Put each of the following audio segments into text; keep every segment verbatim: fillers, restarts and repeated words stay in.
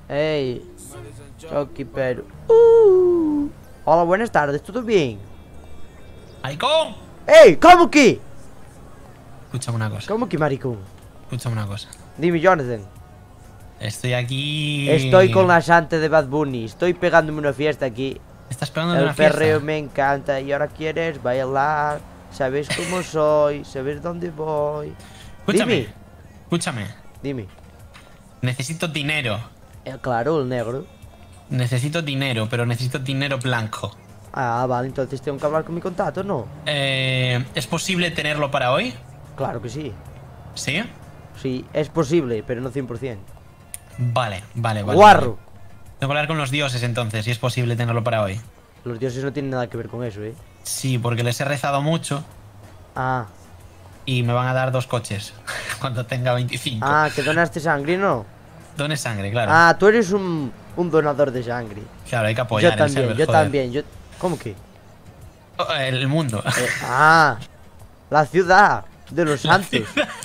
Ey, Chucky, pero... Uh. Hola, buenas tardes, ¿todo bien? ¡Maricón! ¡Ey! ¿Cómo que? Escúchame una cosa. ¿Cómo que maricón? Escúchame una cosa. Dime, Jonathan. Estoy aquí. Estoy con la santa de Bad Bunny. Estoy pegándome una fiesta aquí. ¿Estás pegando El una perreo fiesta? me encanta. Y ahora quieres bailar. Sabes cómo soy. Sabes dónde voy. Escúchame. Dime. Escúchame. Dime. Necesito dinero. Eh, claro, el negro. Necesito dinero, pero necesito dinero blanco. Ah, vale, entonces tengo que hablar con mi contacto, ¿no? Eh, ¿Es posible tenerlo para hoy? Claro que sí. ¿Sí? Sí, es posible, pero no cien por cien. Vale, vale, vale. Guarro. Tengo que hablar con los dioses entonces, si es posible tenerlo para hoy. Los dioses no tienen nada que ver con eso, ¿eh? Sí, porque les he rezado mucho Ah. y me van a dar dos coches cuando tenga veinticinco. Ah, que donaste sangre, ¿no? Done sangre, claro. Ah, tú eres un, un donador de sangre. Claro, hay que apoyar Yo también, el server, yo joder. también. Yo... ¿Cómo que? Oh, el mundo. Eh, ah, la ciudad de los santos.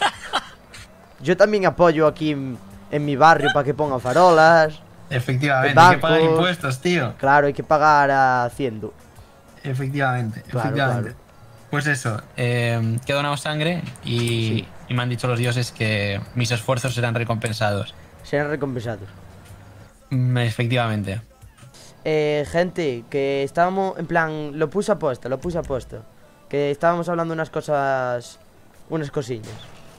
Yo también apoyo aquí en, en mi barrio para que pongan farolas. Efectivamente, hay que pagar bancos. impuestos, tío. Claro, hay que pagar a Haciendo. Efectivamente, Claro, efectivamente. claro. Pues eso, eh, que he donado sangre y, Sí. y me han dicho los dioses que mis esfuerzos serán recompensados. Serán recompensados. Mm, efectivamente. Eh, gente, que estábamos, en plan, lo puse a puesto, lo puse a puesto. Que estábamos hablando unas cosas, unas cosillas.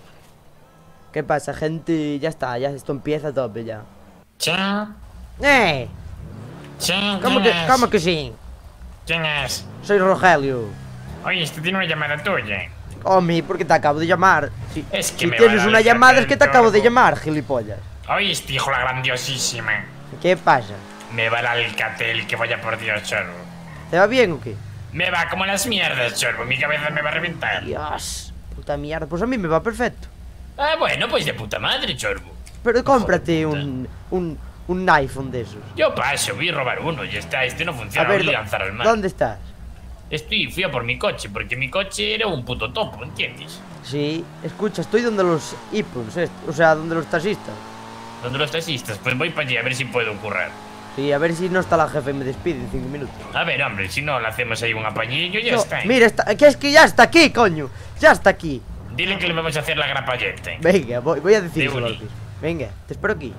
¿Qué pasa, gente? Ya está, ya esto empieza a tope ya. Sí, ¡Eh! sí, ¿Cómo ¿quién que, es? cómo que sí? ¿Quién es? Soy Rogelio. Oye, este tiene una llamada tuya. Hombre, ¿por qué te acabo de llamar? Si, Es que si me va a tienes dar una el llamada es que te cartel acabo de todo. llamar, gilipollas. Oye, este hijo la grandiosísima. ¿Qué pasa? Me va el alcatel, que vaya por Dios, chorbo. ¿Te va bien o qué? Me va como las mierdas, chorbo. Mi cabeza me va a reventar. Dios, puta mierda, pues a mí me va perfecto. Ah, bueno, pues de puta madre, chorbo. Pero cómprate puta. un, un, un iPhone de esos. Yo paso, voy a robar uno, ya está. Este no A funciona, ver, voy a lanzar al mar. ¿dónde estás? Estoy, fui a por mi coche, porque mi coche era un puto topo, ¿entiendes? Sí, escucha, estoy donde los hipons, o sea, donde los taxistas. ¿Dónde los taxistas? Pues voy para allí a ver si puedo currar. Sí, a ver si no está la jefe y me despide en cinco minutos. A ver, hombre, si no, le hacemos ahí un apañillo y ya No, está. mira, está, que es que ya está aquí, coño. Ya está aquí. Dile que le vamos a hacer la grapallete. Venga, voy, voy a decírselo De al uni. piso. Venga, te espero aquí.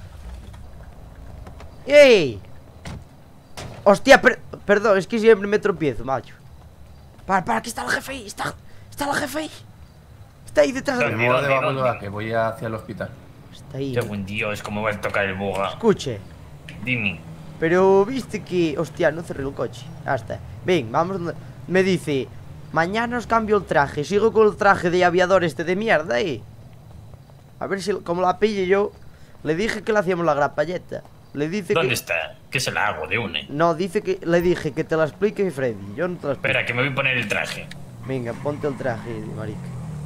¡Ey! Hostia, per- perdón, es que siempre me tropiezo, macho. Para, para, aquí está la jefe ahí, está, está la jefe ahí. Está ahí detrás de ¿Dónde? mí. Me muevo debajo del dónde? lugar, que voy hacia el hospital. Está ahí. Según Dios, cómo va a tocar el buga. Escuche, Dime. pero viste que... Hostia, no cerré el coche. Hasta. Ven, vamos donde... Me dice, mañana os cambio el traje. Sigo con el traje de aviador este de mierda, eh. A ver si, como la pille yo. Le dije que le hacíamos la grapalleta. Le dice ¿Dónde que... está? Que se la hago de une. No, dice que... Le dije que te la explique Freddy. Yo no te la explico. Espera, que me voy a poner el traje. Venga, ponte el traje, marica.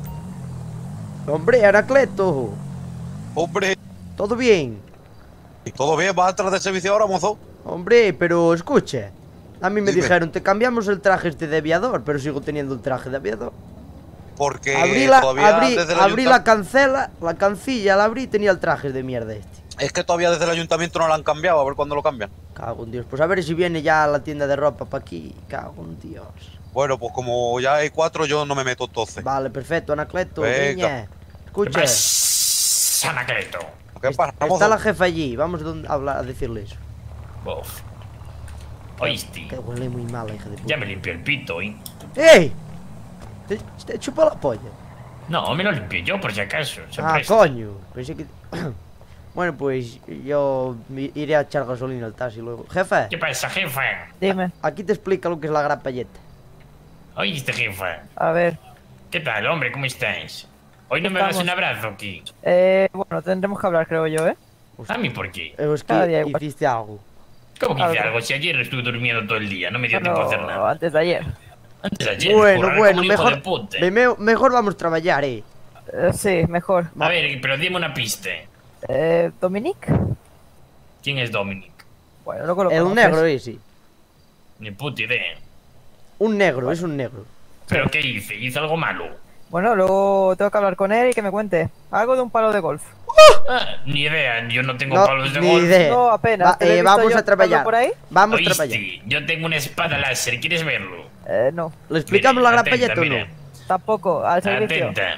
Hombre, Anacleto. Hombre, ¿Todo bien? ¿todo bien? ¿Vas a entrar de servicio ahora, mozo? Hombre, pero escucha. A mí me Dime. dijeron, te cambiamos el traje este de aviador, pero sigo teniendo el traje de aviador. Porque abrí la, todavía abrí, desde el abrí la ayuntam- cancela, la cancilla, la abrí y tenía el traje de mierda este. Es que todavía desde el ayuntamiento no lo han cambiado, a ver cuándo lo cambian. Cago en Dios. Pues a ver si viene ya la tienda de ropa para aquí. Cago en Dios. Bueno, pues como ya hay cuatro, yo no me meto entonces. Vale, perfecto, Anacleto. Venga. Niña. ¿Qué Escucha. pasa, Anacleto? ¿Qué est- pasa, está mozo? la jefa allí. Vamos don- a, hablar, a decirle eso. Uf. Oíste, Que huele muy mal, hija de puta. ya me limpió el pito, ¿eh? ¡Ey! ¿Te, te chupa la polla? No, me lo limpié yo, por si acaso. Se Ah, presta. coño. Pensé que... Bueno, pues yo me iré a echar gasolina al taxi luego. Jefe, ¿Qué pasa, jefa? Dime, aquí te explica lo que es la grapalleta. Oíste, jefa. a ver. ¿Qué tal, hombre? ¿Cómo estáis? Hoy no me das Estamos. un abrazo aquí. Eh, bueno, tendremos que hablar, creo yo, ¿eh? ¿A mí por qué? Eh, Es Cada día que igual. hiciste algo. ¿Cómo que hice Algo. algo? Si ayer estuve durmiendo todo el día, no me dio Bueno, tiempo a hacer nada. antes de ayer. Antes de ayer, Bueno, currar bueno, como un hijo de mejor, puta. me- me- mejor vamos a trabajar, eh. Eh, sí, mejor. A ver, pero dime una pista. Eh, ¿Dominique? ¿Quién es Dominic? Bueno, luego lo El conoces. negro ese. Ni puta idea. Un negro, es un negro. ¿Pero qué hice? ¿Hice algo malo? Bueno, luego tengo que hablar con él y que me cuente. Algo de un palo de golf. Ah, ni idea, yo no tengo No, palos de ni golf. idea. No, apenas, Va- ¿te lo he eh, visto vamos yo a trabajar. por ahí? Vamos a ¿Oíste? trabajar. Yo tengo una espada láser, ¿quieres verlo? Eh, no. ¿Le explicamos la Mira, grapalleta o atenta, no? mira. Tampoco, al servicio. Atenta.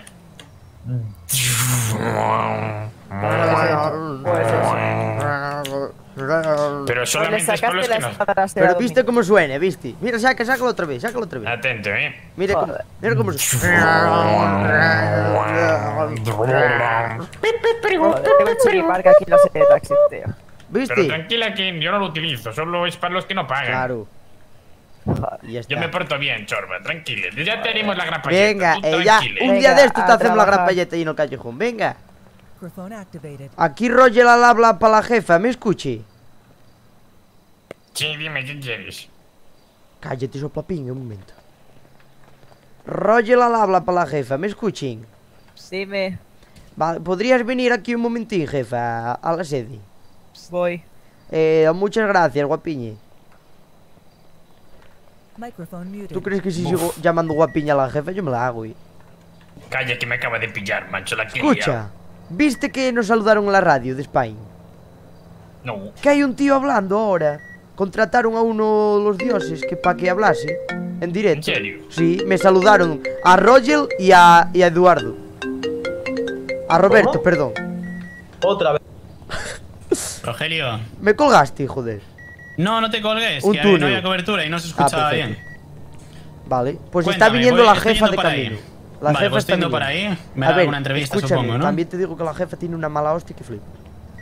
Pues eso. Pero Pues le solamente es para los sacaste la que no... espada trasera. Pero viste cómo suena, viste. Mira, saca, sácalo otra vez, sácalo otra vez. Atento, eh. Mira cómo, Joder. mira cómo suena. Joder, tengo el chiriparca aquí en la serie de taxi, tío. Pero ¿Viste? tranquila que yo no lo utilizo, solo es para los que no pagan. Claro. Joder. Y ya está. Yo me porto bien, Chorba, tranquilo. Ya te haremos la grapalleta. Venga, tú eh, ya, tranquilo. un día Venga, de estos te a hacemos la trabajar. grapalleta y en el callejón. Venga. Microphone activated. Aquí Roger al habla para la jefa, ¿me escuche? Sí, dime, ¿qué quieres? Cállate, soplapín, un momento. Roger al habla para la jefa, ¿me escuchen? Dime, Va, ¿podrías venir aquí un momentín, jefa, a, a la sede? voy. Eh, muchas gracias, guapiñe. Microphone muted. ¿Tú crees que si Uf. sigo llamando guapiña a la jefa, yo me la hago, eh? Calla que me acaba de pillar, macho, la que he Escucha, liado. ¿viste que nos saludaron en la radio de España? No. Que hay un tío hablando ahora. Contrataron a uno de los dioses que para que hablase en directo. ¿En serio? Sí, me saludaron a Roger y a, y a Eduardo. A Roberto, ¿Cómo? perdón. Otra vez. Rogelio. Me colgaste, joder. No, no te colgues, Un que no túnel. había cobertura y no se Ah, escuchaba perfecto. bien. Vale, pues está Cuéntame, viniendo voy- la estoy jefa yendo de por ahí. camino. La Vale, jefa pues está estoy yendo por viniendo. ahí. Me A da ver, una entrevista, escúchame, supongo, ¿no? también te digo que la jefa tiene una mala hostia que flipa.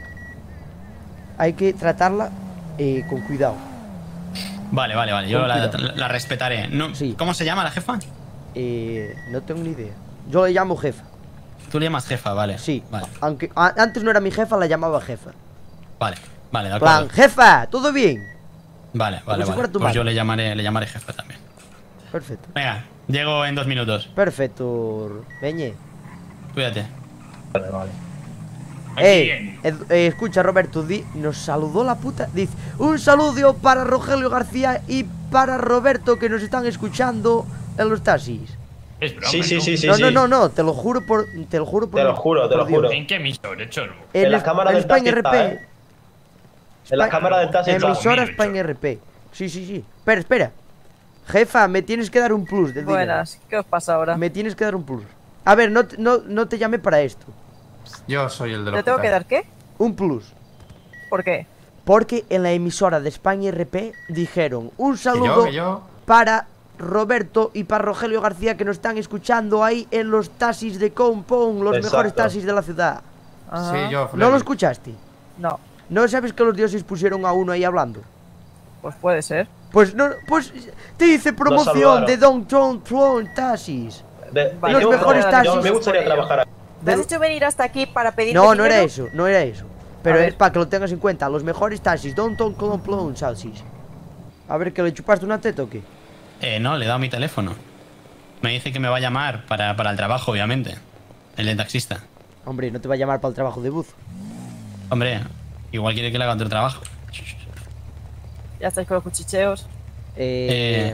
Hay que tratarla eh, con cuidado. Vale, vale, vale. Yo Con la, cuidado. la- la respetaré. No, Sí. ¿Cómo se llama la jefa? Eh, no tengo ni idea. Yo le llamo jefa. Tú le llamas jefa, vale. Sí, Vale, aunque a- antes no era mi jefa, la llamaba jefa. vale, vale, de acuerdo. Plan, jefa, ¿todo bien? Vale, Como vale, si vale. fuera tu Pues madre. yo le llamaré, le llamaré jefa también. Perfecto. Venga, llego en dos minutos. Perfecto, Veñe. Cuídate. Vale, vale. Aquí Ey, bien. ed- eh, escucha, Roberto, di- nos saludó la puta. Dice, un saludo para Rogelio García y para Roberto que nos están escuchando en los taxis. Es broma, Sí, sí, ¿no? sí, sí. no, sí. no, no, no, te lo juro por. Te lo juro por. Te lo juro, te por lo juro. Dios. ¿En qué emisora, Chorbo? En, En la es- cámara en del España taxi R P. está, ¿eh? En la Espa- cámara del taxi está. Emisora Mira, España chaval. R P. Sí, sí, sí. Espera, espera. Jefa, me tienes que dar un plus del dinero. Buenas, ¿qué os pasa ahora? Me tienes que dar un plus. A ver, no, te- no, no te llamé para esto. Yo soy el de ¿Te los tengo que dar qué? Un plus. ¿Por qué? Porque en la emisora de España R P dijeron un Que saludo yo, que yo. para Roberto y para Rogelio García que nos están escuchando ahí en los taxis de Compón, los Exacto. mejores taxis de la ciudad. Ajá. Sí, yo, ¿No Freddy. lo escuchaste? No, ¿No sabes que los dioses pusieron a uno ahí hablando? pues puede ser. Pues no, pues te dice promoción saludaron. de Downtown Throne Taxis. De- Vale, Los yo- mejores yo- taxis. Me gustaría trabajar aquí. ¿Me has hecho venir hasta aquí para pedir No, no era eso, no era eso. Pero A es ver. para que lo tengas en cuenta. Los mejores taxis, Downtown Throne Taxis. A ver, ¿que le chupaste una teta o qué? Eh, no, le he dado mi teléfono. Me dice que me va a llamar para, para el trabajo, obviamente. El de taxista. Hombre, no te va a llamar para el trabajo de buzo. Hombre, igual quiere que le haga otro trabajo. Ya estáis con los cuchicheos. Eh, Eh.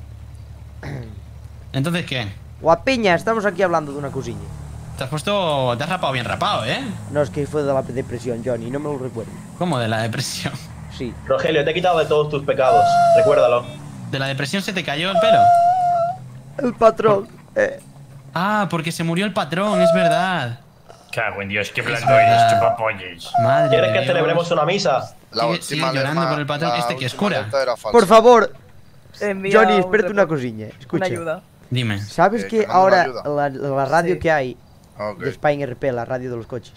Entonces, ¿qué? Guapiña, estamos aquí hablando de una cosilla. Te has puesto... Te has rapado bien rapado, ¿eh? No, es que fue de la depresión, Johnny, no me lo recuerdo. ¿Cómo? De la depresión. Sí. Rogelio, te he quitado de todos tus pecados. Recuérdalo. ¿De la depresión se te cayó el pelo? El patrón. Eh, Ah, porque se murió el patrón, es verdad. Cago en Dios, qué blando verdad. eres, chupapolles. Madre ¿Quieres de que Dios. celebremos una misa? La Sigue- última sigue llorando alerta- por el patrón la este que es última cura. alerta era falsa. por favor, Te envía Johnny, un espérate una report- cosilla. Escucha. Una ayuda. Dime. ¿Sabes Eh, que que mando ahora una la, la radio Sí. que hay Ok. de España R P, la radio de los coches,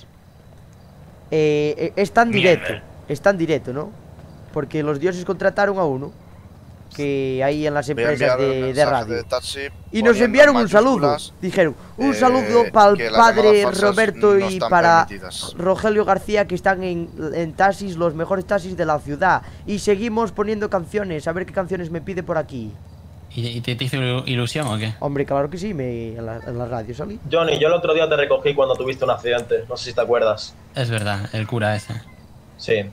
eh, eh, está en Mierda. directo? Está en directo, ¿no? Porque los dioses contrataron a uno que hay en las Voy a empresas enviar el de, de mensaje radio. de taxi Y nos poniendo enviaron en un saludo. mayúsculas, Dijeron, un eh, saludo para el que las padre llamadas falsas Roberto no y están para permitidas. Rogelio García, que están en, en taxis, los mejores taxis de la ciudad. Y seguimos poniendo canciones, a ver qué canciones me pide por aquí. ¿Y, y te, te hizo ilu- ilusión o qué? Hombre, claro que sí, me, en, la, en la radio salí. Johnny, yo el otro día te recogí cuando tuviste un accidente. No sé si te acuerdas. Es verdad, el cura ese. Sí.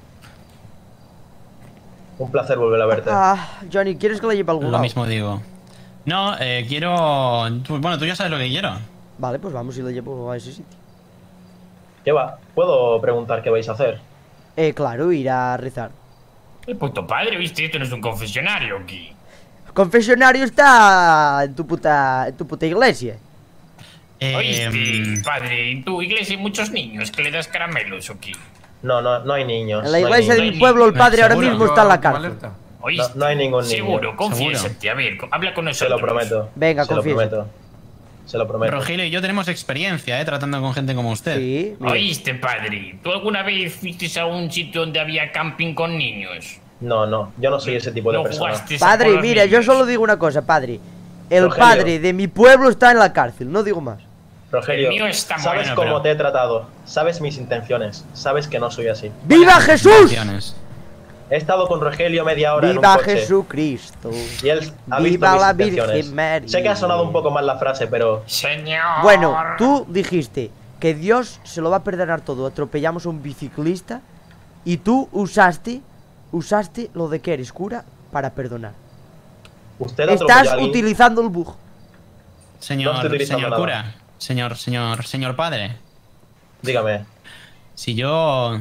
Un placer volver a verte. Ah, Johnny, ¿quieres que la lleve a algún Lo lado? mismo digo. No, eh, quiero... tú- bueno, tú ya sabes lo que quiero. Vale, pues vamos y le llevo a ese sitio. ¿Qué va? ¿Puedo preguntar qué vais a hacer? Eh, claro, ir a rezar. El puto padre, ¿viste? Esto no es un confesionario aquí. El confesionario está en tu puta, en tu puta iglesia. Eh, ¿Oíste, padre? En tu iglesia hay muchos niños que le das caramelos aquí. No, no, no hay niños. En la no hay iglesia de niños. mi pueblo el padre ahora Seguro. mismo está en la cárcel. ¿Oíste? No, no hay ningún niño. Seguro, confiésate. A ver, habla con Se nosotros. lo prometo. Venga, Se lo confiesa. prometo. Se lo prometo. Rogelio y yo tenemos experiencia, eh, tratando con gente como usted. Sí, mira. ¿Oíste, padre? ¿Tú alguna vez fuiste a un sitio donde había camping con niños? No, no, yo no soy ese tipo de No persona. jugaste a Padre, por los mira, yo niños. solo digo una cosa, padre. El Rogelio. padre de mi pueblo está en la cárcel, no digo más. Rogelio, El mío está sabes bueno, cómo pero- te he tratado, sabes mis intenciones, sabes que no soy así. ¡Viva Jesús! Intenciones. He estado con Rogelio media hora en ¡Viva un coche Jesucristo! y él ha visto ¡Viva mis la intenciones. Virgen María! Sé que ha sonado un poco mal la frase, pero Señor. Bueno, tú dijiste que Dios se lo va a perdonar todo. Atropellamos a un biciclista y tú usaste, usaste lo de que eres cura para perdonar. usted atropelló Estás a alguien. utilizando el bug. Señor, No estoy utilizando señor nada. cura, señor, señor, señor padre. Dígame, Si yo.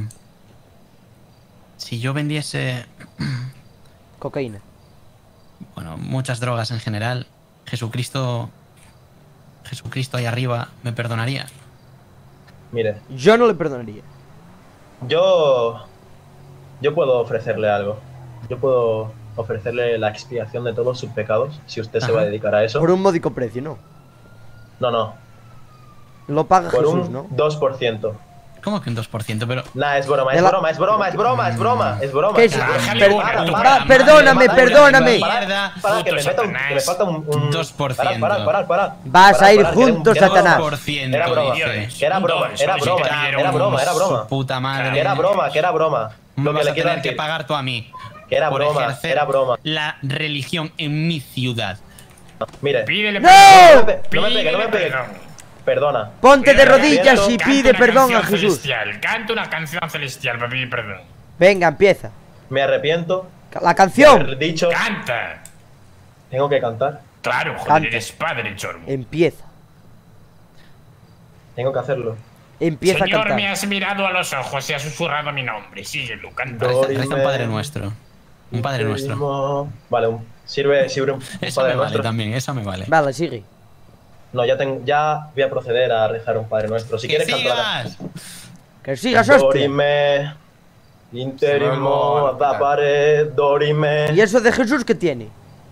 Si yo vendiese. Cocaína. Bueno, muchas drogas en general, Jesucristo. Jesucristo ahí arriba me perdonaría. mire, Yo no le perdonaría. yo yo puedo ofrecerle algo. Yo puedo ofrecerle la expiación de todos sus pecados, si usted se Ajá. va a dedicar a eso. Por un módico precio, ¿no? No, no, Lo paga por Jesús, un ¿no? dos por ciento. ¿Cómo que un dos por ciento? Pero. Nah, es broma, es De la- broma, es broma, es broma, es broma, es broma. ¿Qué es? es broma. Déjale Per- una, para, puta para, madre, perdóname, para, perdóname. para, Para, para, que me, puto meta un, que me Satanás. falta un, un dos por Para, ciento. para, para, para. Vas Para, a ir para, que era un- juntos, que era Satanás. broma. dos por ciento, Era broma, dice. que era Un broma, dos, era oye, broma, que era era un broma, era Su broma. puta madre. Que era broma, que era broma. Me Lo que vas le a quiero tener que decir. pagar tú a mí. Que era por broma, ejercer era broma. La religión en mi ciudad. Mire, Pídele ¡No! perdón. no me pe- no me pegue, no me Pídele pegue. perdón. Perdona. Ponte de Pídele rodillas perdón. y Canta pide una perdón a canción Jesús. celestial, Canta una canción celestial para pedir perdón. Venga, empieza. Me arrepiento. La de haber canción. dicho, Canta. tengo que cantar. Claro, joder, Canta. eres padre, chorbo. Empieza. Tengo que hacerlo. Empieza a Señor, cantar. me has mirado a los ojos y has susurrado mi nombre. Síguelo, canta. Do- Reza, reza un Padre Nuestro. Un Padre Nuestro. Vale, un- sirve, sirve un, un Eso Padre me vale Nuestro. también, eso me vale. Vale, sigue. No, ya, tengo, ya voy a proceder a rezar un Padre Nuestro. Si ¡Que quieres cantar. sigas! Que sigas, hostia. Dorime, interimo, da pared, dorime. ¿Y eso de Jesús qué tiene?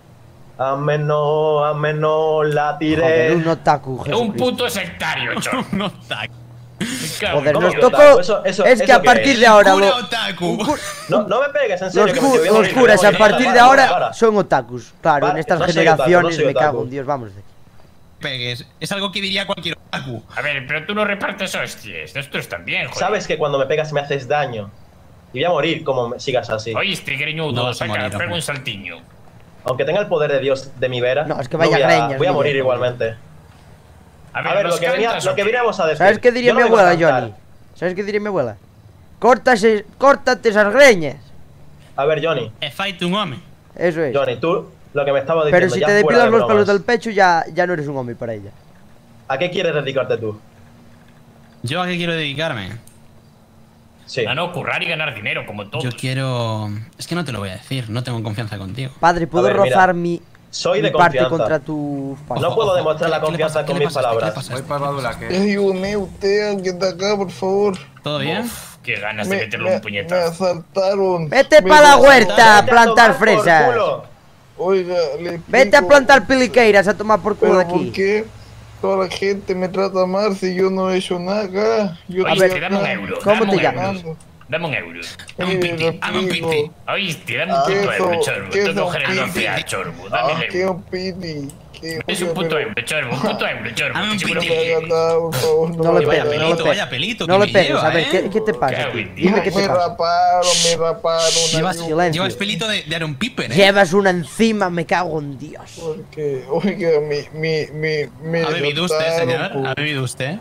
Ameno, ameno, la Joder, tiré. un otaku, Un Jesucristo. puto sectario, chorbo. Un otaku. Joder, ¿Cómo nos que tocó. otaku? Eso- eso- es que ¿eso a qué partir es? de ahora. Cura lo- otaku. un cu- No, no me pegues, en serio. Los, que me cu- voy a los morir, me curas voy a morir. partir Para, de para, ahora para. son otakus. Claro, en Vale, estas no soy generaciones otaku, no soy me cago otaku. en Dios, vamos de aquí. Pegues. Es algo que diría cualquier otaku. A ver, pero tú no repartes hostias. Nosotros también, joder. Sabes que cuando me pegas me haces daño. Y voy a morir como me sigas así. Oíste, greñudo, No vas a saca, morir, pega hombre. un saltiño. Aunque tenga el poder de Dios de mi vera. No, es que vaya voy a, greñas, voy a niño. morir igualmente. A A ver, lo ¿nos que, venía, cantas lo o que qué? veníamos a decir. ¿Sabes qué diría Yo mi no vengo a abuela, cantar. Johnny? ¿Sabes qué diría mi abuela? Córtase, córtate esas greñas. A ver, Johnny. E fight un hombre. Eso es. Johnny, tú lo que me estabas diciendo. Pero si ya te fuera depilas de los bromas, pelos del pecho, ya, ya no eres un hombre para ella. ¿A qué quieres dedicarte tú? ¿Yo a qué quiero dedicarme? Sí. A no currar y ganar dinero, como todos. Yo quiero. Es que no te lo voy a decir, no tengo confianza contigo. Padre, ¿puedo ver, mira, rozar mi, Soy mi de parte confianza. contra tu parte? No Ojo, puedo ojo, demostrar ¿qué- la qué le confianza pasa? con ¿Qué le mis pasa? ¿Qué le palabras. pasa? Voy para Badula, que Ayúdeme usted, alguien de acá, por favor. ¿Todo bien? Uf, qué ganas de Me, meterle me- un me puñetazo. asaltaron. Vete Me pa' la asaltaron. huerta a Vete plantar tomar por fresas. culo. Oiga, le Vete a explico, plantar piliqueiras a tomar por culo de ¿Pero por aquí. qué toda la gente me trata mal si yo no he hecho nada acá? Yo Oíste, estoy dame un acá euro. ¿Cómo dame te un llamas? euro. Dame un euro. Dame un Mire, piti, le dame un explico. piti. Oíste, dame un Ah, puto ¿qué euro, son- chorbo. qué Tú son coges el piti? doce, chorbo. Ah, Dame el qué euro. un piti. qué- Es un oiga, puto pero- euro, chorbo. Un puto euro, chorbo. Dame un que seguro piti. No me que haga nada, por favor, No me le Que vaya pegues, no le pelito, pegues. vaya pelito. No que le me pegues, lleva, a ver, ¿eh? ¿qué, qué te pasa? Cago tío? en Dime No, qué te me pasa. raparon, me raparon. Llevas, ayuda. silencio. llevas pelito de, de Aaron Piper, ¿eh? Llevas una encima, me cago en Dios. Porque, oiga, mi, mi, mi, me ¿Ha bebido usted, asaltaron, señor? pues. ¿Ha bebido usted?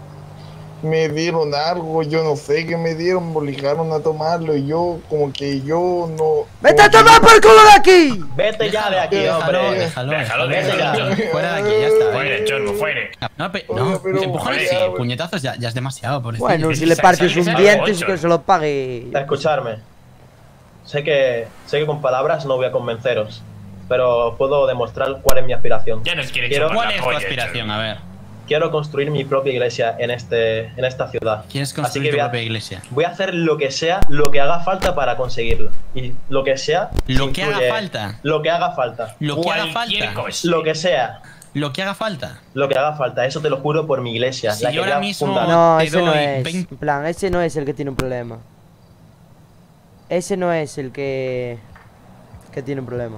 Me dieron algo, yo no sé qué me dieron, me obligaron a tomarlo y yo como que yo no... ¡Vete a tomar por culo de aquí! Vete ya de aquí, Déjalo, hombre. déjalo, Déjalo, déjalo. déjalo, Fuera de aquí, ya está. ¿eh? Fuera, chorbo, fuera. No, pe- Oiga, no, pero- empujones sí, Oiga, puñetazos ya, ya es demasiado, pobrecillo. Bueno, sí, si le sí, partes sí, un sí, diente, sí, que sí. se lo pague. Escucharme. Sé que, sé que con palabras no voy a convenceros, pero puedo demostrar cuál es mi aspiración. Ya nos quiere Quiero- chupar ¿Cuál la es tu polla, aspiración? chaval. A ver, Quiero construir mi propia iglesia en, este, en esta ciudad. ¿quieres Así construir que tu voy a- propia iglesia? Voy a hacer lo que sea, lo que haga falta para conseguirlo. Y lo que sea. Lo que haga incluye- falta. Lo que haga falta. Lo que haga Cualquier falta. cosa. Lo que sea. Lo que haga falta. Lo que haga falta. Eso te lo juro por mi iglesia. Si la yo que ahora voy a mismo- fundar. No, te ese no doy es. veinte. En plan, ese no es el que tiene un problema. Ese no es el que. que tiene un problema.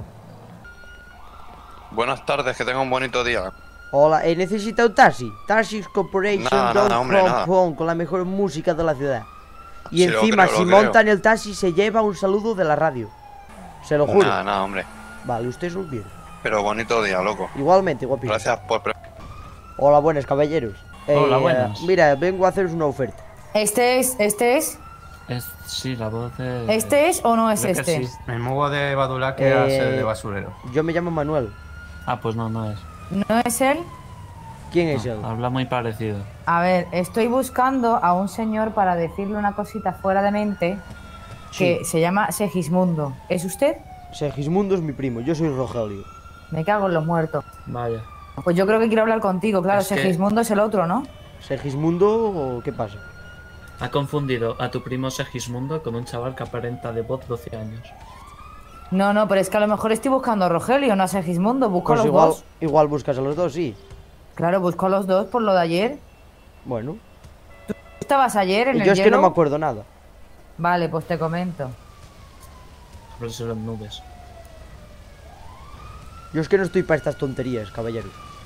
Buenas tardes, que tenga un bonito día. Hola, eh, necesita un taxi. Taxis Corporation Nada, nada, hombre, dot nada. com con la mejor música de la ciudad. Y Sí, lo encima, creo, si lo creo. monta en el taxi, se lleva un saludo de la radio. Se lo juro. Nada, nada, hombre. Vale, usted es un bien. Pero bonito día, loco. Igualmente, guapísimo. Gracias por... pre- Hola, buenas, caballeros. Hola, buenas. Mira, vengo a haceros una oferta. ¿Este es, este es? Es, sí, la voz de... ¿Este es o no es Creo que este? sí. El mugo de Badula que hace Eh, de basurero. Yo me llamo Manuel. Ah, pues no, no es. ¿No es él? ¿Quién es él? No, habla muy parecido. A ver, estoy buscando a un señor para decirle una cosita fuera de mente que Sí. se llama Segismundo. ¿Es usted? Segismundo es mi primo, yo soy Rogelio. Me cago en los muertos. Vaya. Pues yo creo que quiero hablar contigo, claro, Es que- Segismundo es el otro, ¿no? ¿Segismundo qué pasa? Ha confundido a tu primo Segismundo con un chaval que aparenta de voz doce años. No, no, pero es que a lo mejor estoy buscando a Rogelio, no a Segismundo, busco Pues a los igual, dos. igual buscas a los dos, sí. Claro, busco a los dos por lo de ayer. Bueno, ¿Tú estabas ayer en el yo es que no hielo? me acuerdo nada. Vale, pues te comento. Por eso eran nubes. Yo es que no estoy para estas tonterías, caballeros.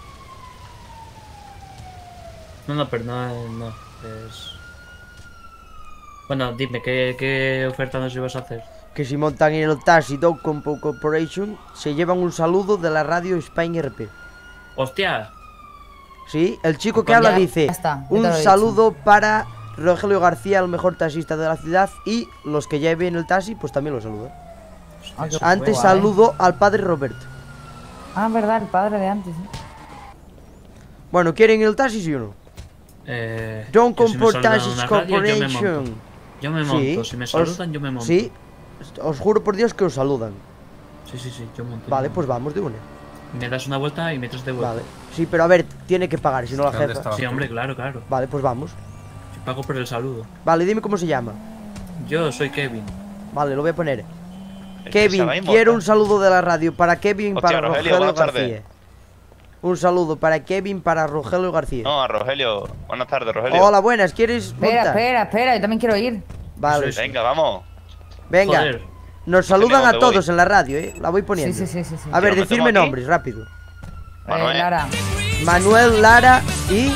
No, no, pero no, no. Es... Bueno, dime, ¿qué, qué oferta nos ibas a hacer? Que si montan en el taxi Dog Compo Corporation, se llevan un saludo de la radio Spain R P. ¡Hostia! Sí, el chico que Ya- habla ya dice está, ya te un lo he saludo para Rogelio García, el mejor taxista de la ciudad, y los que lleven el taxi, pues también lo saluda. Ah, qué Antes guay. saludo al padre Roberto. Ah, verdad, el padre de antes. ¿eh? Bueno, ¿quieren el taxi, sí o no? Eh, Don't yo si me Comport saludan en Taxis una radio, yo me monto. Corporation. Yo me monto, Sí, si me os- saludan yo me monto. Sí, os juro por Dios que os saludan. Sí, sí, sí, yo monto. Vale, yo pues monto. vamos de una. Me das una vuelta y me traes de vuelta. Vale. Sí, pero a ver, tiene que pagar, si no la ¿Dónde jefa. estabas? Sí, hombre, claro, claro. Vale, pues vamos. Yo pago por el saludo. Vale, dime cómo se llama. Yo soy Kevin. Vale, lo voy a poner. que Kevin, se va a quiero inmortal. un saludo de la radio para Kevin, Hostia, para Rogelio, Rogelio buenas García. tardes. Un saludo para Kevin, para Rogelio García. No, a Rogelio. Buenas tardes, Rogelio. Hola, buenas, ¿quieres Espera, montar? espera, espera, yo también quiero ir. Vale, Venga, vamos. venga. Joder. Nos saludan dónde a todos voy. en la radio, ¿eh? La voy Sí, poniendo. sí, sí, sí. sí. A ver, ¿Pero me decirme tomo aquí? nombres, rápido. Manuel. Eh, Lara. Manuel, Lara y...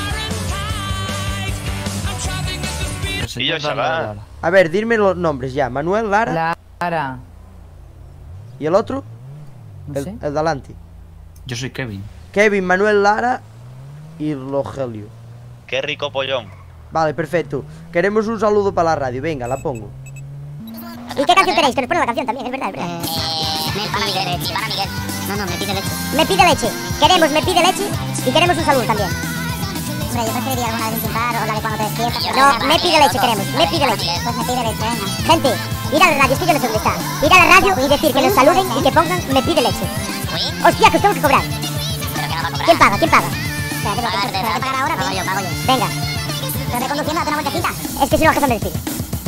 El señor yo, Dala chaval. Dala. A ver, dime los nombres ya. Manuel, Lara Lara. y el otro, No el, sé. el de adelante. Yo soy Kevin. Kevin, Manuel, Lara y Rogelio. Qué rico pollón. Vale, perfecto. Queremos un saludo para la radio. Venga, la pongo. ¿Y qué canción queréis? Que nos pone la canción también, es verdad, es verdad. Me para Miguel, para Miguel. No, no, me pide leche. Me pide leche. Queremos Me pide leche y queremos un saludo también. Hombre, yo preferiría alguna de Linkin Park o la de cuando te despiertas. No, Me pide leche queremos. Me pide leche. Pues me pide leche, venga. Gente, ir a la radio, es que yo no sé dónde está. Ir a la radio y decir que nos saluden y que pongan Me pide leche. Uy, Hostia, que os tengo que cobrar. pero que no va a cobrar. ¿Quién paga? ¿Quién paga? Espera, que pagar, ¿Pero que pagar ahora? Pago yo, pago yo. Venga, Pero reconduciendo, date una vueltecita. es que si no el jefe me despide.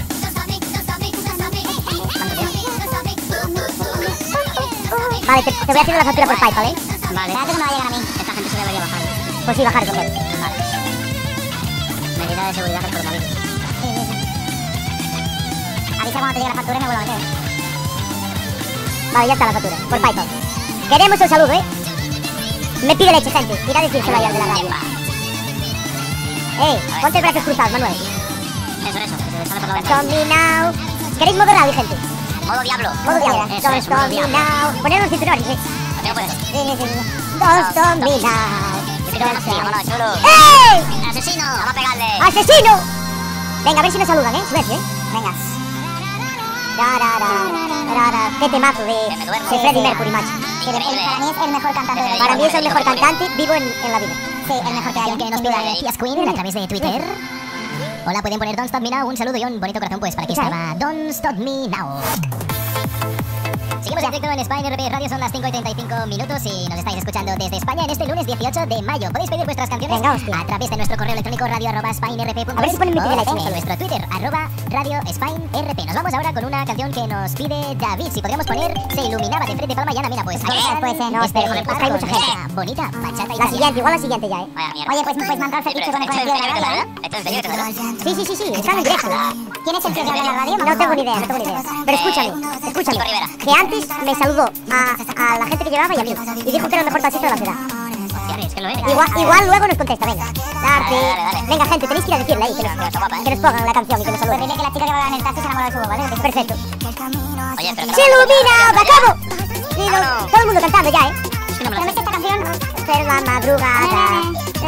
Vale, te, te voy haciendo la factura por PayPal, ¿eh? Vale. Espérate que me va a llegar a mí. Esta gente se debería bajar. Pues sí, bajar, coger. Vale. Medida de seguridad del coronavirus. Sí, sí, sí. Avisa cuando te llegue la factura y me vuelvo a meter. Vale, ya está la factura, por PayPal. Queremos el saludo, ¿eh? Me pide leche, gente. Ir a decírselo ahí al de la radio. Eh, ponte brazos cruzados, Manuel. Eso, eso. Que se sale por la ventana. Stop me now. ¿Queréis modo radio, gente? Modo diablo. Modo diablo. Eso, Don't eso, modo stop me diablo. now. Poner los cinturones, sí. Así no puedes. Sí, sí, sí, sí. Don't stop me now. Yo quiero ver así, vámonos, chulo. ¡Ey! ¡Asesino! ¡Vamos a pegarle! ¡Asesino! Venga, a ver si me saludan, ¿eh? Suerte, ¿eh? Venga. Da, da, da, da, da. Qué temazo de, Que me duermo. de Freddie Mercury, macho. Increíble. Para mí es el mejor cantante de la Para mí es el mejor cantante vivo en, en la vida. Sí, el mejor que hay. Que nos pida Tías Queen a través de Twitter. Hola, pueden poner Don't Stop Me Now. Un saludo y un bonito corazón, pues, para que estaba Don't Stop Me Now. Seguimos en directo en España R P Radio, son las cinco y treinta y cinco minutos y nos estáis escuchando desde España en este lunes dieciocho de mayo. Podéis pedir vuestras canciones a través de nuestro correo electrónico radio arroba spainrp punto com. A ver si ponen mi pide leche. O nuestro Twitter, arroba radio spainrp. Nos vamos ahora con una canción que nos pide David. Si podríamos poner Se iluminaba de Fred de Palma y Ana Mena, pues. Pues, pues, eh, no, espera, joder, pues hay mucha gente. Bonita Bachata La siguiente, igual la siguiente ya, eh. Oye, pues, pues manda el fetiche con el conocido de la radio, ¿eh? ¿Esto es en serio? Sí, sí, sí, sí, está en directo. ¿Quién es el tío que habla en la radio? No tengo ni idea, no tengo ni idea. Pero escúchame, escúchame. Que antes me saludó a, a la gente que llevaba y a mí. Y dijo que era el mejor taxista de la ciudad. Es que lo eres. Igual, igual luego nos contesta, venga. Darte. Venga, gente, tenéis que ir a decirle ahí que nos, que nos pongan la canción y que nos saluden. Pues dile que la chica que va en el taxi se enamoró de su voz, ¿vale? Perfecto. Oye, pero que ¡Se ilumina! ¡Acabo! Sí, no, todo el mundo cantando ya, ¿eh? ¿No me esta canción? Pero la madrugada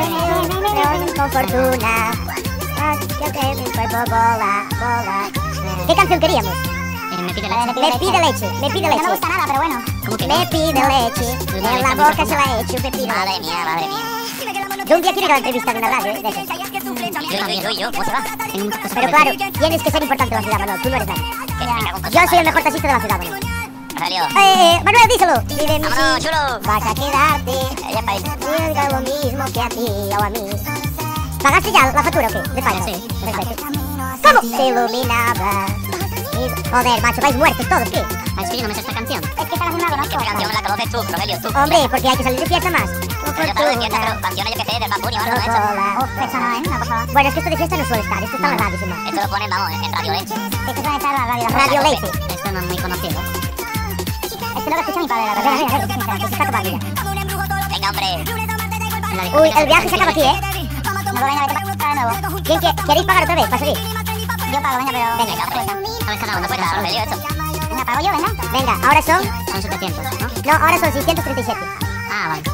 con fortuna. Yo que mi cuerpo bola, bola. ¿Qué canción queríamos? Me pide leche. Me pide leche, me pide leche. No me gusta nada, pero bueno. Me pide leche, en la boca se la he hecho, me pide Madre leche. mía, madre mía. Yo un día quiero ir a la entrevista de una radio, ¿eh? De esas. Yo también, tú y yo, ¿cómo se va? Pero claro, tienes que ser importante en la ciudad, Manuel, tú no eres nadie. Yo soy el mejor taxista de la ciudad, Manuel. Rogelio. Eh, Manuel, díselo. Dime mi Vámonos, sí, chulo. vas a quedarte. Ella es país. Diga lo mismo que a ti o a mí. ¿Pagaste ya la factura o qué? De pago. Sí. Perfecto. ¿Cómo? Se iluminaba. Joder, macho, vais muertos todos, ¿qué? Es que yo no me sé esta canción. Es que esta canción no la Esta canción la conoces tú, Rogelio, tú. Hombre, porque hay que salir de fiesta más. Pero yo salgo de fiesta, pero canciones yo que sé, del Bad Bunny o algo, ¿no? Eso. Oh, eso no, ¿eh? No, por favor. Bueno, es que esto de fiesta no suele estar, esto está en la radio, sin más. Esto lo ponen, vamos, en Radio Leche. Esto suele estar en la radio. Radio Leche. Esto no es muy conocido. Esto no lo escucha mi padre, la verdad. Venga, venga, venga, que se está tocando ya. Venga, hombre. Uy, el viaje se acaba aquí, ¿eh? No, venga, vete para de nuevo. ¿Quién que, ¿Queréis pagar otra vez para seguir? Yo pago, venga, pero... Venga, hombre. A ver, cada uno, pues, Cuenta, Rogelio, esto. venga, pago yo, venga. Venga, ahora son... Son setecientos, ¿no? No, ahora son seiscientos treinta y siete. Ah, vale.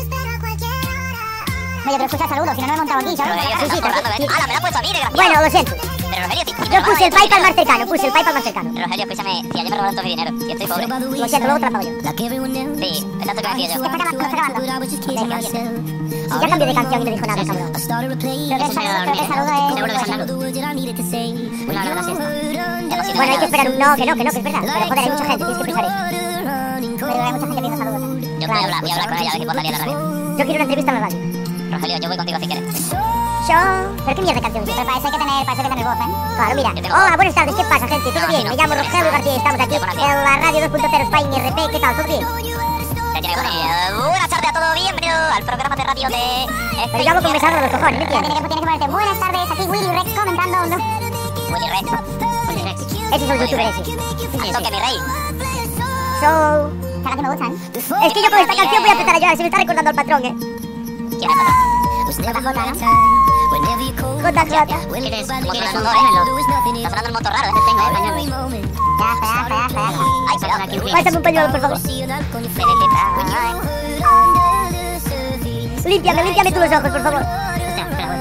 Oye, pero escucha, saludos, si no, no he montado aquí, ¿sabes? Rogelio, Sí, te sí, estás currando, sí. ¿ves? Ah, me la has puesto a mí, desgraciado. Bueno, lo siento. Pero Rogelio, si, si me Yo robas puse el esto, PayPal más dinero. cercano, puse el PayPal más cercano. Rogelio, escúchame, si ayer me robaron todo mi dinero y estoy pobre. Lo siento, luego te la pago yo. Sí, exacto que me decía yo. Está grabando, está grabando. Venga, oye. Si ya cambié de canción y no dijo nada, cabrón. Creo que el saludo, creo que el saludo es... Seguro que es salud. Una hora de la siesta. Bueno, hay que esperar un... No, que no, que no, que es verdad. Pero joder, hay mucha gente, tienes que pensar eso. Pero hay mucha gente pidiendo saludos. Yo voy a hablar, voy a hablar con ella a ver si puedo salir a la radio. Yo quiero una entrevista en la radio. Rogelio, yo voy contigo si quieres. Yo... ¿Pero qué mierda de canción? Pero parece que tener, parece que tener voz, ¿eh? Claro, mira. Yo tengo- Hola, buenas tardes, ¿qué pasa, gente? ¿Todo No, bien? sí, no. Me llamo Rogelio García y estamos aquí Buenas en la radio dos punto cero Spain R P. ¿Qué tal? ¿Todo bien? Ya tiene que poner. Buenas tardes a todos, bienvenido al programa de radio de... Pero yo hablo con besado de los cojones, ¿me Tienes entiendes? que, tienes que ponerte buenas tardes, aquí Willy Rex comentando, ¿no? Willy Rex. Willy Rex. Ese es el youtuber ese. Al toque, mi rey. So... Esta canción me gusta, ¿eh? Es que yo con esta canción voy a empezar a llorar, se me está recordando al patrón, ¿eh? ¿Quién es esa? J J, ¿no? Jota, Jota. ¿Quieres, Como quieres suena un el gemelo? motor, ¿eh? Está sonando el motor raro, ese tengo, ¿eh? Español. Ya, espera, espera, espera. Ay, perdón, aquí un Pásame un pañuelo, por favor. Límpiame, límpiame tú los ojos, por favor. Hostia, espera,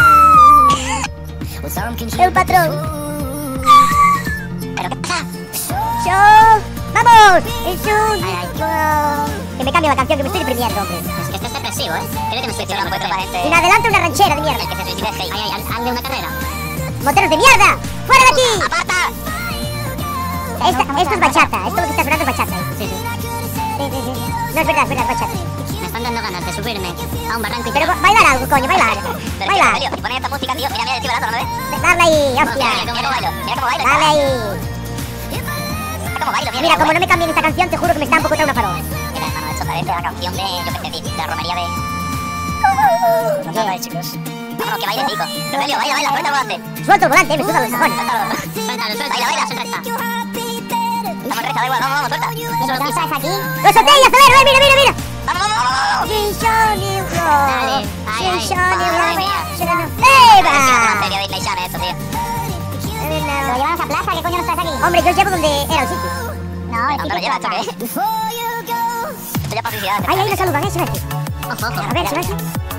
voy. El patrón. ¿Pero qué pasa? Yo... ¡Vamos! Es un... Ay, ay. Que me cambie la canción, que me estoy deprimiendo, hombre. Es que este es depresivo, ¿eh? Creo que me estoy Yo no tirando encuentro para Y gente... me adelanta una ranchera de mierda. El que se suicide es Ay, Hey. ay, haz- hazle una carrera. ¡Moteros de mierda! ¡Fuera de aquí! ¡Aparta! Esta, esto es bachata, esto lo que está sonando es bachata. Sí, sí. Sí, sí, sí. No es verdad, es verdad, es bachata. Me están dando ganas de subirme a un barranco y Pero ba- bailar algo, coño, bailar. Pero es que, Bailar. Rogelio, si pones esta música, tío, mira, mira, estoy bailando, ¿no ves? Dale ahí, Mira, hostia. mira cómo bailo, mira cómo bailo. Dale ahí. Mira cómo bailo, mira. Mira, como no me cambien esta canción, te juro que me está un poco trauma para vos. Mira, hermano, esto parece la canción de, yo qué sé, de la romería de... ¿Qué hay, chicos? Vámonos, que baile, chico. Rogelio, baila, baila, suelta el volante. Suelto el volante, me sudan los cojones. Suéltalo. Suéltalo, suéltalo, Baila, baila. suéltalo, suéltalo. Estamos en recta, da igual, vamos, vamos, suelta. ¿Los dos estás aquí? ¡Lo solté y acelero, eh! ¡Mira, mira, mira! Vamos, vamos, vamos, vamos. Shinshoni Dale. Rock. Ay, ay. Shinshoni Madre Rock. mía. Shinshoni Eva. Eva. serio, Disney Channel, esto, tío. ¿Lo llevamos a plaza? ¿Qué coño no estás aquí? Hombre, yo os llevo donde era el sitio. No, el ¿Dónde lo sitio llevas, está. esto qué es? Esto ya es publicidad. Ay, ahí me saludan, eh, se ve aquí. Ojo, ojo. A ver, se ve aquí.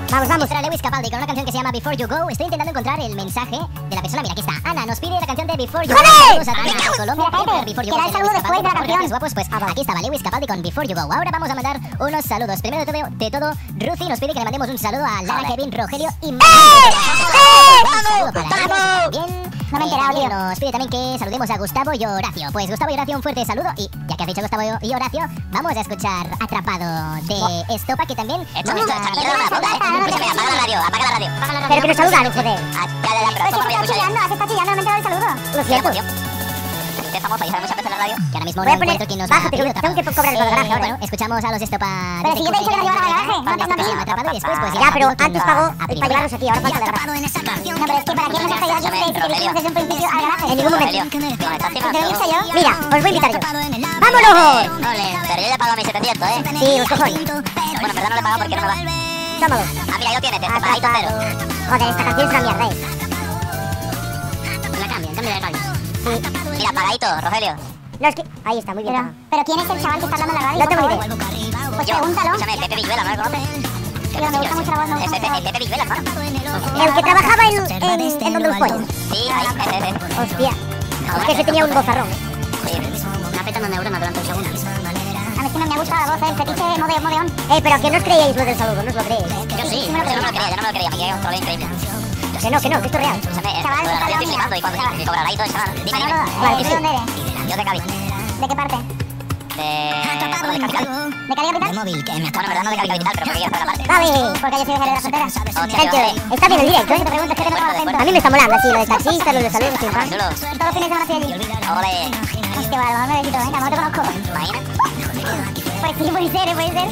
Vamos, vamos. Era Lewis Capaldi con una canción que se llama Before You Go. Estoy intentando encontrar el mensaje de la persona. Mira, aquí está. Ana nos pide la canción de Before You Go. ¡Joder! Saludos a Ana de Colombia. Before You Go. Que da el saludo después de la canción. Guapos, pues aquí estaba Lewis Capaldi con Before You Go. Ahora vamos a mandar unos saludos. Primero de todo, de todo Ruthie nos pide que le mandemos un saludo a Lara, Kevin, Rogelio y Manuel. Un saludo para ellos también. No me he enterado, tío. Nos pide también que saludemos a Gustavo y Horacio. Pues Gustavo y Horacio, un fuerte saludo. Y ya que has dicho Gustavo y Horacio, vamos a escuchar Atrapado de Estopa, que también... Esto, esto, esta mierda no me la ponga, ¿eh? Escúchame, apaga la radio, apaga la radio. Pero que nos saludan, joder. Ah, ya, ya, ya, pero ¿cómo voy a escuchar ya? Se está chillando, no me he enterado el saludo. Lo siento. Usted famosa y sale muchas veces en la radio. Que ahora mismo Voy a no poner... encuentro quién nos va a Bájate, pedir que tengo que cobrar el garaje ahora. Bueno, escuchamos a los Estopa... Pero si yo te he dicho que lo llevara al garaje, no te que se llama Atrapado y después pues Ya, pero quién antes nos va pagó a para primera. llevarlos aquí, ahora falta de verdad. No, pero es que para quién nos has traído aquí si te dijimos desde un principio al garaje. En ningún momento. ¿Te lo dije yo? Mira, os voy a invitar yo. ¡Vámonos! Ole, pero yo ya he pagado mis setecientos, ¿eh? Sí, los cojones. Bueno, en verdad no le he pagado porque no me va. Tómalo. Ah, mira, yo tienes, este pagadito cero. Joder, esta canción es una mierda, eh. La cambian, cambia de radio. Mira, pagadito, Rogelio. No, es que... Ahí está, muy bien. Pero, pagado. pero ¿quién es el chaval que está hablando en la radio? No tengo ni Por idea. favor. Pues Yo, pregúntalo. escúchame, Pepe Villuela, ¿no lo conoces? Tío, me gusta mucho la voz, me Es gusta Pepe, mucho el Pepe Villuela, ¿no? El que trabajaba en, en, en donde los pollos. Sí, ahí, ese, ese. Hostia. Es que ese tenía un vozarrón. Sí, me apretando neurona durante un segundo. A mí sí me ha gustado la voz, el fetiche de Mode- Modeón. Eh, pero que no os creíais lo del saludo, no os lo creéis. Yo sí, yo no me lo creía, yo no me lo creía, me quedé un troleo increíble. Que no, que no, que esto es real. Escúchame, eh, Chaval, lo de la radio chaval, estoy flipando y cuando y cobrará y todo eso, dime, dime. Manolo, Vale, eh, que ¿de sí. dónde eres? Yo de Cádiz. ¿De qué parte? De... bueno, de Capital. ¿De Cali Capital? Bueno, en verdad no de Cádiz Capital, pero porque quiero estar en la parte. Vale. Porque yo soy de Jerez de la Frontera. Hostia, Thank yo, you. eh. Está bien el directo, Te ¿eh? pregunto, es que tengo acento. A mí me está molando así, lo de taxista, lo de saludos, sin pan. Chulo. Todos los fines de semana estoy allí. Ole. Hostia, vale, vamos a besito, venga, no te conozco. Imagina. Pues sí, puede ser, puede ser.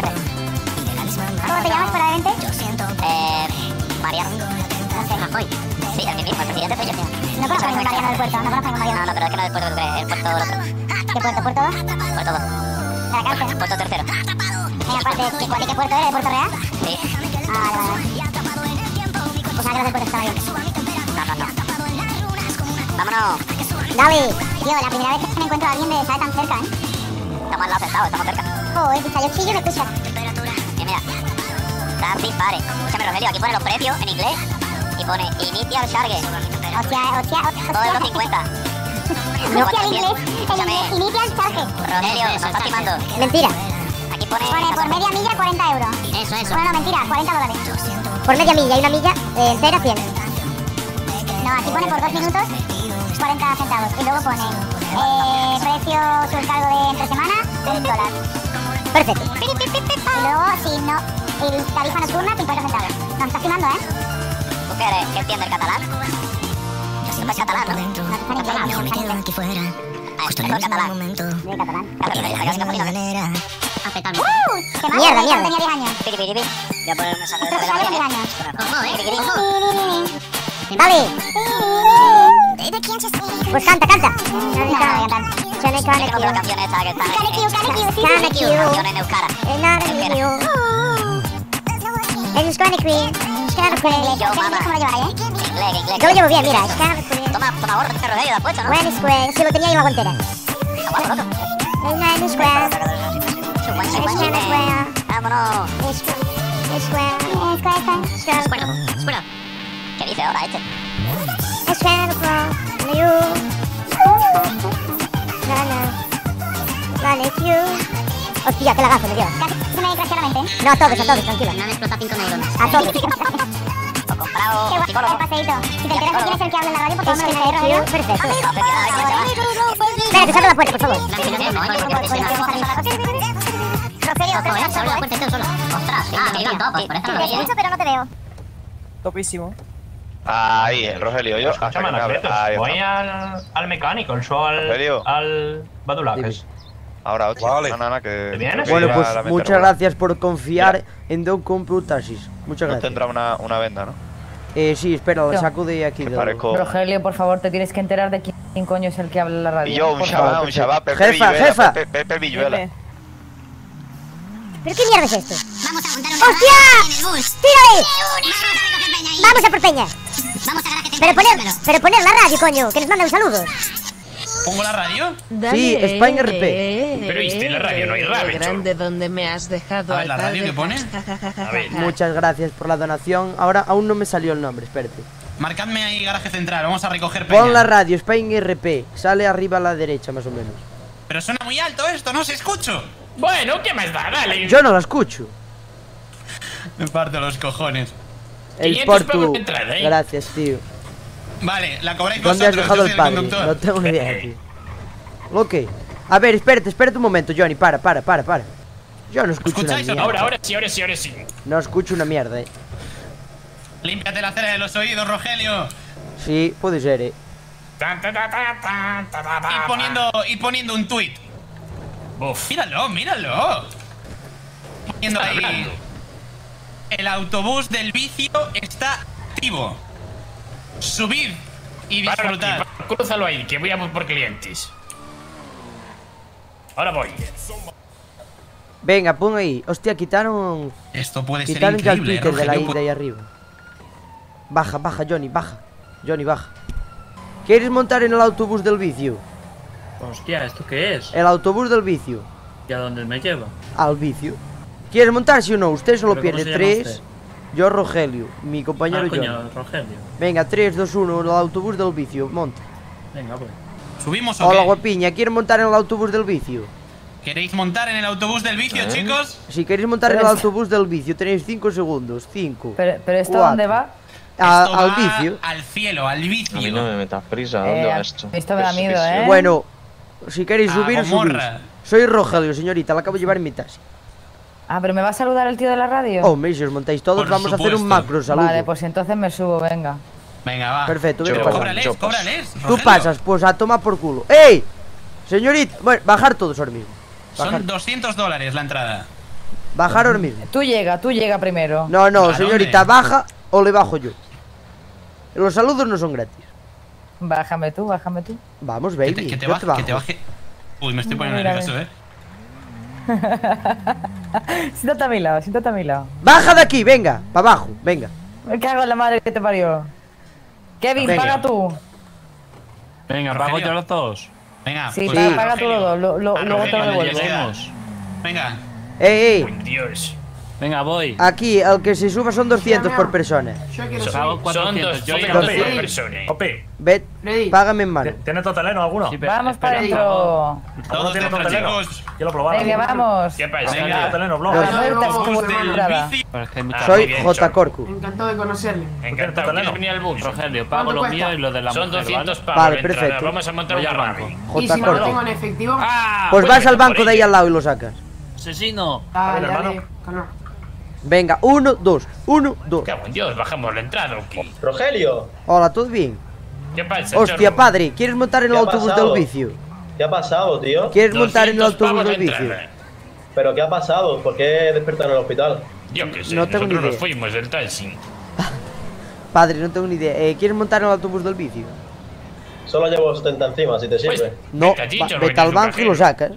¿Cómo te llamas, probablemente? Eh... Mariano. Rajoy. Sí, el mismo, el presidente soy yo. No conozco ningún Mariano del puerto, no conozco ningún Mariano. No, no, pero es que no es el puerto que tú crees, el puerto del otro. ¿Qué puerto? ¿Puerto dos? Puerto dos. ¿De la cárcel? Puerto tercero. Venga, aparte, ¿de qué, ¿de qué puerto eres? ¿De Puerto Real? Sí. Ah, vale, vale. Pues nada, que los del puerto estaba bien. No, no, no. Vámonos. Dale. Tío, la primera vez que me encuentro a alguien de sabe tan cerca, ¿eh? Estamos al lado sentados, estamos cerca. Joder, escucha, yo chillo y me escucha. Mira, mira. Francis Pare. Escúchame, Rogelio, aquí pone los precios en inglés. Y pone Initial Charge. Hostia, hostia, hostia. dos euros cincuenta. Hostia, el inglés, el inglés, initial charge. Rogelio, nos está timando. Mentira. Aquí pone... Pone por media milla cuarenta euros. Eso, eso. Bueno, no, mentira, cuarenta dólares. Por media milla y una milla eh, entera, cien. No, aquí pone por dos minutos cuarenta centavos. Y luego pone eh, precio surcargo de entre semana, un dólar. Perfecto. Y luego, si no, y tarifa nocturna, cincuenta centavos. Nos está estimando, ¿eh? ¿Tú qué eres? ¿Qué entiendes el catalán? Tú eres catalán, ¿no? No, está en inglés, está en inglés. Ah, es mejor catalán. ¿De catalán? Claro, pero ya casi no ponía nada. Aceptable. ¡Uh! ¡Qué mal! Mierda, Tenía mierda. diez años. Piri, piri, piri. Voy a poner un mensaje de Esto la sale mañana. diez años. Ojo, eh. Piri, piri. Dale. Pues canta, canta. No, no voy a cantar. Chane, Es chane, que no sé la tío. canción esta que está en... Canequiu, canequiu, sí, Chane, sí. tío. Canción en euskara. Eh, nada, tío. Es Chane Queen. Chane Queen. Yo, mamá. ¿Cómo lo lleváis, eh? Inglés, inglés. Yo lo llevo bien, mira. Chane Queen. Toma, toma gorro, este Rogelio, lo has puesto, ¿no? When Square. Si lo tenía ahí en la guantera. Está guapo, loco. El Nine Square. Su buen, su Es buen Chane cine. Square. Vámonos. Es es Square. Es correcto. Square. Escuela, escuela. ¿Qué dice ahora este? Es Chane Square. You. Nana. Vale, you. Hostia, qué lagazo me dio. Casi se me crasheó la mente, ¿eh? No, a todos, a todos, tranquila. Me han explotado cinco neuronas. A todos. He comprado Qué guay, psicólogo. qué paseíto. Si te enteras de quién es el que habla en la radio, por favor, me lo dices, You. Rogelio. Perfecto. No, pero nada, que se va. Espera, que salga la puerta, por favor. Rogelio, Ojo, eh, se abre la puerta y todo solo. Ostras, ah, me iban topos, por eso no te lo escucho, pero no te veo. Topísimo. Ahí, el Rogelio, yo. hasta Escúchame, que me abra. Anacletos, Ahí voy está. al, al mecánico, el show al, Rogelio. al Badulaques. Ahora, ocho. Vale. No, no, no, que. ¿Te vienes? que Bueno, iba pues a la mente muchas regular. gracias por confiar en Dow Computasis. Muchas No gracias. tendrá una, una venda, ¿no? Eh, sí, espera, lo Yo. saco de aquí. Que de- parezco. Rogelio, por favor, te tienes que enterar de quién coño es el que habla en la radio. Y yo, un por chaval, favor. un chaval, Pepe Jefa, Villuela, jefa. Pepe, Pepe Villuela. Pepe. ¿Pero qué mierda es esto? Vamos a montar un ¡Hostia! en el bus. ¡Tírale! Una, ¡Vamos a por Peña! Vamos a garaje Pero poner, pero poner la radio, coño, que nos mandan saludos. ¿Pongo la radio? Sí, Spain R P. Pero viste, en la radio no hay radio, grande donde me has dejado. A ver, ¿la radio qué pone? A ver. Muchas gracias por la donación. Ahora aún no me salió el nombre, espérate. Marcadme ahí garaje central, vamos a recoger peña. Pon la radio, Spain R P. Sale arriba a la derecha, más o menos. Pero suena muy alto esto, no se escucho. Bueno, ¿qué más da? Dale. Yo no la escucho. Me parto los cojones. El quinientos Portu. pavos de entrada, ¿eh? Gracias, tío. Vale, la cobráis ¿Dónde has vosotros, dejado yo el soy padre? conductor. No tengo ni idea, tío. Ok. A ver, espérate, espérate un momento, Johnny. Para, para, para, para. Yo no escucho una ¿Escucháis o no? mierda. Ahora, ahora sí, ahora sí, ahora sí. No escucho una mierda, eh. Límpiate la cera de los oídos, Rogelio. Sí, puede ser, eh. Y poniendo, y poniendo un tuit. Míralo, míralo. Poniendo Está ahí. hablando. El autobús del vicio está activo. Subid y Páralo disfrutad. aquí, pá- crúzalo ahí, que voy a por clientes. Ahora voy. Venga, pon ahí. Hostia, quitaron. Esto puede ser Quitaron ya el increíble, Twitter de la Rogelio. isla ahí arriba. Baja, baja, Johnny, baja. Johnny, baja. ¿Quieres montar en el autobús del vicio? Hostia, ¿esto qué es? El autobús del vicio. ¿Y a dónde me lleva? Al vicio. ¿Quieres montar, sí o no? Usted solo ¿Pero pierde. cómo se llama Tres. usted? Yo, Rogelio. Mi compañero Ah, Johnny. coño, Rogelio. Venga, tres, dos, uno. El autobús del vicio. Monta. Venga, pues. ¿Subimos o Hola, qué? guapiña. ¿Quieres montar en el autobús del vicio? ¿Queréis montar en el autobús del vicio, ¿Eh? chicos? Si queréis montar en el Pero autobús del vicio, tenéis cinco segundos. Cinco. Pero, pero ¿esto cuatro. dónde va? A- Esto al va vicio. Al cielo, al vicio. A mí no me metas prisa, Eh, ¿dónde va a- esto? esto me da ¿Qué es miedo, visión? ¿eh? Bueno, si queréis A subir, subís. Gomorra. Soy Rogelio, señorita. La acabo de llevar en mi taxi. Ah, pero ¿me va a saludar el tío de la radio? Hombre, si os montáis todos, Por vamos a hacer un supuesto. macro saludo. Vale, pues entonces me subo, venga. Venga, va. Perfecto, Yo- vete Pero pasando. cóbrales, yo paso. cóbrales. Tú Rogelio. pasas, pues a tomar por culo. ¡Ey! Señorita, bueno, bajar todos ahora mismo. Bajar, Son doscientos dólares la entrada. bajar ahora mismo. Tú llega, tú llega primero. No, no, ¿A señorita, dónde? baja o le bajo yo. Los saludos no son gratis. Bájame tú, bájame tú. Vamos, Que baby. te, que te yo baje, te bajo. que te baje. Uy, me estoy poniendo Mira, nervioso, eh. Siéntate a mi lado, siéntate a mi lado. Baja de aquí, venga, para abajo, venga. Me cago en la madre que te parió. Kevin, Venga. paga tú. Venga, Rogelio. pago yo los dos. Venga, Sí, pues paga, a paga tú Rogelio. los dos, lo- lo- A luego te lo Rogelio le devuelvo. lleguemos. Venga. Ey, ey, Dios. Venga, voy. aquí el que se suba son doscientos por persona. Pago Son cuatrocientos. Yo doscientos vengo. por persona. Ope, Ve, págame en mano. ¿tiene totaleno alguno? Sí, pero- Vamos espera, para adentro. ¿Alguno Todos tiene dentro, totaleno? chicos. Quiero probar. Venga, vamos. ¿Qué pasa? Venga, Venga. totaleno, blog. A Los- la muerte Autobús como del entrada. vicio. Pero es que hay mucha- Ah, Soy muy bien, J. Chor. Corcu. Encantado de conocerle. Encantado, totaleno. ¿quieres venir al bus? Rogelio, pago lo mío y lo de la Son mujer, doscientos ¿vale? pavos Vale, la entrada. perfecto. Vamos a montar Voy una al banco. rave. Y J. si no lo tengo Corcu. en efectivo, Ah, Pues vas venga, al banco por de ahí ella. al lado y lo sacas. Asesino. dale, ver, dale, hermano. calma. Venga, uno, dos, uno, dos. Cago en Dios, bajamos la entrada, ¿o qué? Rogelio, Hola, ¿todo bien? ¿Qué pasa, Hostia, chorro? padre, ¿quieres montar en el ¿Qué ha autobús pasado? del vicio? ¿qué ha pasado, tío? ¿Quieres montar en el doscientos autobús pavos del la vicio? entrada. ¿Pero qué ha pasado? ¿Por qué despertaron en el hospital? Yo qué sé, No tengo ni nosotros nos idea. fuimos del taxi. Padre, no tengo ni idea. Eh, ¿Quieres montar en el autobús del vicio? Solo llevo setenta encima, si te Pues, sirve. No, venga, Chicho, va- no vete al vengas un banco y lo cajero. sacas.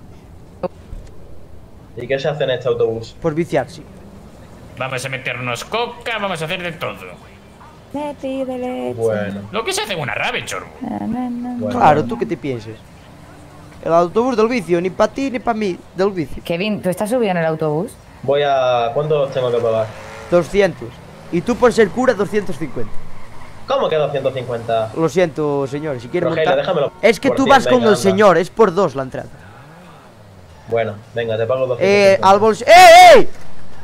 ¿Y qué se hace en este autobús? Pues viciarse. Vamos a meternos coca, vamos a hacer de todo. Me pide leche. Bueno, Lo que se hace en una rave, chorro. Na, na, na. bueno. Claro, ¿tú qué te piensas? El autobús del vicio, ni para ti ni para mí, del vicio. Kevin, ¿tú estás subido en el autobús? Voy a... ¿Cuánto tengo que pagar? doscientos. Y tú por ser cura, doscientos cincuenta. ¿Cómo que doscientos cincuenta? Lo siento, señor, si quieres Rogelio, montar... déjamelo Es que por tú cien, vas con venga, el anda. señor, es por dos la entrada. Bueno, venga, te pago doscientos Eh, cincuenta. al bolsillo... ¡Eh, eh!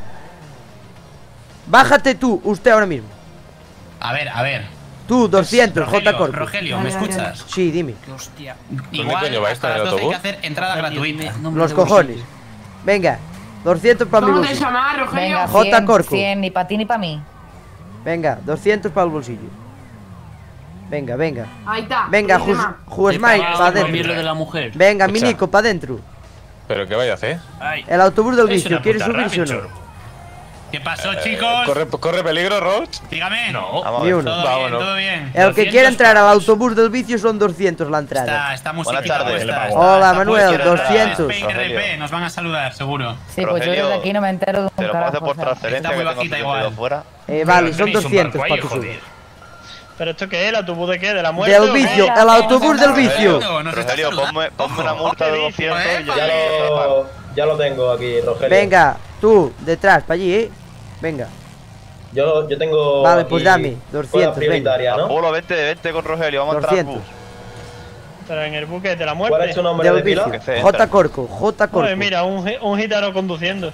Bájate tú, usted ahora mismo. A ver, a ver. Tú, doscientos, Rogelio, J. Corcu. Rogelio, ¿me escuchas? Sí, dime. Hostia. ¿Dónde Igual, coño va esto, hasta en el las doce hay que autobús? hacer entrada gratuita. Los cojones. Venga, doscientos para mi ¿Cómo te bolsillo. llamas, Rogelio? Venga, J. cien, Corcu. cien, ni para ti ni para mí. Venga, doscientos para el bolsillo. Venga, venga. Ahí está. Venga, ¿cómo se llama? Juesmai, Pago para lo mío y lo adentro. de la mujer. Venga, Escucha. Minico, para adentro. ¿Pero qué vaya a hacer? Ay, El autobús del Es vicio, una ¿quieres puta subirse o rave, no? chorro. ¿Qué pasó, Eh, chicos? ¿corre, ¿Corre peligro, Roach? Dígame. No. Vamos a Ni ver. uno. Todo bien, Vámonos. todo bien. El que doscientos quiera entrar al pavos. autobús del vicio son doscientos la entrada. Está, está musiquita Buenas tardes. puesta, está- Hola, está Manuel, puesta. doscientos. Spain R P, nos van a saludar, seguro. Sí, pues yo Rogelio, desde aquí no me entero de un Te lo puedo hacer carajo, por o sea. transferencia Está que muy tengo bajita cincuenta y dos igual. fuera. Eh, vale, Pero son tenéis un doscientos barco para ahí, que joder. subas. ¿Pero esto qué es? ¿El autobús de qué? ¿De la muerte? Del vicio, el autobús del vicio. Rogelio, ponme, ponme una multa de doscientos y yo Ya lo, ya lo tengo aquí, Rogelio. Venga, tú, detrás, para allí, ¿eh? Venga. Yo, yo tengo. Vale, pues aquí dame, doscientos, prioritaria, ¿no? Apolo, vente, vente con Rogelio, vamos a entrar al bus. Pero en el buque de la muerte. ¿Cuál es tu nombre Del de pila? vicio. J. Corco, J. Corco. Joder, mira, un, gi- un gitano conduciendo.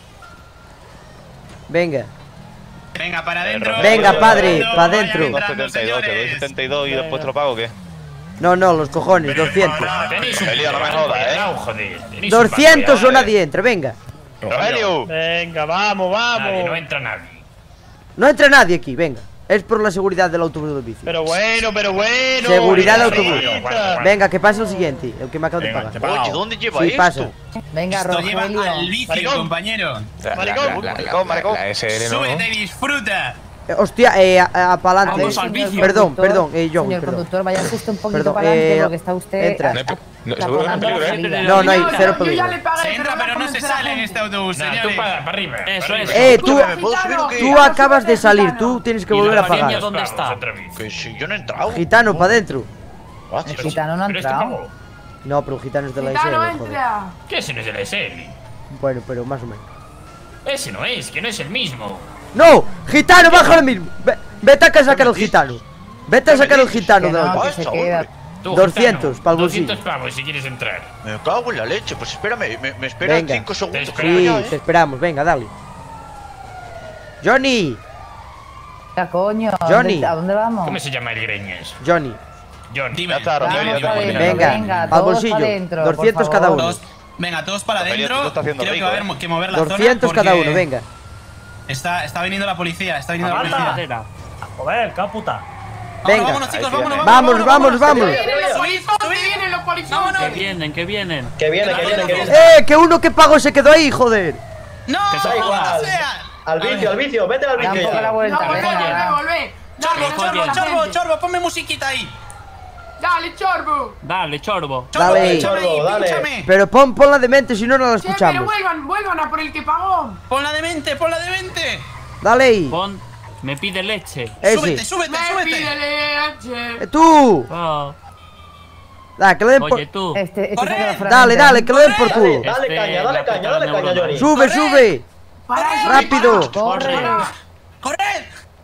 Venga. Venga, para adentro. Venga, padre, para adentro. Tengo setenta y dos, te doy setenta y dos y después te lo pago, ¿o qué? No, no, los cojones, doscientos. Rogelio, no me jodas, ¿eh? doscientos o nadie entra, venga. Rogelio. Venga, vamos, vamos. Nadie, no entra nadie. No entra nadie aquí, venga. Es por la seguridad del autobús del vicio. Pero bueno, pero bueno. Seguridad del Venga, autobús. venga. Venga, que pase el siguiente, el que me acabo de Venga, pagar. te pago. Oye, ¿dónde lleva Sí, esto? pasa. Venga, Esto lleva Rogelio. al vicio, Maricón. compañero. Maricón. Maricón, maricón. La S L, ¿no? Súbete y disfruta. Eh, hostia, eh, a- a- para adelante. Vamos al vicio. Perdón, Conductor, perdón, eh, yo, Señor perdón. conductor, vaya justo un poquito Perdón, para adelante eh, porque está usted. entra. No hay pe- no, seguro que no hay peligro, ¿eh? No, no hay cero peligro. Se entra, pero no se sale en este autobús, Nah, tú señores. para, para arriba. Eso para es. arriba. Eh, tú, ¿Me puedo subir o qué? tú acabas de salir, tú tienes que ¿Y volver la a peña pagar. dónde Vamos, está? otra vez. Que si yo no he entrado. Gitano, para adentro. Ah, El pero- gitano no ha Pero este entrado. pagó. No, pero el gitano es de la S L, joder. ¿Qué ese no es el S L? Bueno, pero más o menos. Ese no es, que no es el mismo. ¡No! ¡Gitano, baja ahora mismo! Ve- Vete a sacar el gitano. Vete a sacar el gitano Que de no, la... que se queda. Tú, doscientos gitano, pa'l bolsillo. doscientos pavos si quieres entrar. Me cago en la leche. Pues espérame, me, me esperas Venga. cinco segundos. Te que Sí, ya, te ¿eh? esperamos, venga, dale. Johnny, Ya, coño. ¿a Johnny. dónde- ¿A dónde vamos? ¿Cómo se llama el Greñas? Johnny. John. Dime. Ya está, Rogelio, Vamos ya para está. adentro, Venga, venga, al todos bolsillo. para adentro, por doscientos cada favor. uno. Todos- venga, todos para Rogelio, adentro. tú lo estás haciendo Creo que rico, va a haber ¿eh? que mover la zona doscientos cada porque uno, venga. Está, está viniendo la policía, está viniendo la Aguanta. policía. Joder, qué puta. Venga. Vámonos, chicos, Ahí vámonos, viene. Vamos, vamos, vamos. vienen los policías! Que vienen, que vienen. Que viene, que viene, que viene. ¡Eh! Que uno que pagó se quedó ahí, joder. ¡No! Da igual. sea! Al vicio, al vicio, vete al Da un vicio poco la ya. vuelta. No, venga. Chorbo, chorbo, Oye. chorbo, chorbo, ponme musiquita ahí. ¡Dale, chorbo! Dale, chorbo. Chorbo, Dale. pínchame ahí, Chorbo, dale. pínchame. Pero pon, ponla de mente, si no, no la escuchamos. vuelvan, vuelvan a por el que pagó. Ponla de mente, ponla de mente. Dale ahí. Pon. Me pide leche. Súbete, Ese. súbete, súbete. Eh, tú. Oh. Da, que le den por... Oye, tú. Este, este Corre. se queda fuera Dale, de dale, que le den por Dale, culo. dale Este, caña, dale la caña, puta dale neurona. caña, Johnny. Sube, Corre. sube. Rápido. Corre. ¡Corred!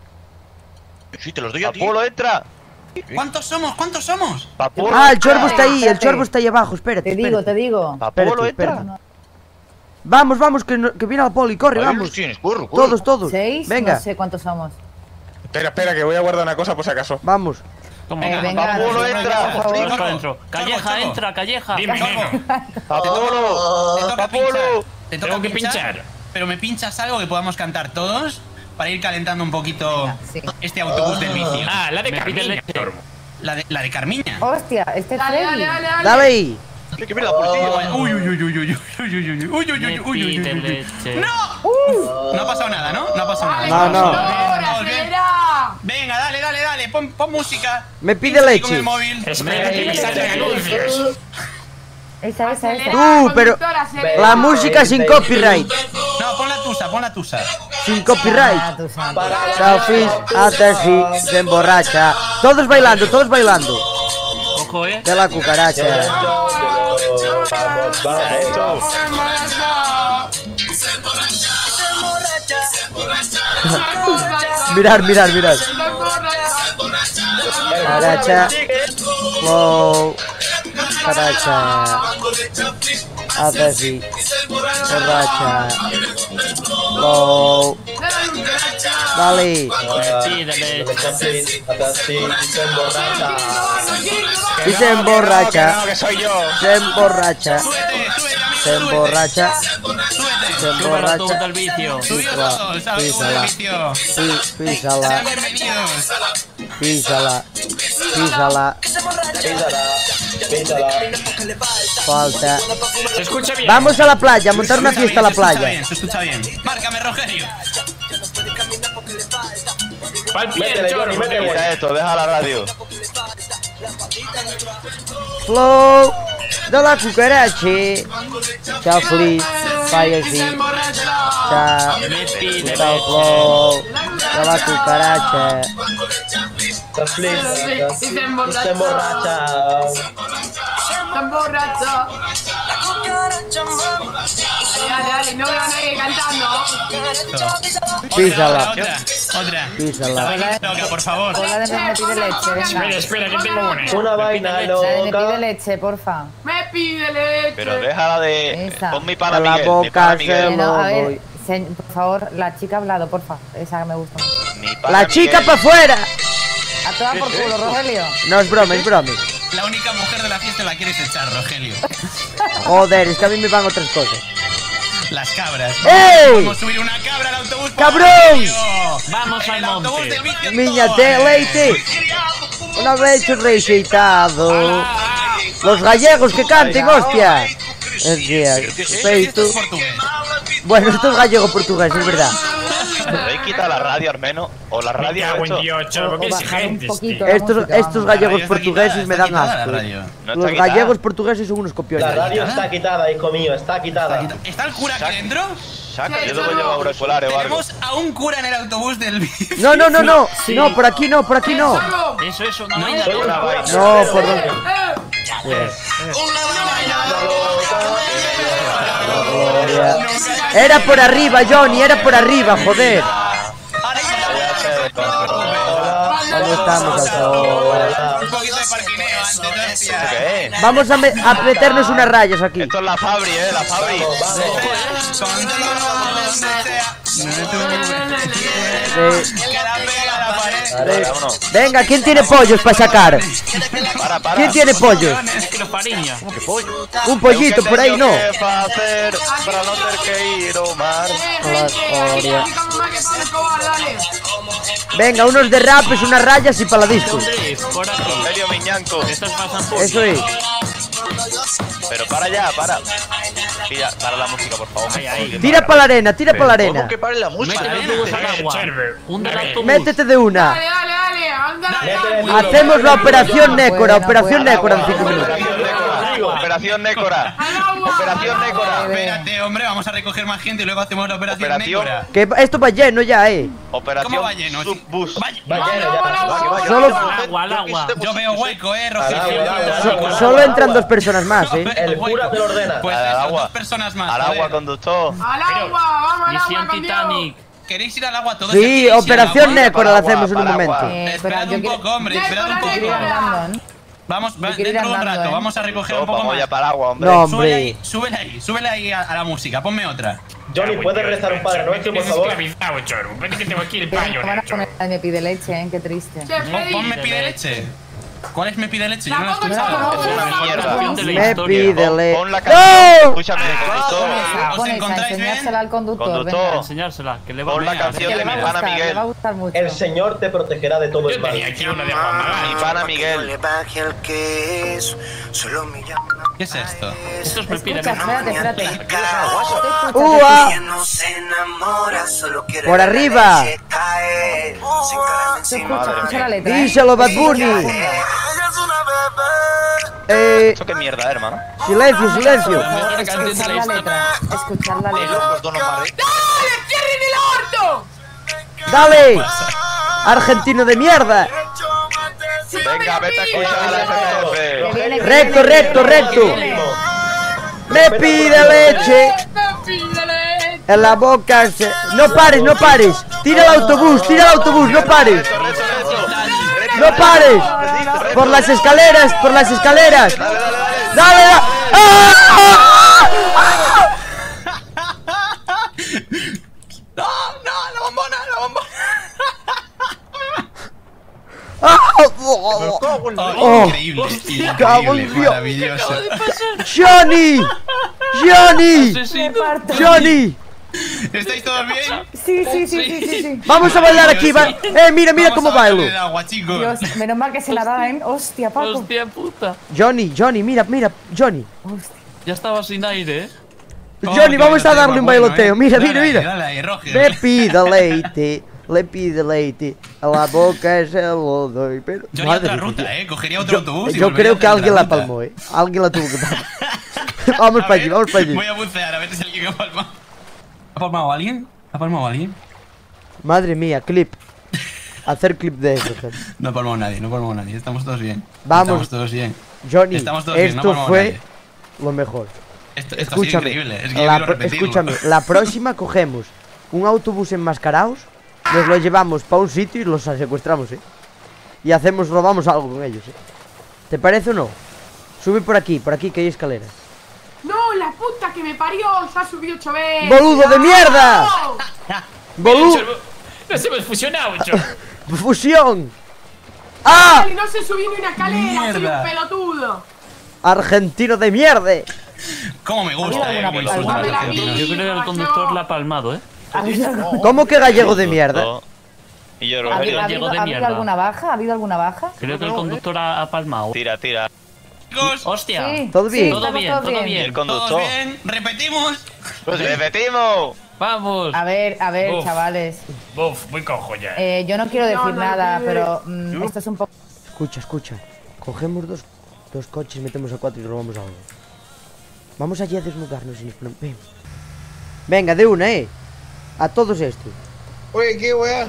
Sí, te los doy a ti. Apolo, entra. ¿Cuántos somos? ¿Cuántos somos? Apolo, Ah, el chorbo está ahí, el Espérate. chorbo está ahí abajo, espérate. Te digo, espérate. te digo. Apolo, Espérate, entra. espérate. Vamos, vamos, que, no- que viene la poli, corre, Ahí vamos. los tienes, corre, corre. Todos, todos. ¿Seis? Venga, No sé cuántos somos. Espera, espera, que voy a guardar una cosa por si acaso. vamos. Toma, Eh, venga, venga, Apolo, no, no, entra. por favor. todos para Chorbo, adentro. Calleja, chorbo. entra, calleja. Dime, Chorbo. neno. Apolo. Te toca Apolo. pinchar. Te toca Tengo que pinchar, pinchar. pero me pinchas algo que podamos cantar todos para ir calentando un poquito Venga, sí. este autobús del vicio. Ah, la de Me pide Carmina, leche. chorbo. La de, la de Carmiña. Hostia, este es Freddy. Dale ahí. Que viene la policía. Uy, uy, uy, uy, uy, uy, uy, uy, uy, uy, uy, Me uy, uy, uy, pide uy, uy. leche. ¡No! No ha pasado nada, ¿no? No ha pasado nada. No, no. Vamos bien. Venga, dale, dale, dale. Pon, pon música. Me pide Pincha ahí con leche. el móvil. Espera que me salgan anuncios. Esa, esa, esa. Tú, pero la música sin copyright. No, pon la tusa, pon la tusa. Sin copyright. Ah, tú sabes. Selfies, así, se emborracha. Todos bailando, todos bailando. Ojo, eh. De la cucaracha. Vamos, vamos. Mirar, mirar, mirar. Cucaracha. Wow. Cucaracha. Haz así. Borracha. Wow. Dale. Pide leche. Y se emborracha. No, que soy yo. Se emborracha. Súbete, súbete, amigo, Se emborracha. súbete. Se Súbete. Sube el autobús emborracha. del vicio. Subió todos al autobús del vicio. Pí- Písala. Sean bienvenidos. Písala. Písala. Falta. Se escucha bien. Vamos a la playa, a montar una Se fiesta a la escucha playa. bien, se escucha bien. Márcame, Rogelio. Pa'l pie, Métele, chorbo. Johnny, métele. Mira esto, deja la radio. Flow de la cucaracha. Chao, feliz. Vaya así. Chao. Me pide Chao, leche. flow de la cucaracha. Está flipada. Y se emborracha. Se emborracha. Se emborracha. Dale, dale, no veo a nadie cantando. Písala. Otra, otra. Písala. Loca, por favor. Hola de me pide leche, venga. Espera, espera, que tengo una. Una vaina La de me pide loca. leche, porfa. Me pide leche. Pero déjala de. Esa. Pon mi pana A la Miguel. Mi boca pana se Miguel. Bueno, a ver, voy. se- por favor, la chica ha hablado, porfa. Esa me gusta mucho. Mi pana La chica Miguel. para afuera. A toda por ¿Qué es culo, esto? Rogelio. No es broma, es broma. La única mujer de la fiesta la quieres echar, Rogelio. Joder, es que a mí me van otras cosas. Las cabras. ¡Ey! Vamos a subir una cabra al autobús. ¡Cabrón! Vamos En al el autobús monte. del vicio. Miña de leite. Una vez rexeitado. Los gallegos que canten, hostia. Es día, peito. Esto es portugués. Bueno, esto es gallego-portugués, es verdad. ¿Podéis quitar la radio al menos? O la radio Me cago en esto. Dios, chaval, O qué bajar un exigentes, poquito tío. la Estos, música, estos vamos. gallegos está portugueses quitada, me está dan quitada la asco. radio. No está Los quitada. gallegos portugueses son unos copiones. La radio está quitada, hijo mío, está quitada. ¿Está el cura aquí dentro? Saca, yo debo llevar auriculares o algo. Tenemos a un cura en el autobús del vicio. No, no, no, no. No, por aquí no, por aquí no. Eso, eso, una No, vaina. Soy una vaina. No, por donde. Era por arriba, Johnny, era por arriba, joder. ¿Dónde estamos, Alfa? Un poquito de parquineo antes, hostia. ¿Qué es? Vamos a, me- a meternos unas rayas aquí. Esto es la Fabri, eh, la Fabri. Contigo donde sea. Sí. Que la pega a la pared. Vale, vámonos. Venga, ¿quién tiene pollos para sacar? Para, para. ¿Quién tiene pollos? Kilo fariña. ¿Cómo que pollo? Un pollito por ahí, no. ¿Qué hacer para no tener que ir o mar? Venga, unos derrapes, unas rayas y para la disco. Por aquí. Rogelio Miñanco. Estas pasan por. Eso es. Pero para ya, para. Tira, para la música, por favor. Ahí, ahí. Tira para la arena, tira para la arena. ¿Cómo que pare la música? Mete los huevos al agua. Un del autobús. Métete de una. Dale, dale, dale, anda. Hacemos la operación Nécora, operación Nécora en cinco minutos. Operación Nécora. Operación Nécora. Espérate, hombre, vamos a recoger más gente y luego hacemos la operación Operación. Nécora. Que esto va lleno ya, eh. Operación ¿Cómo va lleno? Subbus. Va- Va lleno ya. Solo, Al agua, al agua. Yo veo hueco, eh, Al agua, al agua, Rogelio. al agua. solo entran dos personas más, eh. El cura te lo ordena. Pues Al eso, agua. dos personas más. Al joder. agua, conductor. Al agua, vamos al Misión agua, conmigo. Titanic. ¿Queréis ir al agua todos? Sí, ¿Queréis ir al operación agua? Nécora la hacemos en un Para agua. momento. Eh, espera, Esperad yo un quiero, poco, hombre, esperad un quiero ir poco. andando, ¿eh? Vamos, va- quiero ir dentro de un andando, rato, ¿eh? vamos a recoger un poco Vamos más. ya para agua, hombre. No, Súbele hombre. ahí, súbele ahí, súbele ahí a, a la música, ponme otra. Johnny, ¿puedes rezar un Padre Nuestro, por favor? Esclavizado, chorro. Vete que tengo aquí el Pero payo, me van a Nacho. poner la me pide leche, ¿eh? Qué triste. Che, Pon- Freddy. Ponme pide leche. ¿Cuál es me pide leche? Yo La no la he pongo escuchado. yo. Es una mierda. Canción de la Me historia. pídele. Pon la canción. ¡No! Escúchame, conductor. ¿Os Pon esa, encontráis bien? enseñársela al conductor, Conductor. venga. Enseñársela, que le va Pon la venga, canción Que de le mi va a pana gustar, le va a Miguel. gustar mucho. El Señor te protegerá de todo el Yo mal. tenía aquí una de Juan Magán. Mi pana Miguel. ¿Qué es esto? Estos me piden. Escucha, espérate, espérate. ¡Ua! Por arriba. Se escucha, escucha la letra. ¿eh? Díselo, Bad Bunny. Eh, ¿Esto qué mierda, hermano? silencio, silencio. Escuchar la letra. Escuchar la letra. ¡Dale, cierren el orto! Dale. Argentino de mierda. Venga, vete a escuchar a la F Que F. viene, que Recto, viene, recto, que viene, recto. que viene. Me pide leche. Me pide leche. En la boca. se- No pares, no pares. Tira el autobús, tira el autobús, no pares. No pares. Por las escaleras, por las escaleras. Dale, dale. ¡Ah! ¡Ah! ¡No, no, la bombona, la bombona! ¡Ah! ¡Oh! Oh, increíble, cago en increíble, Dios. maravilloso. ¡Johnny! ¡Johnny! Asesino. ¡Johnny! ¿Estáis todos bien? Sí, sí, sí, sí, sí, sí. Vamos a bailar aquí, va. Eh, mira, mira Vamos cómo a bailar bailo. en el agua, chicos. Dios, menos mal que se nadaban. Hostia, Paco. Hostia puta. Johnny, Johnny, mira, mira, Johnny. Hostia. Ya estaba sin aire, eh. Oh, Johnny, qué vamos a bailoteo darle un más bueno, bailoteo. eh. Mira, Dale mira, ahí, mira. Dale ahí, Roger. Le pide leite, le pide leite. A la boca se lo doy. Pero. Yo haría Madre otra mía. ruta, eh. Cogería otro Yo, autobús. y yo volvería creo a que hacer alguien otra la ruta. palmó, eh. Alguien la tuvo que palmar. Vamos A para allí, ver, vamos para allí. Voy a bucear, a ver si alguien ha palmado. ¿Ha palmado alguien? ¿Ha palmado alguien? Madre mía, clip. hacer clip de eso, gente. No palmamos nadie, no palmamos nadie. Estamos todos bien. Vamos. Estamos todos bien. Johnny, Estamos todos bien, no esto palmamos fue nadie. lo mejor. Esto, esto Escúchame, ha sido increíble. Es que yo la quiero pro- repetirlo. escúchame, la próxima cogemos un autobús enmascarados, nos lo llevamos para un sitio y los secuestramos, ¿eh? Y hacemos, robamos algo con ellos, ¿eh? ¿Te parece o no? Sube por aquí, por aquí que hay escaleras. No, la puta que me parió, se ha subido ocho veces. ¡Boludo de mierda! ¡Boludo! Nos hemos fusionado, Cho. ¡Fusión! ¡Ah! Ay, no se subió ni una escalera, soy un Mierda. pelotudo. ¡Argentino de mierda! ¿Cómo me gusta, eh? alguna- que insultan a los alguna- argentinos. Yo creo que el conductor la ha palmado, ¿eh? ¿Cómo que gallego de mierda? Y yo, ¿Ha, Rogelio. ha Gallego habido, de ¿ha habido mierda. alguna baja? ¿Ha habido alguna baja? Creo que el conductor ha, ha palmado. Tira, tira. ¡Hostia! Sí. ¿Todo bien? Todo estamos bien, todos todo ¿Y el bien. Todos conductor? bien, repetimos. Pues repetimos. ¡Vamos! A ver, a ver, Uf. chavales. Buf, muy cojo ya. Eh, yo no quiero decir No, no, nada, no, pero mm, esto es un poco... Escucha, escucha. Cogemos dos, dos coches, metemos a cuatro y robamos algo. Vamos allí a desnudarnos y nos ponemos... Ven. Venga, de una, eh. A todos estos. Oye, ¿qué weá?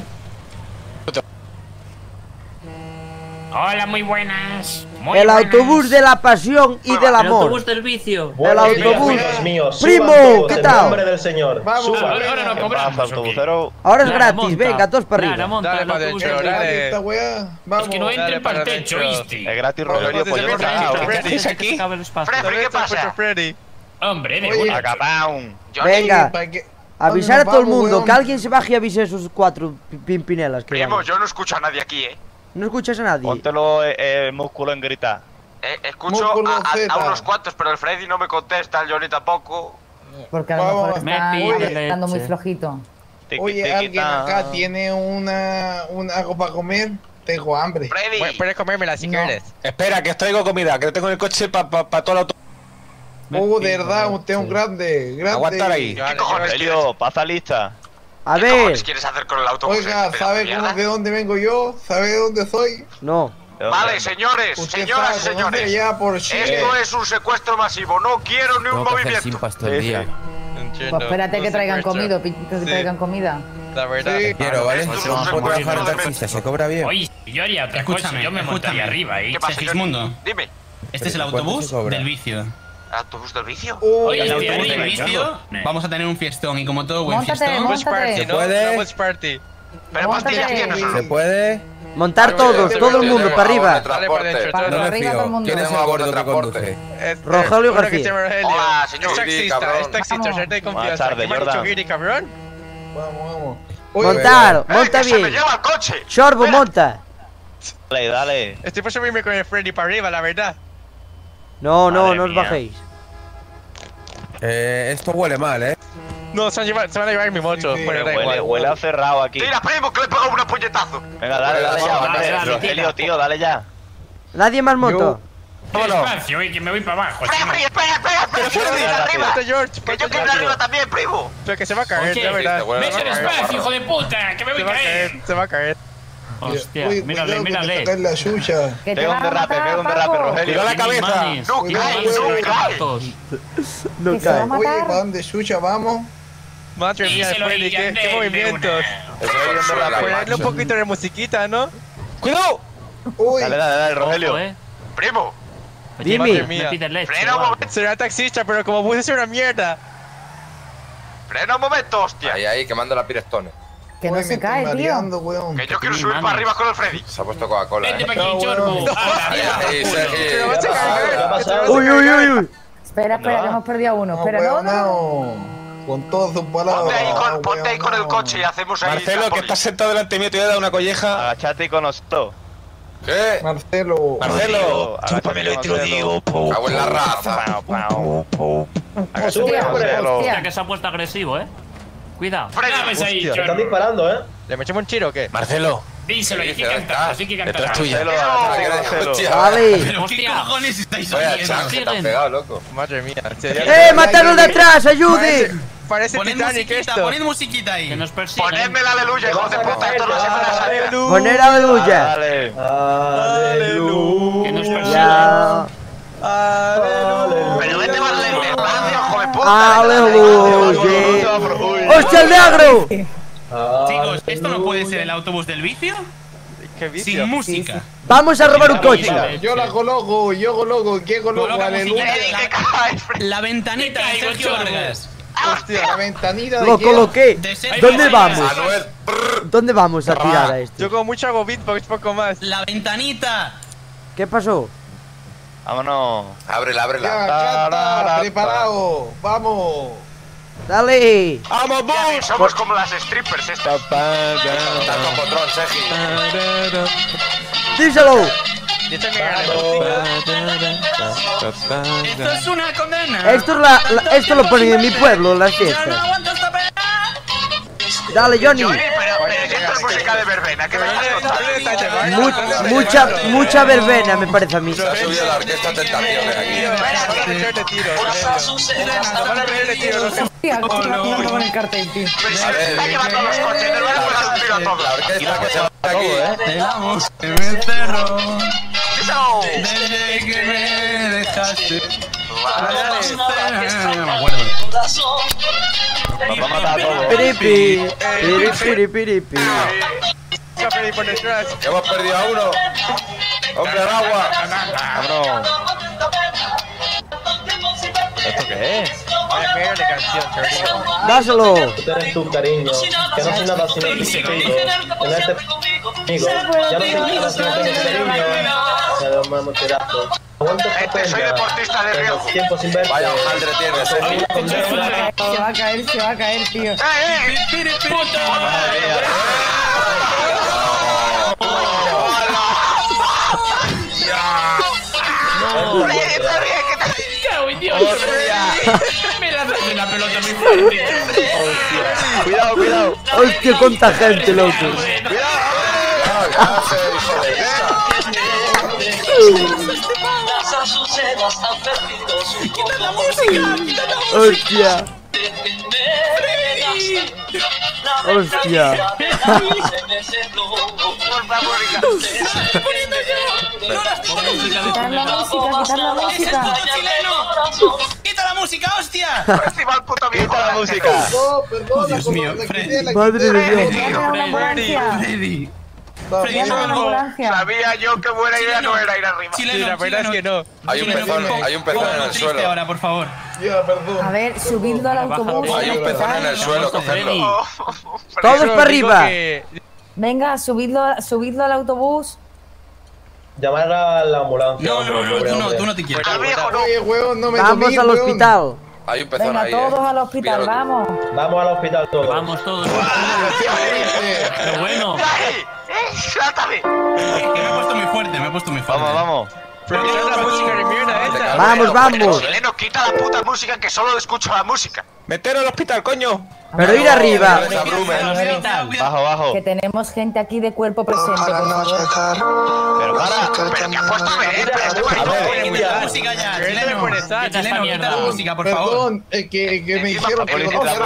Hola, muy buenas. Muy El buenas. autobús de la pasión y del El amor. autobús del vicio. El autobús. Amigos míos, Primo, suban todos, ¿qué en tal? nombre del Señor. Vamos, Suban. Ahora, ahora no ¿Qué cobramos. pasa, ¿o qué? autobusero? Ahora es Clara, gratis, monta. venga, todos para Clara, arriba. monta Dale el pa' autobús dentro, del dale. vicio. Esta weá. Vamos. Es que no entren para el para techo, adentro. ¿viste? Es gratis, Rogelio, pues yo no Freddy, he Freddy, ¿Qué hacéis Que aquí? se acabe el espacio. Freddy, ¿qué pasa? Freddy. Hombre, de Oye, una. Acapaun. Venga, ¿Para qué? avisar a ¿Dónde todo el nos mundo, vamos, que weón? alguien se baje y avise a esos cuatro pi- pimpinelas que Primo, van. yo no escucho a nadie aquí, ¿eh? No escuchas a nadie. Póntelo eh, el músculo en gritar. Eh, escucho Músculo a, a- Z. a unos cuantos, pero el Freddy no me contesta, el Johnny tampoco. Porque a lo Vamos. mejor está Me pide estando muy leche. flojito. Tiki, Oye, tiki, ¿alguien ta. acá tiene una, una algo para comer? Tengo hambre. Freddy, Bueno, puedes comérmela si No. quieres. Espera, que os traigo comida, que tengo en el coche para pa, pa todo el auto. Oh, de verdad, usted es un grande, grande. Aguantar ahí. ¿qué cojones quieres? Rogelio, pasa lista. A ¿Qué ver. cojones quieres hacer con el autobús? Oiga, este, ¿sabe pedazo de cómo, de mierda? dónde vengo yo? ¿Sabe de dónde soy? No. ¿De dónde Vale, andas? señores, Usted señoras y sabe, señores. conoce ya por Chile. Esto es un secuestro masivo, no quiero ni un movimiento. todo el día. Pues espérate que traigan comida, pi- que traigan comida. La verdad. Sí. Quiero, ¿vale? Esto es No un puedo secuestro trabajar en de taxista, se cobra bien. Oye, yo haría otra cosa. Escúchame, Yo me montaría escúchame. arriba ahí. ¿Qué pasa, Johnny? Segismundo, Dime, este es el Pero ¿cuánto autobús se cobra? del vicio. ¿autobús del vicio? Oh, Oye, El estoy autobús arriba, del yo. vicio, vamos a tener un fiestón y como todo buen Móntate, fiestón. Witch party, Móntate. ¿no? puede? Una witch party. ¿Pero Móntate. pastillas tienes o ¿Se no? puede? Montar todos, todo el mundo, para arriba. Dale para adentro. Para No me arriba todo el fío. mundo. ¿Quién es el gordo que conduce? Es- Rogelio uno que García. se llama Rogelio. Hola, señor. Es taxista, cabrón. es taxista, Vamos. suerte y Buenas confianza. tardes, ¿Qué me ha dicho Jordan. Guiri, cabrón? Vamos, vamos. Oye, Montar, ¡Eh, monta que se me bien. lleva el coche! Chorbo, Espera. monta. Dale, dale. Estoy por subirme con el Freddy para arriba, la verdad. No, no, Madre no os mía. bajéis. Eh, esto huele mal, ¿eh? No, se van a llevar, se van a llevar mi mocho. Sí, sí. Bueno, da Huele, igual. huele a cerrado aquí. Tira, primo, que le he pegado un puñetazo. Venga, dale, dale ya, Dale, vale. dale, Rogelio, tira. tío, dale ya. Nadie más moto. Despacio, eh, que me voy para abajo. si no- Freddy, espera, espera, espera, Pero que Freddy, yo quiero ir arriba. ponte George, Que ponte yo quiero ir rápido. arriba también, primo. Pero que se va a caer, Oye, la verdad. Vete despacio, hijo de puta, que me voy Se a va a caer. caer, se va a caer. Hostia, Uy, mírale, cuidado que te mírale. sacan la suya. Que te Pega van un a derrape, matar, pega un derrape, Paco. Rogelio. ¡Tiro la cabeza! Manis. No Mira, cae, manis, no los cae. zapatos. No Que se va a cae. matar. Oye, ¿para dónde suya vamos? Madre mía, Díselo, Freddy, qué, Guillén, qué de movimientos. una. Estoy oyendo la Ponerle un poquito de musiquita, ¿no? ¡Cuidado! Uy, Dale, dale, dale, Rogelio. Ojo, eh. Primo, Oye, Dime. Me mía. pide leche. frena un va. momento. Será taxista, pero como bus es una mierda. Frena un momento, hostia. Ahí, ahí, quemando la Pirestone. Que no uy, me se estoy cae, tío. mareando, weón. Que yo quiero Sí, subir para mames. arriba con el Freddy. Se ha puesto Coca-Cola, Vente ¿eh? para aquí, No, chorbo. bueno. Ah, Ahí, Pero Sergi. vas a caer, que te vas a Uy, uy, uy, uy. Espera, espera, que hemos perdido a uno. No, Espera, no, weón, no. no. Con todas sus palabras. Ponte ahí con, no, ponte ahí weón, con el no. coche y hacemos ahí. Marcelo, que trampolín. estás sentado delante mío, te voy a dar una colleja. Agachate y con nosotros. ¿Qué? Marcelo. Marcelo. Chúpamelo y te lo digo. Cago en la raza. Pau, pau. Agachate, Hostia, Marcelo. hostia. Hostia, que se ha puesto agresivo, eh. Cuidado. Freddy, Dame ahí, Hostia, Están chorbo. disparando, ¿eh? ¿Le metemos un tiro o qué? Marcelo. Díselo, hay que ¿Dónde cantar, estás? hay que Detrás cantar. tuya. Marcelo, agachate, Marcelo. Hostia. Vale. Pero qué Hostia. cojones estáis Vaya oyendo. chan, que te han Siguen. pegado, loco. Madre mía. ¡Eh, mataron de atrás! ¡Ayude! Parece Poned Titanic musiquita, esto. poned musiquita ahí. Que nos persiguen. ponedme la aleluya, hijos de puta. Esto no se me la salida. Poner aleluya. Dale. Que nos persiguen. Ya. Pero vete más lento, despacio, hijo de puta. Aleluya. ¡Hostia, el negro! Chicos, ¿esto no puede ser el autobús del vicio? Qué vicio. Sin música. Vamos a robar un coche. Yo la coloco, yo coloco, ¿qué coloco? Coloca Aleluya. musiquita. La ventanita de Sergio Vargas. Hostia, la ventanita de Lo quién? coloqué. ¿Dónde vamos? Manuel. ¿Dónde vamos a tirar a este? Yo como mucho hago beatbox, poco más. La ventanita. ¿Qué pasó? Vámonos. Ábrela, ábrela. Ya, ya está, preparado. Vamos. Dale. ¡Vamos, Bus! Somos como las strippers estas. Tanto potrón, Sergi. Díselo. Esto es una condena. Esto, es la, la- esto lo ponen en mi pueblo, en las fiestas. Dale, Johnny. Johnny, pero, pero si esto es música de verbena, ¿qué me estás contando? Mu- mucha, mucha verbena me parece a mí. Se ha subido la orquesta Tentaciones aquí. Hostia, no con el cartel, tío. Está llevando los coches, nos van a poner un tiro a todos. La orquesta que se va aquí. Te damos que me cerro. Eso. Desde que me dejaste. No me acuerdo. Nos va a matar a todos. Piripi, piripi, piripi. Hemos perdido a uno. Hombre al agua. Vámonos. ¿Esto qué es? Dáselo. Tú eres tu cariño, que no soy nada sin ti, contigo. En este amigo, ya no soy nada sin ti, cariño. Ya lo mamo tirazo. Aguanta esta Soy pena. deportista de riesgo. Tiempo sin verte. Vaya hojaldre tienes, Sergi. Se va a caer, se va a caer, tío. ¡Eh, eh! No. Oye, está bien, ¿qué tal? ¡Cago en Dios! Me lanzas la pelota muy fuerte. Hostia. Cuidado, cuidado. Hostia, cuánta gente, loco. ¡Quita la música! ¡Quita la música! Hostia. Hostia. Quitar la música, quitar la música. ¡Quita la música, hostia! Festival puto viejo. Quita la música. No, perdón, Dios la mío, la Freddy. quité, la Madre quité. de Dios. Llama a una ambulancia. Freddy. Vamos, Llama a una vamos. ambulancia. Sabía yo que buena idea no era ir arriba. Chileno, Sí, la verdad es que no. Hay un Chileno, pezón, pon- hay un pezón pon en el triste suelo. ahora, por favor. Ya, perdón. A ver, subidlo al autobús. Hay un pezón en el suelo, cogerlo. Todos para arriba. Venga, subidlo, subidlo al autobús. Llamar a la ambulancia. No, no, no, pobre tú no, hombre. tú no te quieres. Al viejo no. Oye, huevón, no me Vamos comí, al huevón. hospital. Hay un pezón Venga, ahí. todos eh. al hospital, Píllalo tú. vamos. Vamos al hospital todos. Vamos todos. Efectivamente. Pero bueno. ¡Ay! ¡Eh! ¡Sáltame! Es que me he puesto muy fuerte, me he puesto muy fuerte. Vamos, vamos. Pero quita la música de mierda esta. Vamos, vamos. Chileno, quita la puta música que solo escucho la música. Meteros al hospital, coño. Pero ir arriba. Bajo, bajo. Que tenemos gente aquí de cuerpo presente, por favor. Pero para. Pero que ha puesto Belén, pero este A marido ver. Quita la música ya, Pero este chileno. le pone sal, Chileno, esta quita mierda. la música, por favor. Perdón, eh, que, que me Encima, hicieron que policía, conocer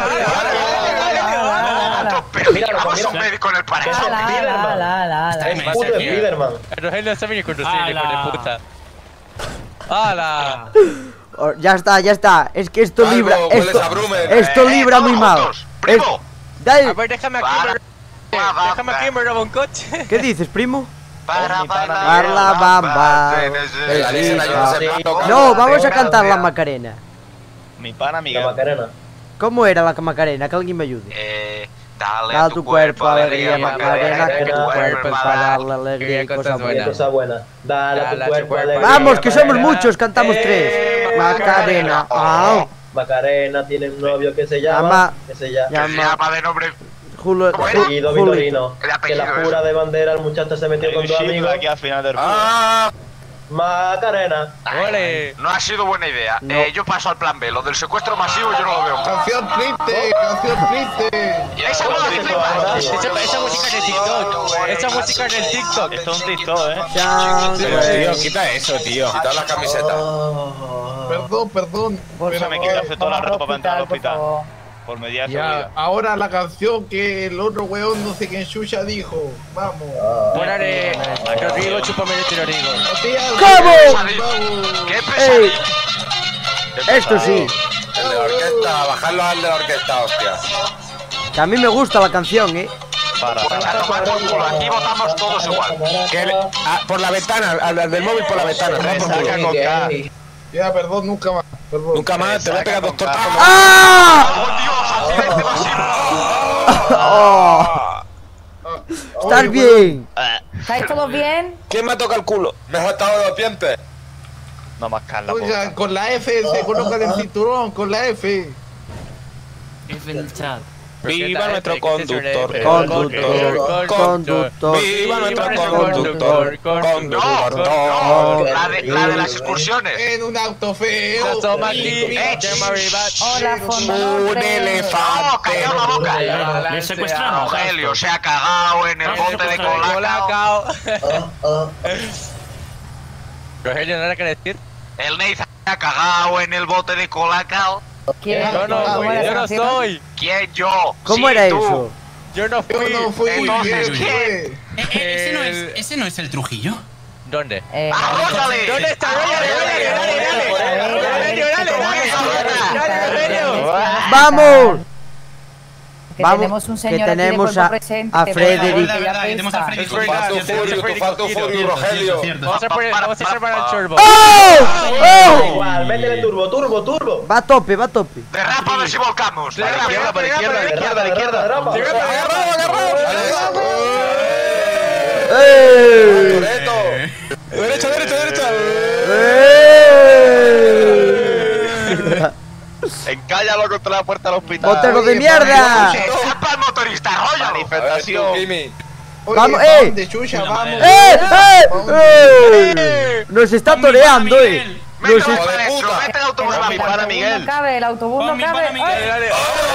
Ala, Pero Míralo, miramos a un mira. médico en el paraíso. ala, ala, ala, ala, ala. Es puto Spiderman. El Rogelio no sabe ni conducir, hijo ¡Hala! de puta. ¡Hala! Oh, ya está, ya está. Es que esto Algo, libra. hueles Esto, a Brumer. esto Eh, libra muy todos mal. juntos, Es- primo. Dale. A ver, déjame aquí. Para. me- Déjame aquí, me robo un coche. ¿Qué dices, primo? Para Bailar la bamba. El Alisen ahí en ese plato. No, vamos a cantar la Macarena. Mi pana, La Miguel. Macarena. ¿Cómo era la Macarena? Que alguien me ayude. Eh, dale Da a tu cuerpo alegría, Macarena, que tu Macarena, cuerpo es para darle alegría y cosas Qué buenas. cosa buena. Dale a Dale tu a tu cuerpo cuerpo. alegría, Vamos, que somos Macarena. muchos, cantamos tres. Macarena. Ah, Macarena tiene un novio que se llama. Llama- Que se llama. Que se llama llama de nombre. Julio. ¿Cómo era? Ju- Guido Juli- Vitorino. El Que la apellido, jura de bandera, el muchacho se metió Hay con un tu shift amigo. aquí al final del Ah, Macarena. ¡Ole! No ha sido buena idea. No. Eh, yo paso al plan B. Lo del secuestro masivo yo no lo veo. Canción triste, canción triste. Esa no la flipa. Esa, esa música es de TikTok. Esa música es del TikTok. Esto es un TikTok, eh. Chan, pero güey. tío, quita eso, tío. Quita las camisetas. Perdón, perdón. Por pero- me quitarse toda la vamos al ropa para entrar al por hospital. favor. Por mediar Ya, ahora la canción que el otro weón no sé quién chucha dijo. Vamos. Ponle a Rodrigo, chúpame el este Rodrigo. ¿Cómo? ¡Qué ¡Ey! pesadilla! Esto sí. El de la orquesta, bajarlo al de la orquesta, hostia. Que a mí me gusta la canción, eh. Para. Pues a tomar por culo, aquí votamos todos igual. Que le- ah, por la ventana, al, al del móvil por la ventana. Me toma por saca culo. con K. Ya, perdón, nunca más. Perdón. Nunca más, te voy a pegar dos tortas. ¡Oh! ¿Estás bien? ¿Estáis todos bien? ¿Quién me ha tocado el culo? Me ha estado los dientes. No más Carla. Oiga, con la F se coloca del cinturón, con la F. F en el chat. Viva nuestro conductor. Conductor, conductor. Viva nuestro conductor. Conductor. La de, la de las excursiones. En un auto feo. Toma aquí. Eh, Hola, Fondo Un Norte. elefante. No, callad la boca. Le secuestramos. Rogelio se ha cagado en el bote de Colacao. Rogelio, ¿no era que decir? El Ney se ha cagado en el bote de Colacao. ¿Quién? Yo no, ¿Cómo era yo esa no canción? soy. ¿Quién? Yo. ¿Cómo Sí, era tú. eso? Yo no fui. Yo no fui. Entonces, ¿quién ¿quién? fue? Eh, eh, ese, no es, ese no es el Trujillo. ¿Dónde? Eh, ¡Arrójale! ¿Dónde está? Dale, dale, dale, dale, dale, dale, dale, dale, dale, dale. ¡Vamos! que Vamos, tenemos un que señor aquí de tenemos cuerpo a, presente, a por Frederick. favor, que ya verdad, que tenemos a pesa. Frederick. Es verdad, Tu cierto, Furio, cierto, tu cierto, Fato cierto, Furio, cierto, Rogelio. cierto. Vamos a poner, vamos a hacer el turbo. ¡Oh! Da ¡Oh! igual, métele turbo, turbo, turbo. Va a tope, va a tope. Derrapa a ver si volcamos. A la izquierda, por la izquierda, a la izquierda, a la izquierda. Derrapa, ¡Eh! Derecha, derecha, derecha. ¡Eh! Encállalo contra la puerta del hospital. ¡Botero de mierda! ¡Se escapa el motorista, rollo! Manifestación. Kimi. Oye, Vamos, vamos eh. de chucha, vamos. ¡Eh! ¡Eh! ¡Eh! Nos está toreando, eh. Nos Mételo está... para adentro, mete el autobús Con para mi afuera, pana Miguel. No cabe, el autobús Con no mi cabe. pana Miguel. ¡Ay!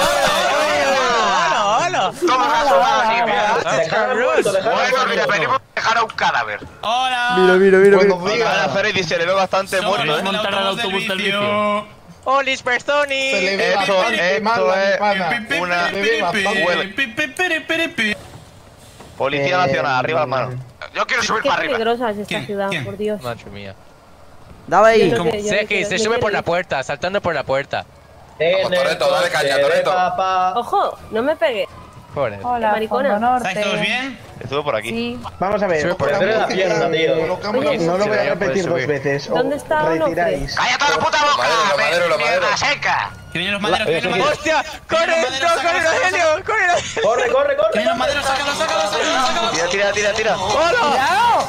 Toma la sobrada, sí, mira. Dejar el muerto, dejar el Bueno, mira, muerto. venimos a dejar a un cadáver. Hola. Mira, mira, mira. Buenos mira. días. Ahora Freddy se le ve bastante Somos muerto, el eh. montar al autobús del vicio. ¡Olis Personi! Se le ve Esto, bastante mal esto a mi es pana. una Se le ve bastante. Policía Nacional, arriba las manos. Yo quiero subir Qué para arriba. peligrosa es esta ¿Quién? ciudad, ¿Quién? por Dios. Madre mía. Dale ahí. Yo no sé, yo no Seki, quiero- se yo sube quiero por la ir. puerta, saltando por la puerta. En Vamos, Toretto, el dale caña, coche de Toretto. papá. Ojo, no me pegues. Joder. Hola, Maricona. Fondo Norte. ¿Estáis todos bien? Estuvo por aquí. Sí. Vamos a ver, Sube por Pero el la pierna, tío. Colocamos Oye, la- no lo voy a Sí, ya puedes repetir dos subir. veces. o ¿Dónde está Onofre? retiráis. ¡Cállate la puta boca! Madero, me- madero, la ¡Mierda madero. seca! Que vienen los maderos, que vienen los maderos. ¡Hostia! ¡Corre, Vienen los no, maderos, corre, sácalos, Rogelio! ¡Corre, Rogelio! Corre, corre, Que corre. vienen los maderos, sácalos, sácalos, sácalos, sácalos. Tira, tira, tira, tira. ¡Hola!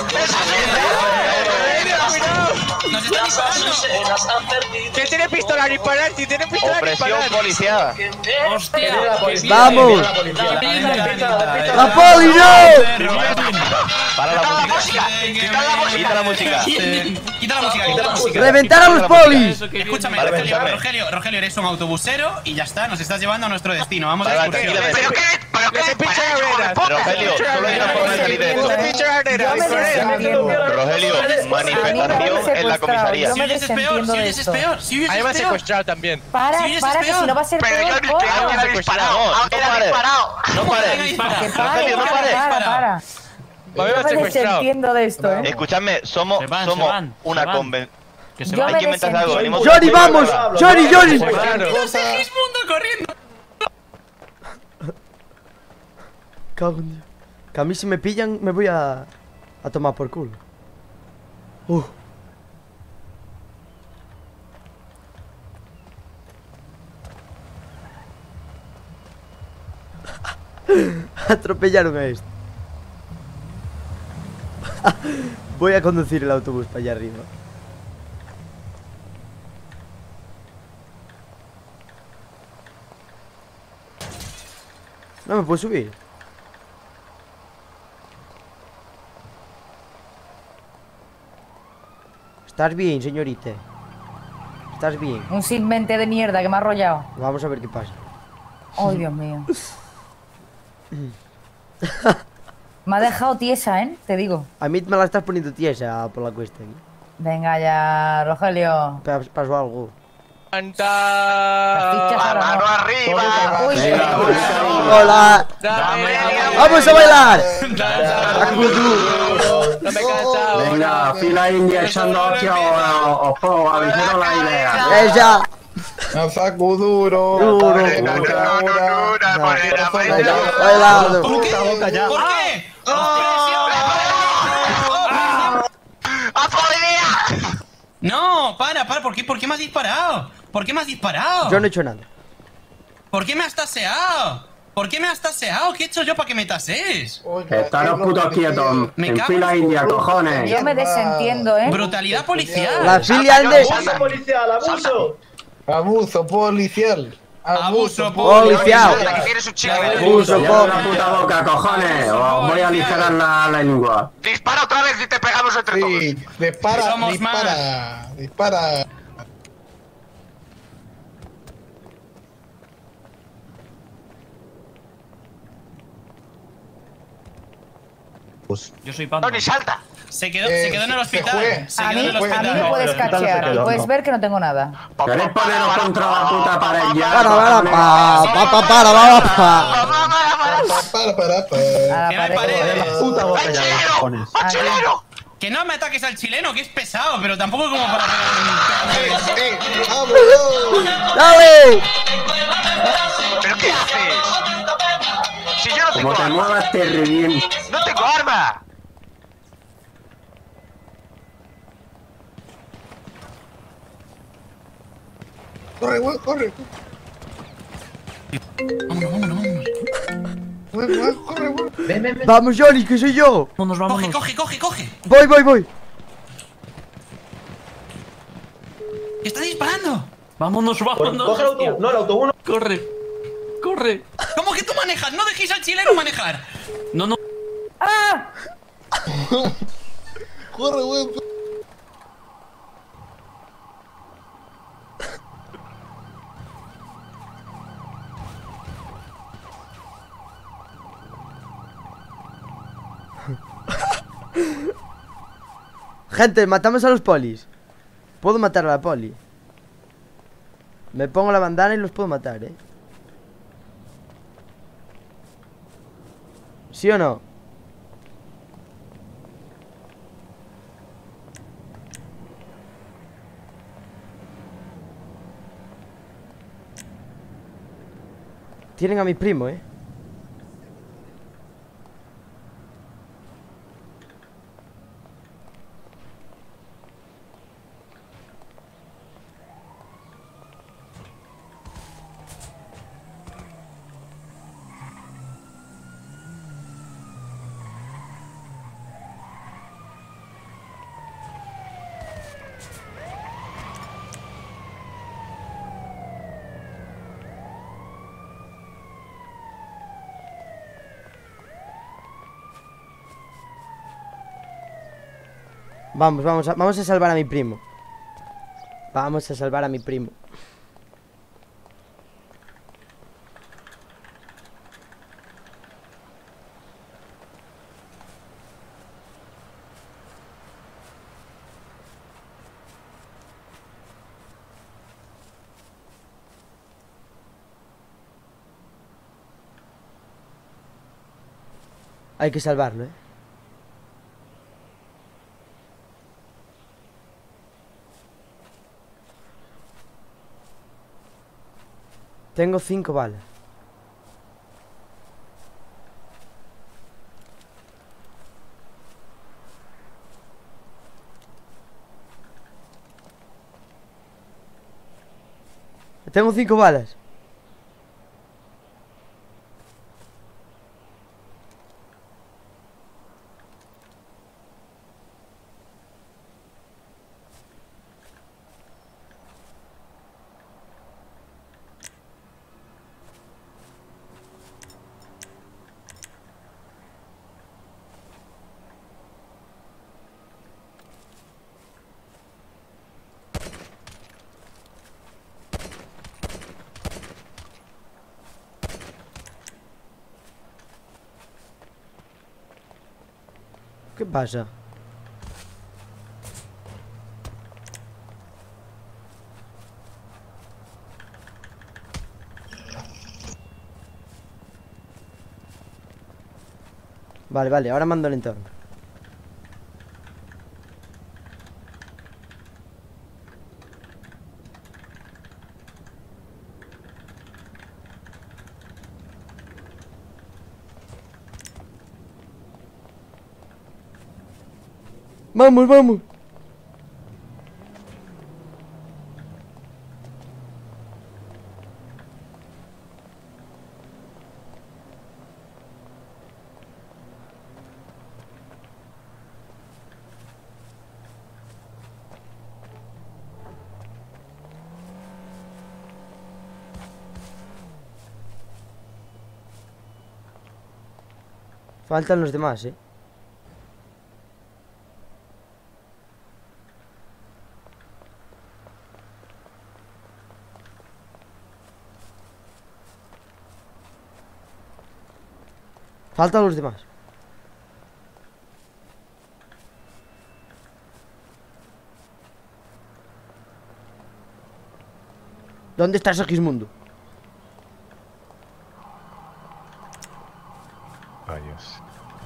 Nos están disparando. ¿Qué tiene pistola a disparar? Si tiene pistola a Opresión disparar. policial. ¡Hostia! la policía. Vamos. Viene la policía. ¡La poli, no! Para la música. ¡Quita la música! Quita la música. Quita la música, quita la música. ¡Reventar a los polis! Escúchame, Vale, Rogelio, escúchame. Rogelio, Rogelio, eres un autobusero y ya está, nos estás llevando a nuestro destino. Vamos a Vale, excursión. tranquila, ¿Pero qué? ¿Pero qué? ¡Que se pinche la arena! Rogelio, solo hay una forma de salir de ¡Que esto. se pinche la arena! Yo me desentiendo. Rogelio, manifestación en la comisaría. Yo Si me huyes es peor, desentiendo si de huyes es esto. peor, si huyes A mí me es han peor. secuestrado también. Para, Si huyes es para, que peor. si no va a ser Pero yo peor. ni corre. tengo que disparado. No, no ¡Era pares. disparado! No pares. Que pare, Rogelio, no para, pares. para, para. A mí Yo me han me secuestrado. desentiendo de esto, eh. Escuchadme, somos, Se van, se somos van, se una van. convención. Que se Yo va. Hay me que inventarse algo. desentiendo. Venimos ¡Johnny, vamos! ¡Johnny, Johnny! Claro. Segismundo corriendo. Cago en Dios. Que a mí si me pillan me voy a... a tomar por culo. Uh. Atropellaron a este. Voy a conducir el autobús para allá arriba. No me puedo subir. ¿Estás bien, señorita? ¿Estás bien? Un sin mente de mierda que me ha arrollado. Vamos a ver qué pasa. Ay, Dios mío. Me ha dejado tiesa, ¿eh? Te digo. A mí me la estás poniendo tiesa por la cuesta aquí. Venga ya, Rogelio. Pa- Pasó algo. ¡Canta! ¡La mano arriba! Uy, ¡Hola! ¡Vamos a bailar! ¡No me he cansado! Venga, fila india echando hacia os puedo avisar la idea. ¡Ella! No saco duro. Duro. Bailado. ¿Por qué? ¿Por qué? No, para, para, ¿por qué, ¿por qué me has disparado? ¿Por qué me has disparado? Yo no he hecho nada. ¿Por qué me has taseado? ¿Por qué me has taseado? ¿Qué he hecho yo para que me tasees? Estaros putos quietos. Me En cago fila en- india, cojones. Yo me desentiendo, ¿eh? Brutalidad policial. La filial de... ¡Abuso policial, abuso! Abuso policial. Abuso policial. Abuso, por la puta boca, cojones. Os voy a aligerar la lengua. Dispara otra vez y te pegamos entre todos. Sí, dispara, Somos dispara, dispara. Yo soy Panda. Tony, salta. Se quedó, Eh, se quedó en el se hospital. fue. Se A quedó mí, en el a mí hospital. me puedes el hospital se cachear y quedó, puedes no. ver que no tengo nada. ¿Queréis poneros contra la puta pared ya? Para, para, pa, pa, pa, para, para, pa. Para, para, A para. la Que no hay pared. paredes. Puta boca ya, los cojones. Aquí. Que no me ataques al chileno, que es pesado, pero tampoco como para... Eh, vámonos. ¡Dale! ¿Pero qué haces? Si yo no tengo Como te arma. muevas, te reviento. ¡No tengo arma! Corre, güey, corre. Vámonos, vámonos, vámonos. Güey, güey, corre, güey. Ven, ven, ven. Vamos, Johnny, que soy yo. Vámonos, Coge, vámonos. coge, coge, coge. Voy, voy, voy. ¡Que está disparando! Vámonos, vámonos. Coge el autobús. No, el autobús no. Corre. Corre. ¿Cómo que tú manejas? No dejéis al chileno manejar. No, no. ¡Ah! Corre, güey. Gente, matamos a los polis. Puedo matar a la poli. Me pongo la bandana y los puedo matar, ¿eh? ¿Sí o no? Tienen a mi primo, ¿eh? Vamos, vamos a, vamos a salvar a mi primo. Vamos a salvar a mi primo. Hay que salvarlo, ¿eh? Tengo cinco balas. Tengo cinco balas. ¿Qué pasa? Vale, vale, ahora mando el entorno. Vamos, vamos. Faltan los demás, eh. Faltan los demás. ¿Dónde está Segismundo? Adiós.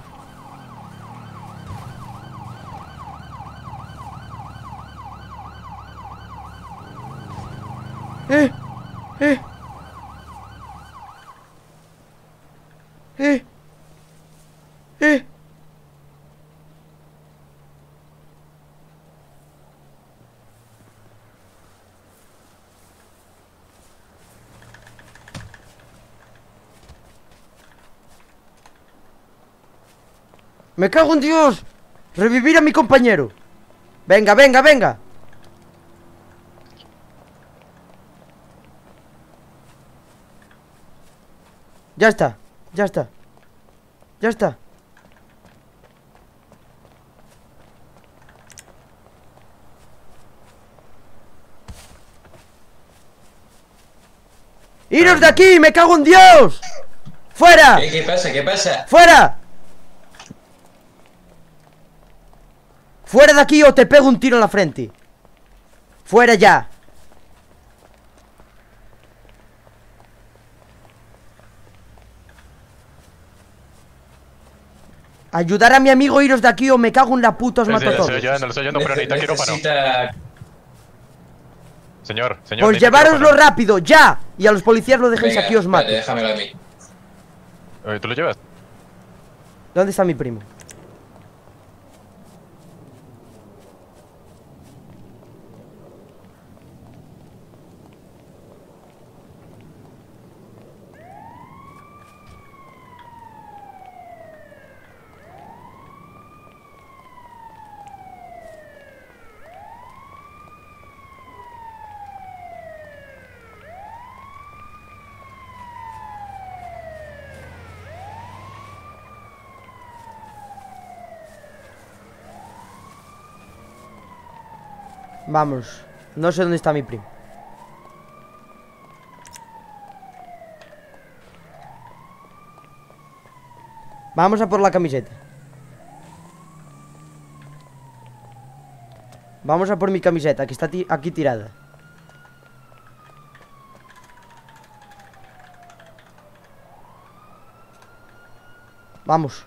Eh, eh, eh, eh. Me cago en Dios. Revivir a mi compañero. Venga, venga, venga. Ya está, ya está. Ya está. ¡Iros de aquí! ¡Me cago en Dios! ¡Fuera! ¿Qué, qué pasa? ¿Qué pasa? ¡Fuera! ¡Fuera de aquí o te pego un tiro en la frente! ¡Fuera ya! Ayudar a mi amigo, iros de aquí o me cago en la puta, os Sí, mato sí, a todos. lo estoy oyendo, lo estoy oyendo, pero necesita quirófano. Necesita... Señor, señor. Pues necesita llevároslo quirófano. rápido, ya. Y a los policías lo dejéis Venga, aquí, os mato. vale, déjamelo a mí. Eh, ¿Tú lo llevas? ¿Dónde está mi primo? Vamos, no sé dónde está mi primo. Vamos a por la camiseta. Vamos a por mi camiseta, que está ti- aquí tirada. Vamos.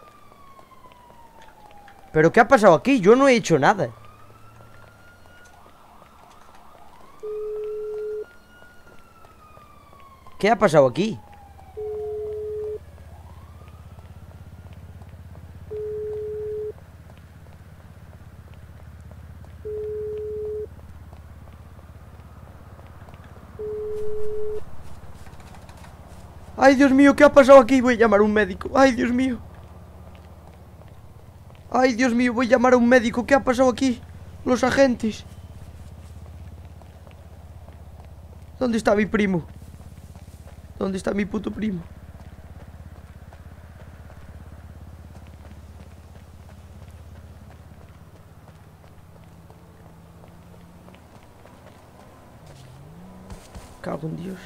¿Pero qué ha pasado aquí? Yo no he hecho nada. ¿Qué ha pasado aquí? Ay, Dios mío, ¿qué ha pasado aquí? Voy a llamar a un médico. Ay, Dios mío. Ay, Dios mío, voy a llamar a un médico. ¿Qué ha pasado aquí? Los agentes. ¿Dónde está mi primo? ¿Dónde está mi puto primo? Cago en Dios.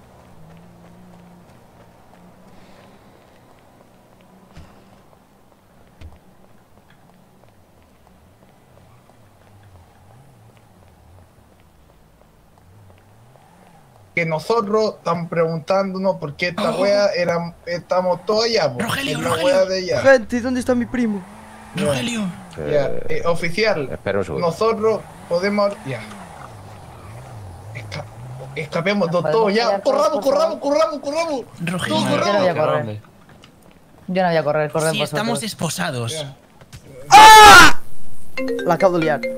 Que nosotros estamos preguntándonos por qué esta Oh. wea era, estamos todos allá, po. Rogelio, Es la Rogelio. wea de allá. Gente, ¿dónde está mi primo? Rogelio. Ya, eh, oficial. Espera un segundo. Nosotros podemos. Ya. Esca- escapemos de todo ya. Corramos, corramos, corramos, corramos. Rogelio, Todos yo no voy a corramos. correr. Yo no voy a correr, corren Si vosotros. estamos desposados. La acabo de liar.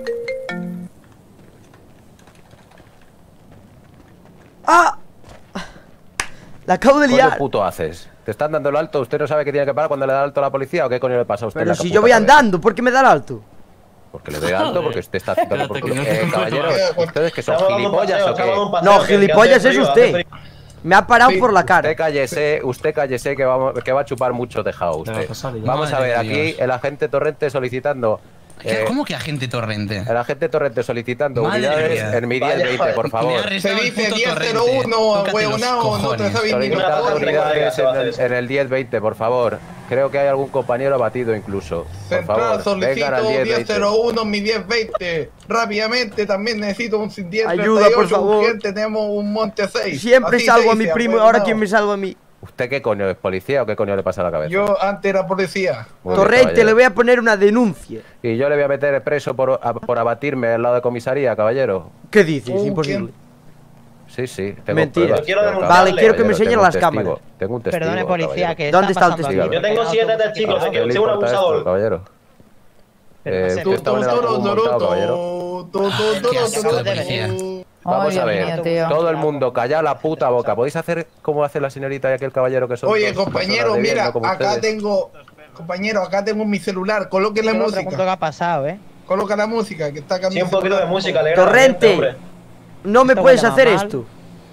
¡Ah! La acabo de ¿Qué liar. puto haces? ¿Te están dando el alto? ¿Usted no sabe que tiene que parar cuando le da alto a la policía o qué coño le pasa a usted? Pero si yo voy andando, ¿por qué me da el alto? Porque le doy alto, porque usted está haciendo por culo. Eh, caballeros, ¿ustedes que son gilipollas o qué? No, gilipollas es usted. Me ha parado por la cara. Usted cállese, usted cállese que, vamos, que va a chupar mucho tejado usted. Vamos a ver, aquí el agente Torrente solicitando... ¿Qué, ¿Cómo que agente Torrente? El agente Torrente solicitando Madre unidades mía. en mi diez veinte, por favor. Se dice diez cero uno, huevonao, no te sabes ni una Solicitando cosa. unidades en el, en el diez veinte, por favor. Creo que hay algún compañero abatido incluso. Por Central, favor, vengan al solicito diez diez veinte. cero uno, mi diez veinte. Rápidamente, también necesito un diez Ayuda, por favor. urgente, tenemos un Monte seis. Siempre Así salvo se a mi dice, primo, huevonao. ahora quién me salva a mí. ¿Usted qué coño es policía o qué coño le pasa a la cabeza? Yo antes era policía. Muy bien, Torrente, caballero. le voy a poner una denuncia. Y yo le voy a meter preso por, a- por abatirme al lado de comisaría, caballero. ¿Qué dices? Uh, Imposible. Sí, sí, tengo Mentira. pruebas. Quiero Pero, denunciarle. Vale, quiero que me caballero, enseñen tengo un las testigo, cámaras. Tengo un testigo. Perdone, policía, caballero. que ¿Dónde está está el pasando testigo? aquí? Yo tengo siete testigos, ¿A aquí, qué le soy un importa esto, abusador. caballero? Eh, sé. usted está en el autobús montado, caballero. Qué asco de policía. Vamos Ay, a Dios ver, mío, tío. todo el mundo callad la puta boca. ¿Podéis hacer como hace la señorita y aquel caballero que son Oye, dos compañero, personas de bien, mira, no como acá ustedes? tengo... Compañero, acá tengo mi celular. Coloque la Yo me pregunto música. qué ha pasado, ¿eh? Coloca la música, que está acá Sí, mi un poquito de celular. música, alegra. Torrente, no me Esto puedes huele hacer mal. esto.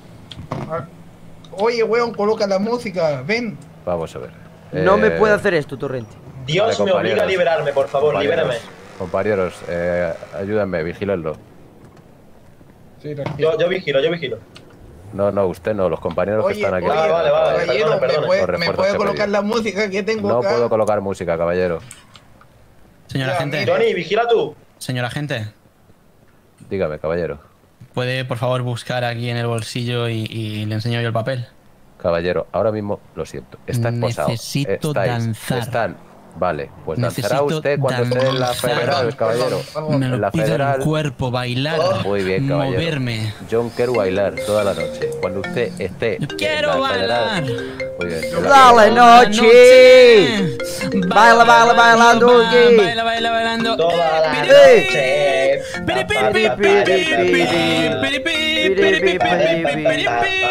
Oye, weón, coloca la música. Ven. Vamos a ver. No me Eh, puede hacer esto, Torrente. Dios Vale, me obliga a compañeros. liberarme, por favor, compañeros, libérame. Compañeros, eh, ayúdenme, vigílenlo. Sí, tranquilo. Yo, yo vigilo, yo vigilo. No, no, usted no, los compañeros Oye, que están aquí. oye, Ah, vale, vale, caballero, perdone, perdone. ¿me puede, Los me refuerzos puede que colocar pedí. la música que tengo No acá? puedo colocar música, caballero. Señor Ya, agente. Johnny, vigila tú. Señor agente. Dígame, caballero. ¿Puede, por favor, buscar aquí en el bolsillo y, y le enseño yo el papel? Caballero, ahora mismo, lo siento, está esposado. Necesito Estáis, danzar. Están, vale, pues danzará Necesito usted cuando esté en la danzar. federal, caballero. Me En la lo pide federal. el cuerpo, bailar, Muy bien, caballero. moverme. Yo quiero bailar toda la noche. Cuando usted esté Yo quiero en la bailar. federal. Muy bien. en la Dale, federal. noche. Baila, baila, bailando. oye. Baila, baila, bailando. Toda la Ey. noche. Piri, piri, Pa, piri, pa, pa, piri, pa, piri, pa, piri, pa. piri, piri, piri, piri, piri, piri,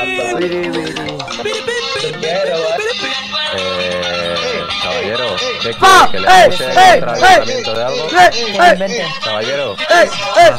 Yo quiero, Eh, caballero, ¿qué ¡Pa! quiere? ¿Que le ¡Eh! avise ¡Eh! el ¡Eh! tratamiento de algo? ¡Eh! ¡Eh! Caballero, ¡Eh!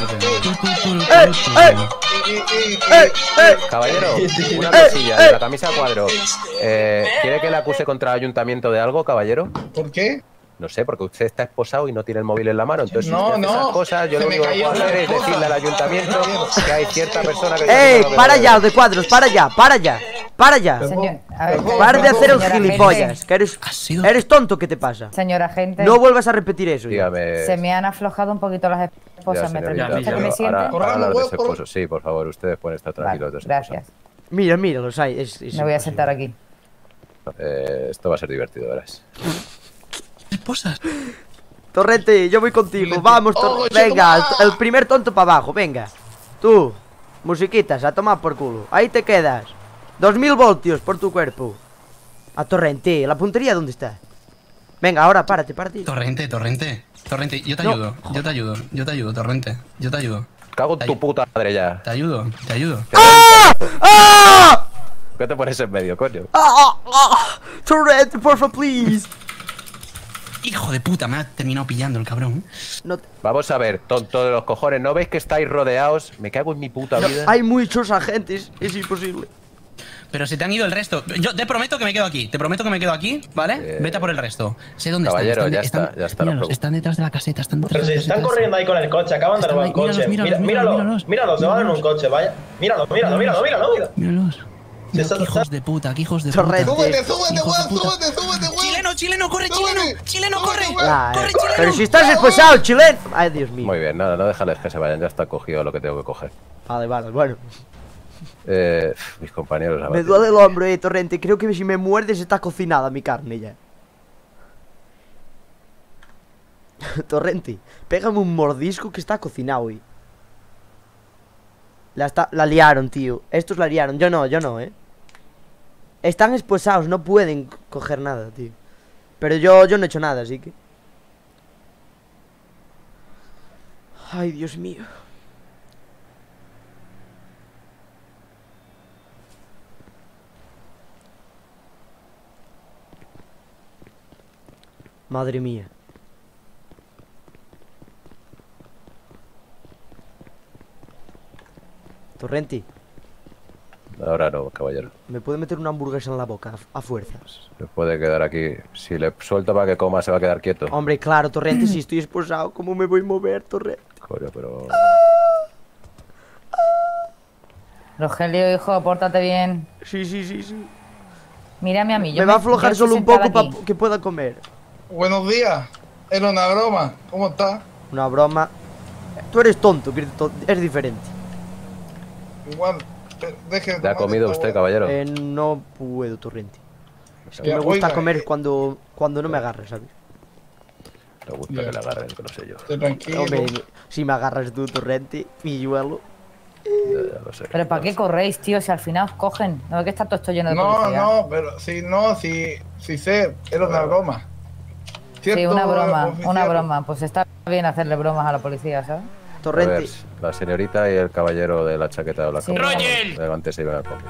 ¡Eh! ¡Eh! ¡Eh! ¡Eh! caballero, una Eh, cosilla, eh. de la camisa a cuadro. Eh, ¿Quiere que le acuse contra el ayuntamiento de algo, caballero? ¿Por qué? No sé, porque usted está esposado y no tiene el móvil en la mano. Entonces, si No, usted hace no, esas cosas, yo se lo me único que cayó puedo la hacer es esposa. decirle al ayuntamiento que hay cierta persona que... está ¡Eh! haciendo lo que Para no ya, debe. de cuadros, para ya, para ya, para ya. Señor, a ver, Para de hacer el señora gilipollas, agente, que eres, Ha sido- eres tonto, ¿qué te pasa? Señora agente, No vuelvas a repetir eso. ya. Dígame... se me han aflojado un poquito las Ya, esposas. ¿Me señorita, permite ya, que me ya. siente? ahora, ahora Corramos, hablar de huevo, ese por- esposo. Sí, por favor, ustedes pueden estar Vale, tranquilos de ese esposo. gracias. Mira, mira, los hay. Es, es Me voy a imposible. sentar aquí. Eh, esto va a ser divertido, verás. Esposas. Torrente, yo voy contigo. Vamos, Tor- Oh, venga, el, chico, el primer tonto para abajo, venga. Tú, musiquitas, a tomar por culo. Ahí te quedas. Dos mil voltios por tu cuerpo. A Torrente, ¿la puntería dónde está? Venga, ahora párate, párate. Torrente, Torrente. Torrente, yo te No. ayudo. Yo te ayudo. Yo te ayudo, Torrente. Yo te ayudo. Cago en tu puta madre ya. Te ayudo, te ayudo. ¡Ah! ¡Ah! ¿Qué te pones en medio, coño? ¡Ah! ¡Ah! Torrente, porfa, please. Hijo de puta, me ha terminado pillando el cabrón. No te- Vamos a ver, tonto de los cojones, ¿no veis que estáis rodeados? Me cago en mi puta no, vida. hay muchos agentes, es imposible. Pero se te han ido el resto. Yo te prometo que me quedo aquí. Te prometo que me quedo aquí, ¿vale? Eh, Vete a por el resto. Sé dónde caballero, están. ya están, está, ya está, no míralos, preocupe. están detrás de la caseta, están detrás Pero si de la están caseta. corriendo ahí con el coche, acaban de Están robar ahí, el coche. míralos, Mira- míralos, Míralo, míralos, míralo, se van en un míralos. coche, vaya. Míralo, míralo, míralo, míralo, míralo. Míralos. Si Mira, está- qué hijos de puta, qué hijos de Torrente. puta. Súbete, súbete, Hijos de weón, puta. súbete, súbete, weón. Chileno, chileno, corre, Súbete. chileno. Chileno, corre. Súbete, weón. Ah, Corre, eh, chileno. pero si estás esposado, chileno. Ay, Dios mío. Muy bien, nada, no déjales que se vayan, ya está cogido lo que tengo que coger. Vale, vale, bueno. Eh, mis compañeros... Me abatidos. duele el hombro, eh, Torrente. Creo que si me muerdes está cocinada mi carne ya. Torrente, pégame un mordisco que está cocinado hoy. La, está, la liaron, tío. Estos la liaron. Yo no, yo no, eh. Están esposados, no pueden coger nada, tío. Pero yo, yo no he hecho nada, así que. Ay, Dios mío. Madre mía. Torrenti. Ahora no, caballero. ¿Me puede meter una hamburguesa en la boca a, a fuerzas? Se puede quedar aquí. Si le suelto para que coma, se va a quedar quieto. Hombre, claro, Torrente, si estoy esposado, ¿cómo me voy a mover, Torrente? Coño, pero... Rogelio, hijo, pórtate bien. Sí, sí, sí, sí. Mírame a mí. Yo me va a aflojar yo solo estoy un poco sentada para aquí. que pueda comer. Buenos días. Era una broma. ¿Cómo está? Una broma. Tú eres tonto, que es diferente. Igual, eh, deje de ¿Le ha tomar comido esta usted, hueá. caballero? Eh, no puedo, Torrente. Es que Ya, me gusta oiga, comer eh. cuando, cuando no me agarras, ¿sabes? Le gusta Ya. que le agarren, que no sé yo. Esté tranquilo. Hombre, si me agarras tú, Torrente, pilluelo. Ya, ya lo sé. Pero ¿para qué corréis, tío? Si al final os cogen. No, que está todo esto lleno de No, policía. no, pero si no, si, si sé, era una broma. Sí, ¿Cierto, una broma, oficial? una broma. Pues está bien hacerle bromas a la policía, ¿sabes? A Torrente. ver, la señorita y el caballero de la chaqueta de la Sí. capa. ¡Roger! Levántese y venga conmigo.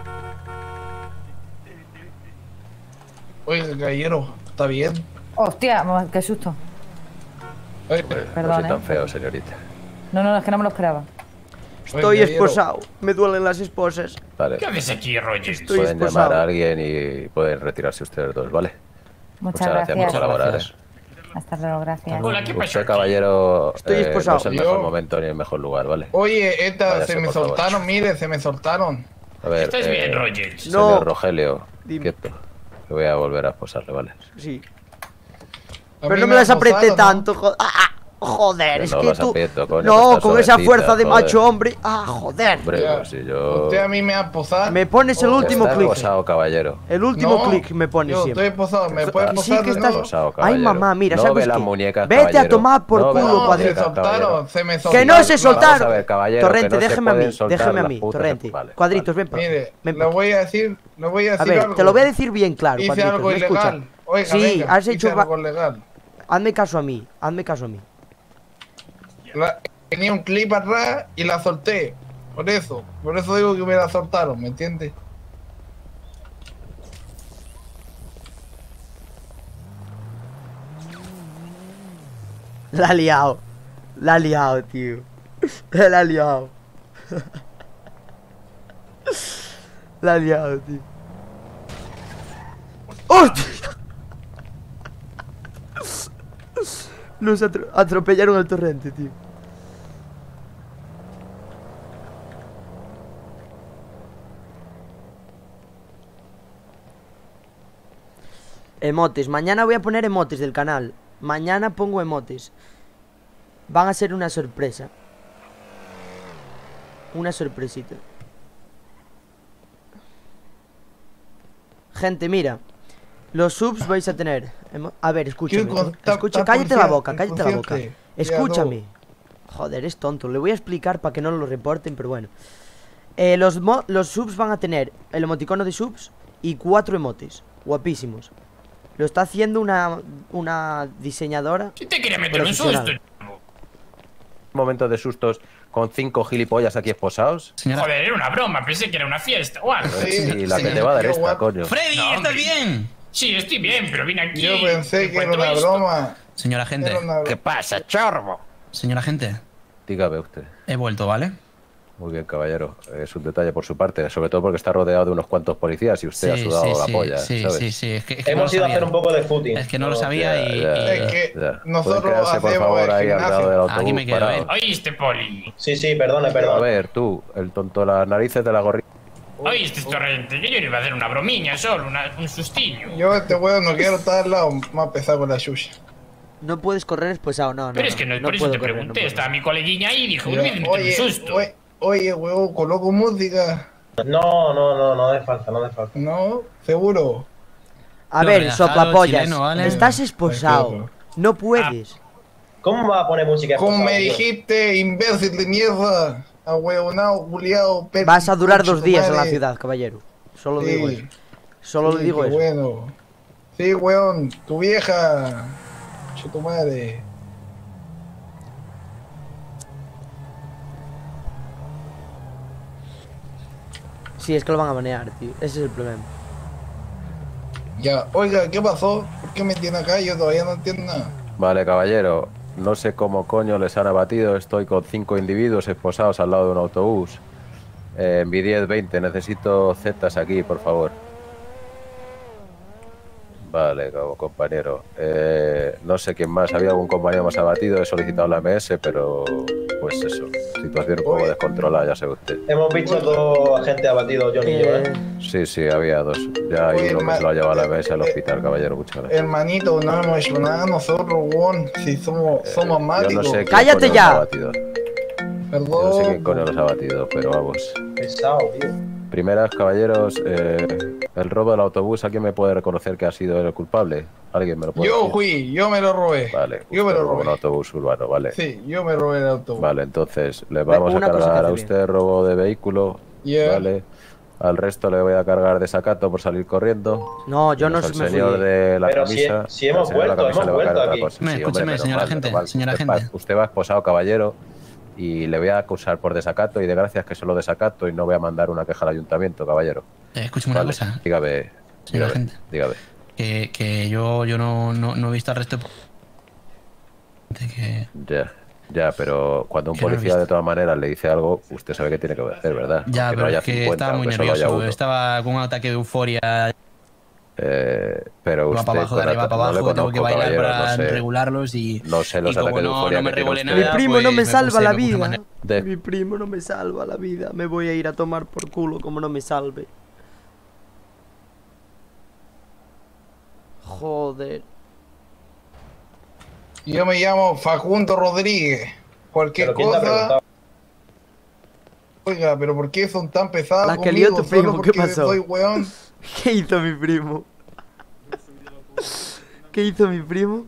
Oye, caballero, ¿está bien? Hostia, ma- qué susto. Oye, Hombre, Perdón, no soy tan ¿eh? feo, señorita. No, no, no, es que no me lo esperaba. Estoy Oye, caballero. esposado. Me duelen las esposas. Vale. ¿Qué haces aquí, Roger? Estoy Pueden llamar esposado. a alguien y pueden retirarse ustedes dos, ¿vale? Muchas, gracias por gracias. colaborar. ¿eh? Hasta luego, gracias. Hola, ¿qué pasa Usted, aquí? caballero, Estoy eh, no esposado. es el Yo- mejor momento ni el mejor lugar, ¿vale? Oye, esta, Váyase, se me por favor. soltaron, mire, se me soltaron. A ver, ¿Estás eh, bien, Roger? señor No. Rogelio, Dime. quieto. Que voy a volver a esposarle, ¿vale? Sí. A Pero mí no me las acosaron, apreté ¿no? tanto, joder. Ah, ah, joder, Que es no que las tú. aprieto, coño, que No, estás con esa suavecita, fuerza de joder. macho hombre. Ah, joder. Hombre, Ya. pues si yo... Usted a mí me ha posado. Me pones el último Está clic. esposado, caballero. El último No, clic me pones Yo siempre. estoy posado, me puede Sí, posar que de estás- nuevo? Posado, Ay, caballero. mamá, mira, no ¿sabes ve qué? las muñecas, Vete a caballero. tomar por no ve culo, las No, cuadrito. se muñecas, caballero. soltaron, se me Que soltaron. no se Vamos a soltaron. ver, caballero, Torrente, que no se déjeme a pueden mí, soltar déjame a las mí, putas Torrente. vale, Cuadritos, ven para Mire, ven le pa' voy a decir, le voy a A decir ver, algo. te lo voy a decir bien claro, Hice Cuadritos, algo ¿me escucha? ilegal. Oiga, Sí, venga, has hice hecho va- algo legal. Hazme caso a mí, hazme caso a mí. La- tenía un clip atrás y la solté. Por eso, por eso digo que me la soltaron, ¿me entiendes? La ha liado. La ha liado, tío. La ha liado. La ha liado, tío. ¡Hostia! Nos atro- atropellaron al torrente, tío. Emotes. Mañana voy a poner emotes del canal. Mañana pongo emotes. Van a ser una sorpresa. Una sorpresita. Gente, mira. Los subs vais a tener. Emo- A ver, escúchame. Quiero con- Escucha, ta- ta cállate la policía, boca, cállate la boca. inconsciente. Escúchame. Joder, es tonto. Le voy a explicar para que no lo reporten, pero bueno. Eh, los, mo- los subs van a tener el emoticono de subs y cuatro emotes. Guapísimos. Lo está haciendo una, una diseñadora. ¿Quién te quería meter un profesional. susto? Momentos de sustos con cinco gilipollas aquí esposados. Joder, era una broma, pensé que era una fiesta o algo. Sí, la que te va a dar esta, coño. Freddy, No, ¿estás hombre. bien? Sí, estoy bien, pero vine aquí. Yo pensé que era encuentro una esto. broma. Señor agente. Era una- ¿Qué pasa, chorbo? Señor agente, Dígame usted. he vuelto, ¿vale? Muy bien, caballero. Es un detalle por su parte, sobre todo porque está rodeado de unos cuantos policías y usted ha Sí, sudado sí, la sí, polla, sí, ¿sabes? sí, sí, es que, es que no Hemos lo ido a sabía. hacer un poco de footing. Es que no lo No, sabía ya, y... ya. y- Es que Ya. nosotros ¿Pueden quedarse, por hacemos favor, el ahí al lado gimnasio. del autobús Aquí me quedo, parado? ¿eh? ¿Oíste, Poli? Sí, sí, perdone, A perdone. ver, tú, el tonto las narices de la gorrita. ¿Oíste, Torrente? Que yo no iba a hacer una bromiña solo, una- un sustillo. Yo este weón no quiero estar al lado, más pesado con la suya. No puedes correr esposado, no, no. Pero es que no, por eso puedo te correr, no pregunté. puedo. Estaba mi coleguiña ahí y dije, uy, me meter un Oye, susto. oye, oye, weón, coloco música. No, no, no, no hace falta, no hace falta. No, seguro. A Lo ver, relajado, soplapollas. chileno, ¿vale? Estás esposado. Tranquilo. No puedes. ¿Cómo va a poner música? Como esposado, me tío? dijiste, imbécil de mierda. Ahueonado, culiao, perro. Vas a durar concha dos tu días en la madre. ciudad, caballero. Solo Sí. digo eso. Solo Sí, le digo qué eso. bueno. Sí, weón, tu vieja. Che, tu madre. Sí, es que lo van a banear, tío. Ese es el problema. Ya, oiga, ¿qué pasó? ¿Por qué me tiene acá? Yo todavía no entiendo nada. Vale, caballero. No sé cómo coño les han abatido. Estoy con cinco individuos esposados al lado de un autobús. Eh, en mi diez veinte. Necesito Zetas aquí, por favor. Vale, como compañero. Eh, no sé quién más. Había algún compañero más abatido. He solicitado la M S, pero... Pues eso. Situación un poco descontrolada, ya sabe usted. Hemos visto dos agentes abatidos, Johnny y yo, ¿eh? Sí, sí, había dos. Ya hay Oye, uno que ma- se lo ha llevado a la M S al hospital, caballero. Muchas gracias. Hermanito, no hemos hecho nada nosotros, weón. Si somos, somos Yo mágicos. no sé quién ¡Cállate coño ya! los ha abatido. Yo no sé quién coño los ha batido, pero vamos. Pesado, tío. Primeras, caballeros, eh, el robo del autobús, ¿alguien me puede reconocer que ha sido el culpable? ¿Alguien me lo puede Yo decir? fui, yo me lo robé. Vale, yo me usted lo robó robé. un autobús urbano, vale. Sí, yo me robé el autobús. Vale, entonces le vamos a una cosa que cargar a hace usted robo de vehículo, Yeah. vale. Al resto le voy a cargar desacato por salir corriendo. No, yo no Menos me al fui. señor de la Pero si- camisa. si hemos al señor de la vuelto, camisa hemos le voy a cargar vuelto otra aquí. cosa. Me, Sí, escúcheme, hombre, señor normal, agente, normal. señor Usted agente. va- Usted va esposado, caballero, y le voy a acusar por desacato y de gracias que solo desacato y no voy a mandar una queja al ayuntamiento, caballero. Eh, escúcheme una Vale, cosa, dígame, señor dígame, agente. dígame. Que, que yo, yo no, no, no he visto al resto de... Que... Ya, ya, pero cuando un Que no lo he policía visto. de todas maneras le dice algo, usted sabe que tiene que hacer, ¿verdad? Ya, Aunque pero no haya es que cincuenta, estaba muy aunque solo haya nervioso. uno. Estaba con un ataque de euforia. Eh, pero Va usted para abajo, de con arriba la- para no le abajo, tengo que conozco, bailar caballero, para no sé. regularlos y... No sé los y como ataques de no, euforia no me que tiene regulé usted. Mi nada, primo pues no me salva puse- la me puse vida. manera. De- Mi primo no me salva la vida. Me voy a ir a tomar por culo como no me salve. Joder. Yo me llamo Facundo Rodríguez. Cualquier ¿Pero quién te ha cosa. preguntado? Oiga, pero ¿por qué son tan pesados La que conmigo? lió tu primo, Solo ¿qué porque pasó? soy weón. ¿Qué hizo mi primo? ¿Qué hizo mi primo?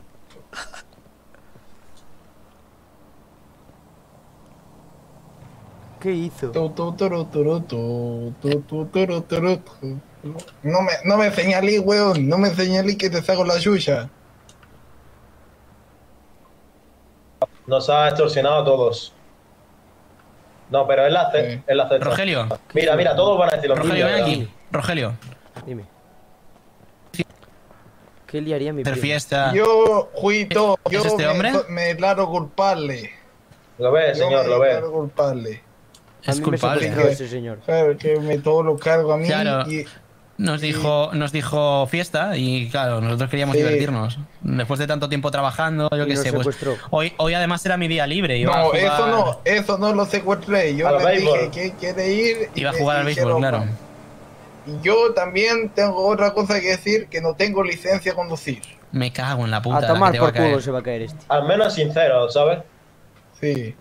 ¿Qué hizo? Tu, tu, turu, turu, tu, tu, tu, turu, turu, tu. No me, no me señalí, weón. No me señalí que te saco la suya. Nos ha extorsionado a todos. No, pero él la hace. Él la acepta. Rogelio. Mira, mira, todos van a decir lo mismo. Rogelio, ven ¿verdad? aquí. Rogelio. Dime. ¿Qué liaría mi Hacer primo? fiesta. Yo fui todo. Yo ¿Es este me, hombre? me declaro culpable. Lo ve, Yo señor, me lo ve. declaro culpable. A Es mí me culpable. sorprendió ese señor. Claro, que me todo lo cargo a mí. Claro. Y, Nos dijo, nos dijo fiesta y claro, nosotros queríamos Sí. divertirnos. Después de tanto tiempo trabajando, yo Y qué nos sé, pues secuestró. hoy, hoy además era mi día libre. Iba a no, jugar, eso no, eso no lo secuestré. Yo Al le béisbol. dije que quiere ir. y Iba a me jugar al béisbol, dijeron, claro. "No". Y yo también tengo otra cosa que decir, que no tengo licencia a conducir. Me cago en la puta. A la tomar que te va por a caer. culo se va a caer este. Al menos sincero, ¿sabes? Sí.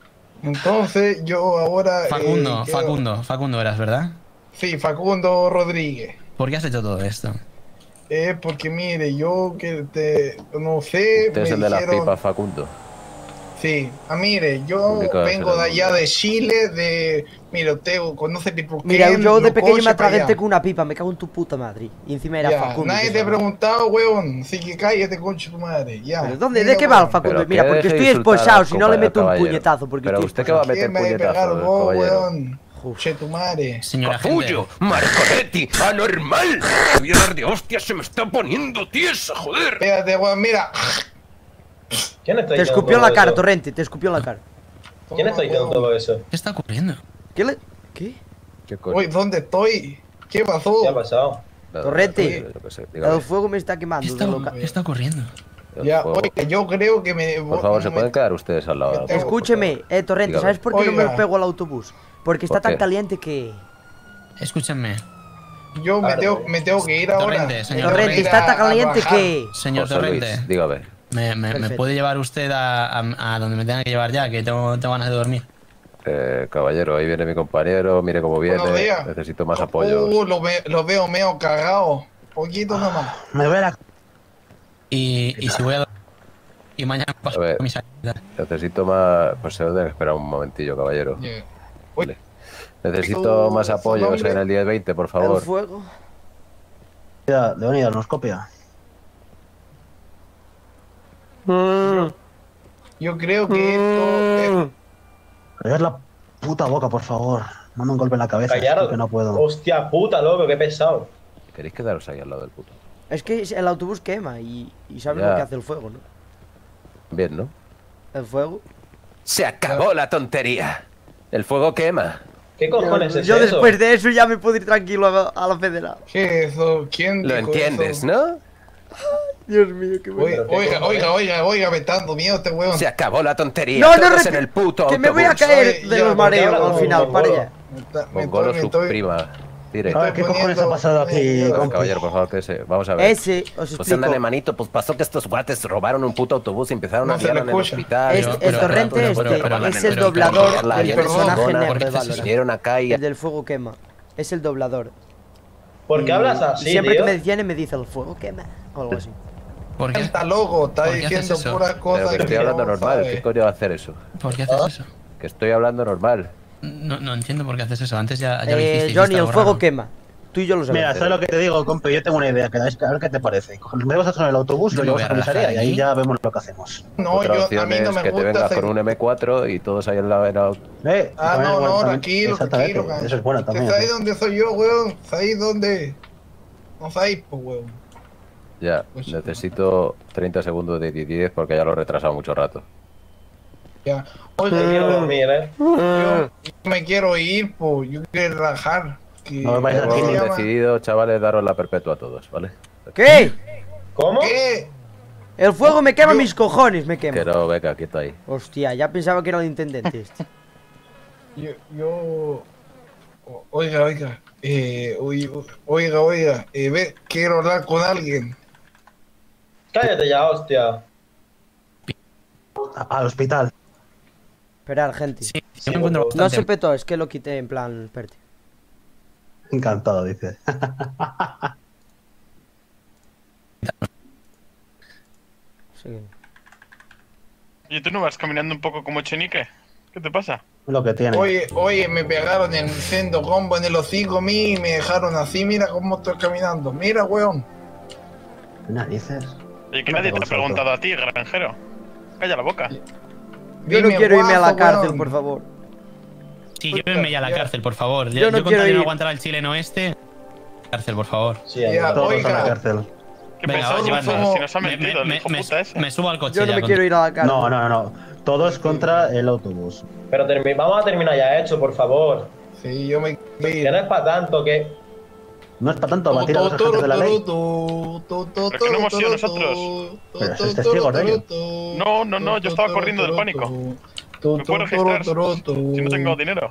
Entonces yo ahora... eh, Facundo, quiero- Facundo, Facundo eras, ¿verdad? Sí, Facundo Rodríguez. ¿Por qué has hecho todo esto? Eh, porque mire, yo que te... No sé, Usted es me el de las dijeron- pipas, Facundo. Sí, ah, mire, yo ¿Qué cosa vengo de será? allá de Chile, de... Mira, usted conoce Pipuquén, Mira, yo de pequeño me Locoche, para atraganté allá. con una pipa, me cago en tu puta madre. Y encima era Ya, Facundo. nadie que te ha se llama. preguntado, weón. Así que cállate, concha tu madre. Ya. ¿Pero dónde? Mira, ¿De qué va el weón. Facundo? Pero Mira, que porque deje estoy de insultar esposado, al si no le meto un caballero. puñetazo. Porque Pero estoy usted que va a esposado. meter ¿Qué me puñetazo, pegaron vos, caballero. weón? Che tu madre. Señor agente. ¡Capullo! ¡Marconetti! ¡Anormal! Voy a dar de hostias, se me está poniendo tiesa, joder. Espérate, weón, mira. ¿Quién está Te diciendo escupió en todo la cara, eso? Torrente, te escupió en la cara. ¿Quién está diciendo todo eso? ¿Qué está ocurriendo? ¿Qué le...? ¿Qué? ¿Qué coño? Uy, ¿dónde estoy? ¿Qué pasó? ¿Qué ha pasado? Nada, Torrete. nada, yo qué sé, dígame. El fuego me está quemando. ¿Qué está, de loca. qué está ocurriendo? Ya, Fuego. oye, yo creo que me... Por favor, ¿se me- pueden quedar ustedes al lado del autobús, por Escúcheme, eh, Torrente, Dígame. ¿sabes por qué no me Oiga. lo pego al autobús? Porque está ¿Por tan qué? caliente que... Escúchenme. Yo me Ahora, tengo, me tengo que ir ahora. Torrente, señor Me tengo que Torrente, ir está a- tan a caliente bajar. que... Señor José Luis, Torrente, dígame. me, me- me Perfecto. puede llevar usted a, a- a donde me tenga que llevar ya, que tengo, tengo ganas de dormir. Eh, caballero, ahí viene mi compañero, mire cómo viene. Buenos días. Necesito más apoyo. Uh, lo, ve- lo veo medio cagado. Poquito nomás. Me voy a la... Y, y si voy a dormir. Y mañana paso A ver. a mi salida. Necesito más... Pues se debe esperar un momentillo, caballero. Yeah. Vale. Necesito ¿Su- más su apoyos nombre? en el diez veinte, por El favor. fuego... Leonidas, nos copia. Yo creo que esto... Callar la puta boca, por favor. Manda un golpe en la cabeza. Callaros. Que no puedo. Hostia puta, loco, qué pesado. ¿Queréis quedaros ahí al lado del puto? Es que el autobús quema y, y sabes Ya. lo que hace el fuego, ¿no? Bien, ¿no? El fuego. Se acabó la tontería. El fuego quema. ¿Qué cojones yo, es yo eso? después de eso ya me puedo ir tranquilo a, a la federal. ¿Qué es eso? ¿Quién Lo dijo entiendes, eso? ¿no? Dios mío, qué Oiga, bueno. oiga, oiga, oiga, oiga, me está dando miedo este weón. Se acabó la tontería. No, no, Todos repi- en el puto que me voy a autobús. caer Oye, de ya, los ¿por qué mareos hablas al con final, para Mongolo? allá. Me está- me Mongolo estoy- me estoy- suprima. Tire. A ver, ¿qué cojones ha pasado aquí, Bueno, compi? caballero, por favor, que se. Vamos a ver. Ese, os Pues explico. ándale, manito, pues pasó que estos guates robaron un puto autobús y empezaron No a se le liarlo en el escucha. hospital. Este- Pero- el pero- torrente pero- este pero- pero- es pero- el pero- doblador pero- del pero- personaje perdona, negro porque de se Valorant. subieron acá y El del fuego quema. Es el doblador. ¿Por qué Y- hablas así, y siempre tío? que me detiene me dice el fuego quema o algo así. ¿Por qué? Está loco, está ¿Por qué haces diciendo eso? puras cosas Pero que estoy no hablando normal. sabe. ¿Qué coño va a hacer eso? ¿Por qué haces eso? Que estoy hablando normal. No, no entiendo por qué haces eso. Antes ya, ya lo Eh, hiciste. Johnny, hiciste el algo fuego raro. quema. Tú y yo lo sabemos. Mira, ¿sabes lo que te digo, compi? Yo tengo una idea. Que, a ver qué te parece. Nos vemos nosotros en el autobús y Yo lo me llevamos a voy a comisaría relajar y ahí aquí. ya vemos lo que hacemos. No, Otra yo, a opción mí no es me que te gusta vengas hacer- con un eme cuatro y todos ahí en la. En la... Eh, Ah, también, no, bueno, no, también- tranquilo, exactamente, tranquilo. Eso es bueno ¿Que también. ¿Sabéis dónde soy yo, weón? ¿Sabéis dónde? No sabéis, pues, weón. Ya, Pues- necesito treinta segundos de diez porque ya lo he retrasado mucho rato. Ya. Me Oye, quiero dormir, eh. yo me quiero ir, pues, yo quiero relajar. Que- No, vais a ¿cómo se Hemos llama? decidido, chavales, daros la perpetua a todos, ¿vale? ¿Qué? ¿Cómo? ¿Qué? El fuego me quema mis cojones, me quema. Que no, venga, quieto ahí. Hostia, ya pensaba que era el intendente este. Yo, yo... o- Oiga, oiga, eh, oiga, oiga, oiga, eh, ve, quiero hablar con alguien. Cállate ya, hostia. A- Al hospital. Esperar, gente. Sí, yo me encuentro No bastante. se petó, es que lo quité en plan, espérate. Encantado, dice. Sí. ¿Y tú no vas caminando un poco como Chenique? ¿Qué te pasa? Lo que tiene. Oye, oye, me pegaron en el centro combo en el hocico a mí y me dejaron así, mira cómo estoy caminando. Mira, weón. Narices. Y que No nadie pega te ha un salto. preguntado a ti, granjero. Calla la boca. Yo no Dime, quiero irme a la guapo, cárcel, weón. por favor. Sí, llévenme ya a la cárcel, por favor. Yo no con quiero tal de no ir. aguantar al chileno este. Cárcel, por favor. Sí, Ya, amigo. Todos a oiga. la cárcel. ¿Qué Venga, pesado, va, llevadme. somos- si nos ha Me, mentido el me- hijo me- puta ese? me subo al coche Yo no ya. me con- quiero ir a la cárcel. No, no, no, no. Todos contra el autobús. Pero termi- vamos a terminar ya esto, por favor. Sí, yo me Que no es para tanto, que... No es para tanto batir a los agentes de la ley. ¿Pero que no hemos sido nosotros? Pero sois testigos de ello. No, no, no, yo estaba corriendo del pánico. ¿Me puedo registrar? Si no tengo dinero.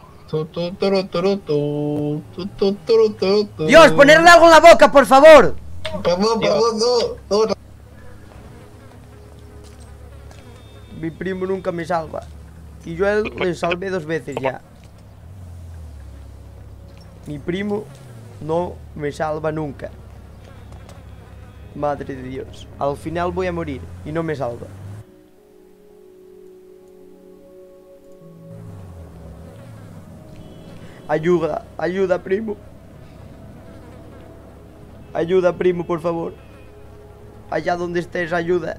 Dios, ponerle algo en la boca, por favor. Perdón, perdón, no, no. Mi primo nunca me salva. Y yo a él le salvé dos veces ya. Mi primo no me salva nunca. Madre de Dios. Al final voy a morir y no me salva. Ayuda, ayuda, primo. Ayuda, primo, por favor. Allá donde estés, ayuda.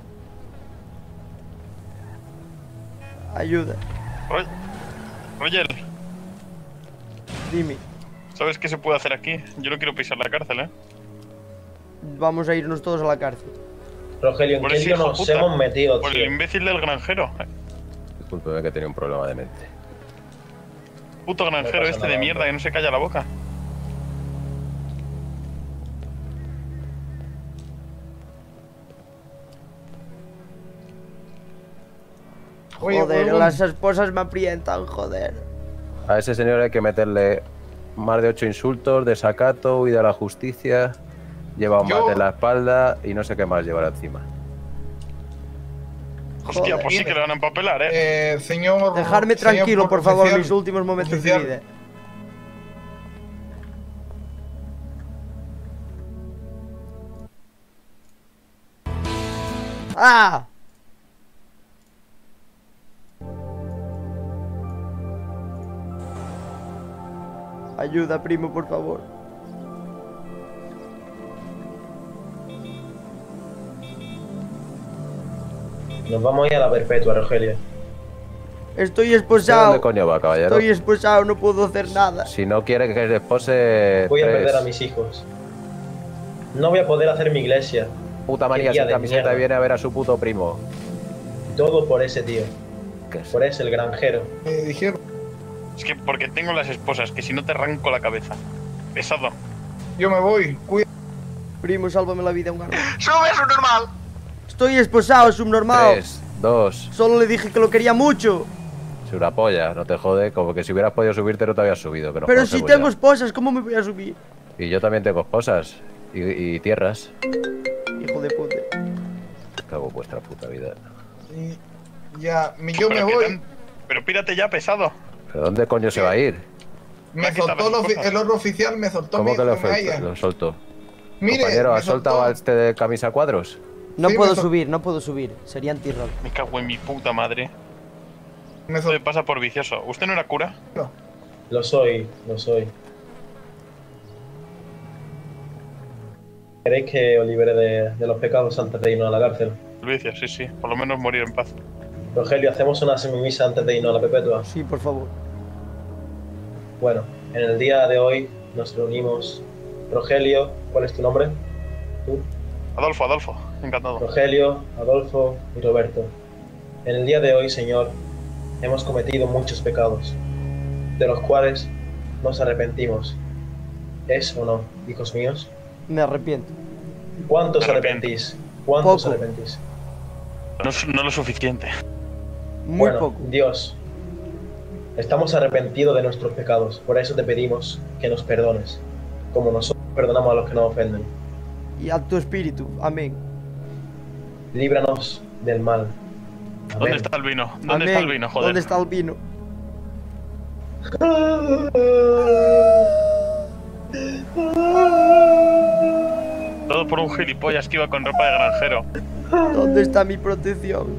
Ayuda. Oye, Roger, Dime, ¿sabes qué se puede hacer aquí? Yo no quiero pisar la cárcel, ¿eh? vamos a irnos todos a la cárcel. Rogelio, ¿en Por qué ese lío hijo nos puta. hemos metido, Por tío? el imbécil del granjero. Disculpe, que tenía un problema de mente. Puto granjero pasa este nada, de mierda que no se calla la boca. Oye, Joder, huevón. las esposas me aprietan, joder. A ese señor hay que meterle más de ocho insultos, desacato, huida a la justicia, lleva un Yo- mate en la espalda y no sé qué más llevará encima. Hostia, Joder. pues sí que le van a empapelar, ¿eh? Eh, señor. Dejarme señor tranquilo, por favor, oficial, mis últimos momentos oficial. de vida. ¡Ah! Ayuda, primo, por favor. Nos vamos a ir a la perpetua, Rogelio. Estoy ¿Usted esposado. ¿Dónde coño va, caballero? Estoy esposado, no puedo hacer nada. Si no quiere que le espose... Voy a tres. perder a mis hijos. No voy a poder hacer mi iglesia. Puta María, Qué día sin de camiseta mierda. y viene a ver a su puto primo. Todo por ese tío. ¿Qué es? Por ese, el granjero. Me dijeron. Es que porque tengo las esposas, que si no te arranco la cabeza. Pesado. Yo me voy. Cuida. Primo, sálvame la vida, un garro. ¡Sube, subnormal! Estoy esposado, subnormal. Tres, dos... Solo le dije que lo quería mucho. Si una polla, no te jode, como que si hubieras podido subirte no te habías subido. Que nos Pero si conocemos tengo ya. esposas, ¿cómo me voy a subir? Y yo también tengo esposas. Y, y tierras. Hijo de puta. Cago en vuestra puta vida. Y ya, mi- yo me Pero que voy. tan- Pero pírate ya, pesado. ¿Pero dónde coño se va a ir? Me soltó el, ofi- el otro oficial, me soltó ¿Cómo mi que lo, hijo que me soltó? haya. lo soltó? Mire, Compañero, me ¿has soltado soltó. a este de camisa cuadros? No Sí, puedo me sol- subir, no puedo subir. Sería anti-roll. Me cago en mi puta madre. Me Esto le pasa por vicioso. ¿Usted no era cura? Lo soy, lo soy. ¿Queréis que os libere de, de los pecados antes de irnos a la cárcel? Luicio, sí, sí. Por lo menos morir en paz. Rogelio, ¿hacemos una semimisa antes de irnos a la perpetua? Sí, por favor. Bueno, en el día de hoy nos reunimos. Rogelio, ¿cuál es tu nombre? ¿Tú? Adolfo, Adolfo. Encantado. Rogelio, Adolfo y Roberto. En el día de hoy, Señor, hemos cometido muchos pecados, de los cuales nos arrepentimos. ¿Es o no, hijos míos? Me arrepiento. ¿Cuántos Me arrepiento. arrepentís? ¿Cuántos Poco. arrepentís? No, no lo suficiente. Muy bueno, poco. Dios, estamos arrepentidos de nuestros pecados, por eso te pedimos que nos perdones, como nosotros perdonamos a los que nos ofenden. Y a tu espíritu. Amén. Líbranos del mal. Amén. ¿Dónde está el vino? ¿Dónde Amén. está el vino, joder? ¿Dónde está el vino? Todo por un gilipollas que iba con ropa de granjero. ¿Dónde está mi protección?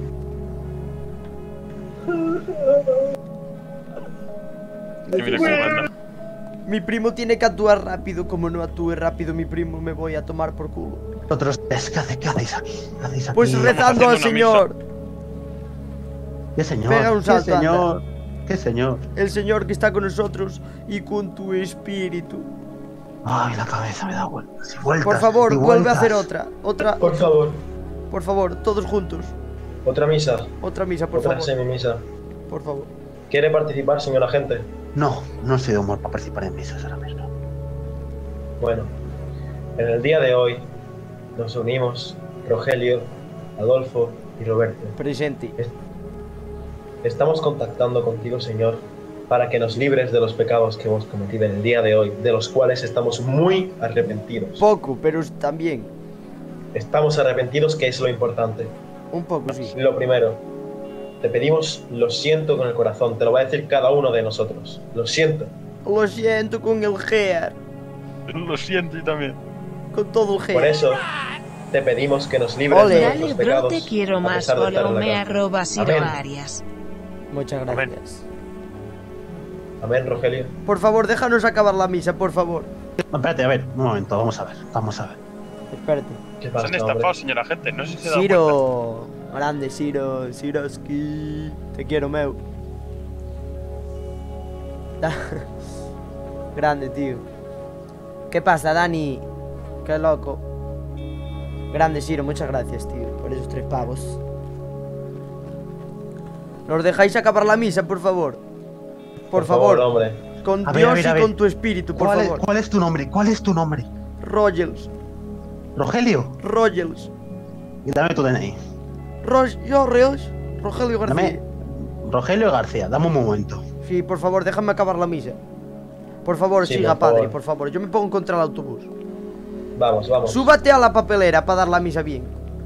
Y mira cómo anda. Mi primo tiene que actuar rápido. Como no actúe rápido mi primo, me voy a tomar por culo. Otros tres, ¿qué, hace- qué hacéis aquí? ¿Qué hacéis aquí? Pues rezando al haciendo una Señor. ¿Qué señor? Pega un ¿Qué salto, señor? ¿Qué señor? El Señor que está con nosotros y con tu espíritu. Ay, la cabeza me da vueltas y vueltas. Por favor, y vuelve a vueltas. hacer otra. Otra. Por favor, Por favor, todos juntos. otra misa, Otra misa, por otra favor. semimisa. Por favor. ¿Quiere participar, señor agente? No, no estoy de humor para participar en misas ahora mismo. Bueno, en el día de hoy nos unimos Rogelio, Adolfo y Roberto. Presente. Estamos contactando contigo, Señor, para que nos libres de los pecados que hemos cometido en el día de hoy, de los cuales estamos muy arrepentidos. Poco, pero también. Estamos arrepentidos, que es lo importante. Un poco, sí. Lo primero, te pedimos lo siento con el corazón, te lo va a decir cada uno de nosotros. Lo siento. Lo siento con el Gear. Lo siento y también. Con todo el Gear. Por eso te pedimos que nos libres Ole. de Dale, nuestros Bro, pecados. te quiero a más, pesar de estar en la follow me cárcel. arroba Ciro Amén. Arias. Muchas gracias. Amén, Rogelio. Por favor, déjanos acabar la misa, por favor. No, espérate, a ver, un momento, vamos a ver, vamos a ver. Espérate. ¿Qué Se pasa, han hombre? estafado, señora gente. No sé si se da cuenta. Ciro. Grande, Ciro. Ciroski. Te quiero, meu. Grande, tío. ¿Qué pasa, Dani? Qué loco. Grande, Ciro. Muchas gracias, tío, por esos tres pavos. ¿Nos dejáis acabar la misa, por favor? Por, Por favor, hombre. Con A ver, Dios a ver, a y ver. con tu espíritu, por ¿Cuál, es, favor. ¿Cuál es tu nombre? ¿Cuál es tu nombre? Rogels. Rogelio. Rogels. Y dame tu D N I. Ros yo, Reos. Rogelio García. Dame. Rogelio García, dame un momento. Sí, por favor, déjame acabar la misa. Por favor, Sí, siga, por padre, favor. por favor. Yo me pongo contra el autobús. Vamos, vamos. Súbate a la papelera para dar la misa bien.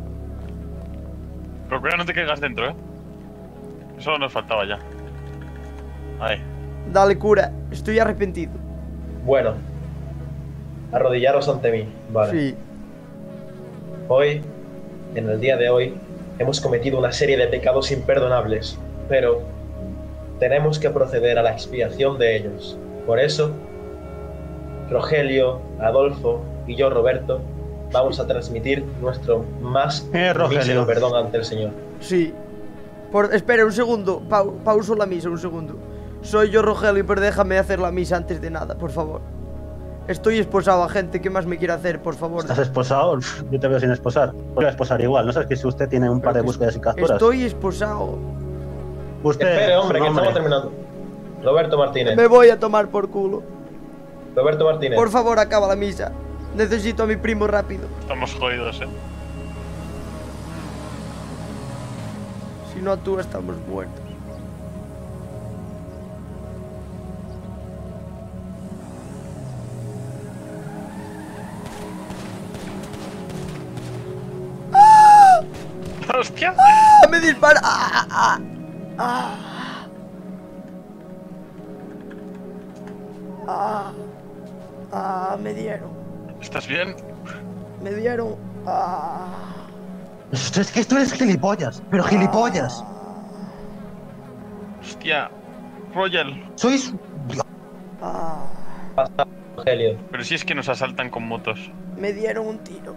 Procura no te caigas dentro, eh. Eso nos faltaba ya. Ahí. Dale, cura. Estoy arrepentido. Bueno, arrodillaros ante mí, vale. Sí. Hoy, en el día de hoy, hemos cometido una serie de pecados imperdonables, pero tenemos que proceder a la expiación de ellos. Por eso, Rogelio, Adolfo y yo, Roberto, vamos a transmitir nuestro más Eh, Rogelio. mísero perdón ante el Señor. Sí. Por, espera un segundo, pau, pauso la misa un segundo. Soy yo, Rogelio, pero déjame hacer la misa antes de nada, por favor. Estoy esposado, agente, ¿qué más me quiere hacer, por favor? ¿Estás esposado? Yo te veo sin esposar. Voy a esposar igual, ¿no sabes que si usted tiene un par de búsquedas y capturas? Estoy esposado. Usted, Espere, hombre, que nombre. estamos terminando. Roberto Martínez. Me voy a tomar por culo. Roberto Martínez. Por favor, acaba la misa. Necesito a mi primo rápido. Estamos jodidos, eh. Si no actúa, estamos muertos. ¡Hostia! ¡Ah! ¡Me dispara! ¡Ah! ¡Ah! ¡Ah! ¡Ah! ¡Ah! ¡Me dieron! ¿Estás bien? ¡Me dieron! ¡Ah! Esto es que esto es gilipollas, pero gilipollas. Hostia. Royal. Sois... ¡Ah! Rogelio. Pero si es que nos asaltan con motos. Me dieron un tiro.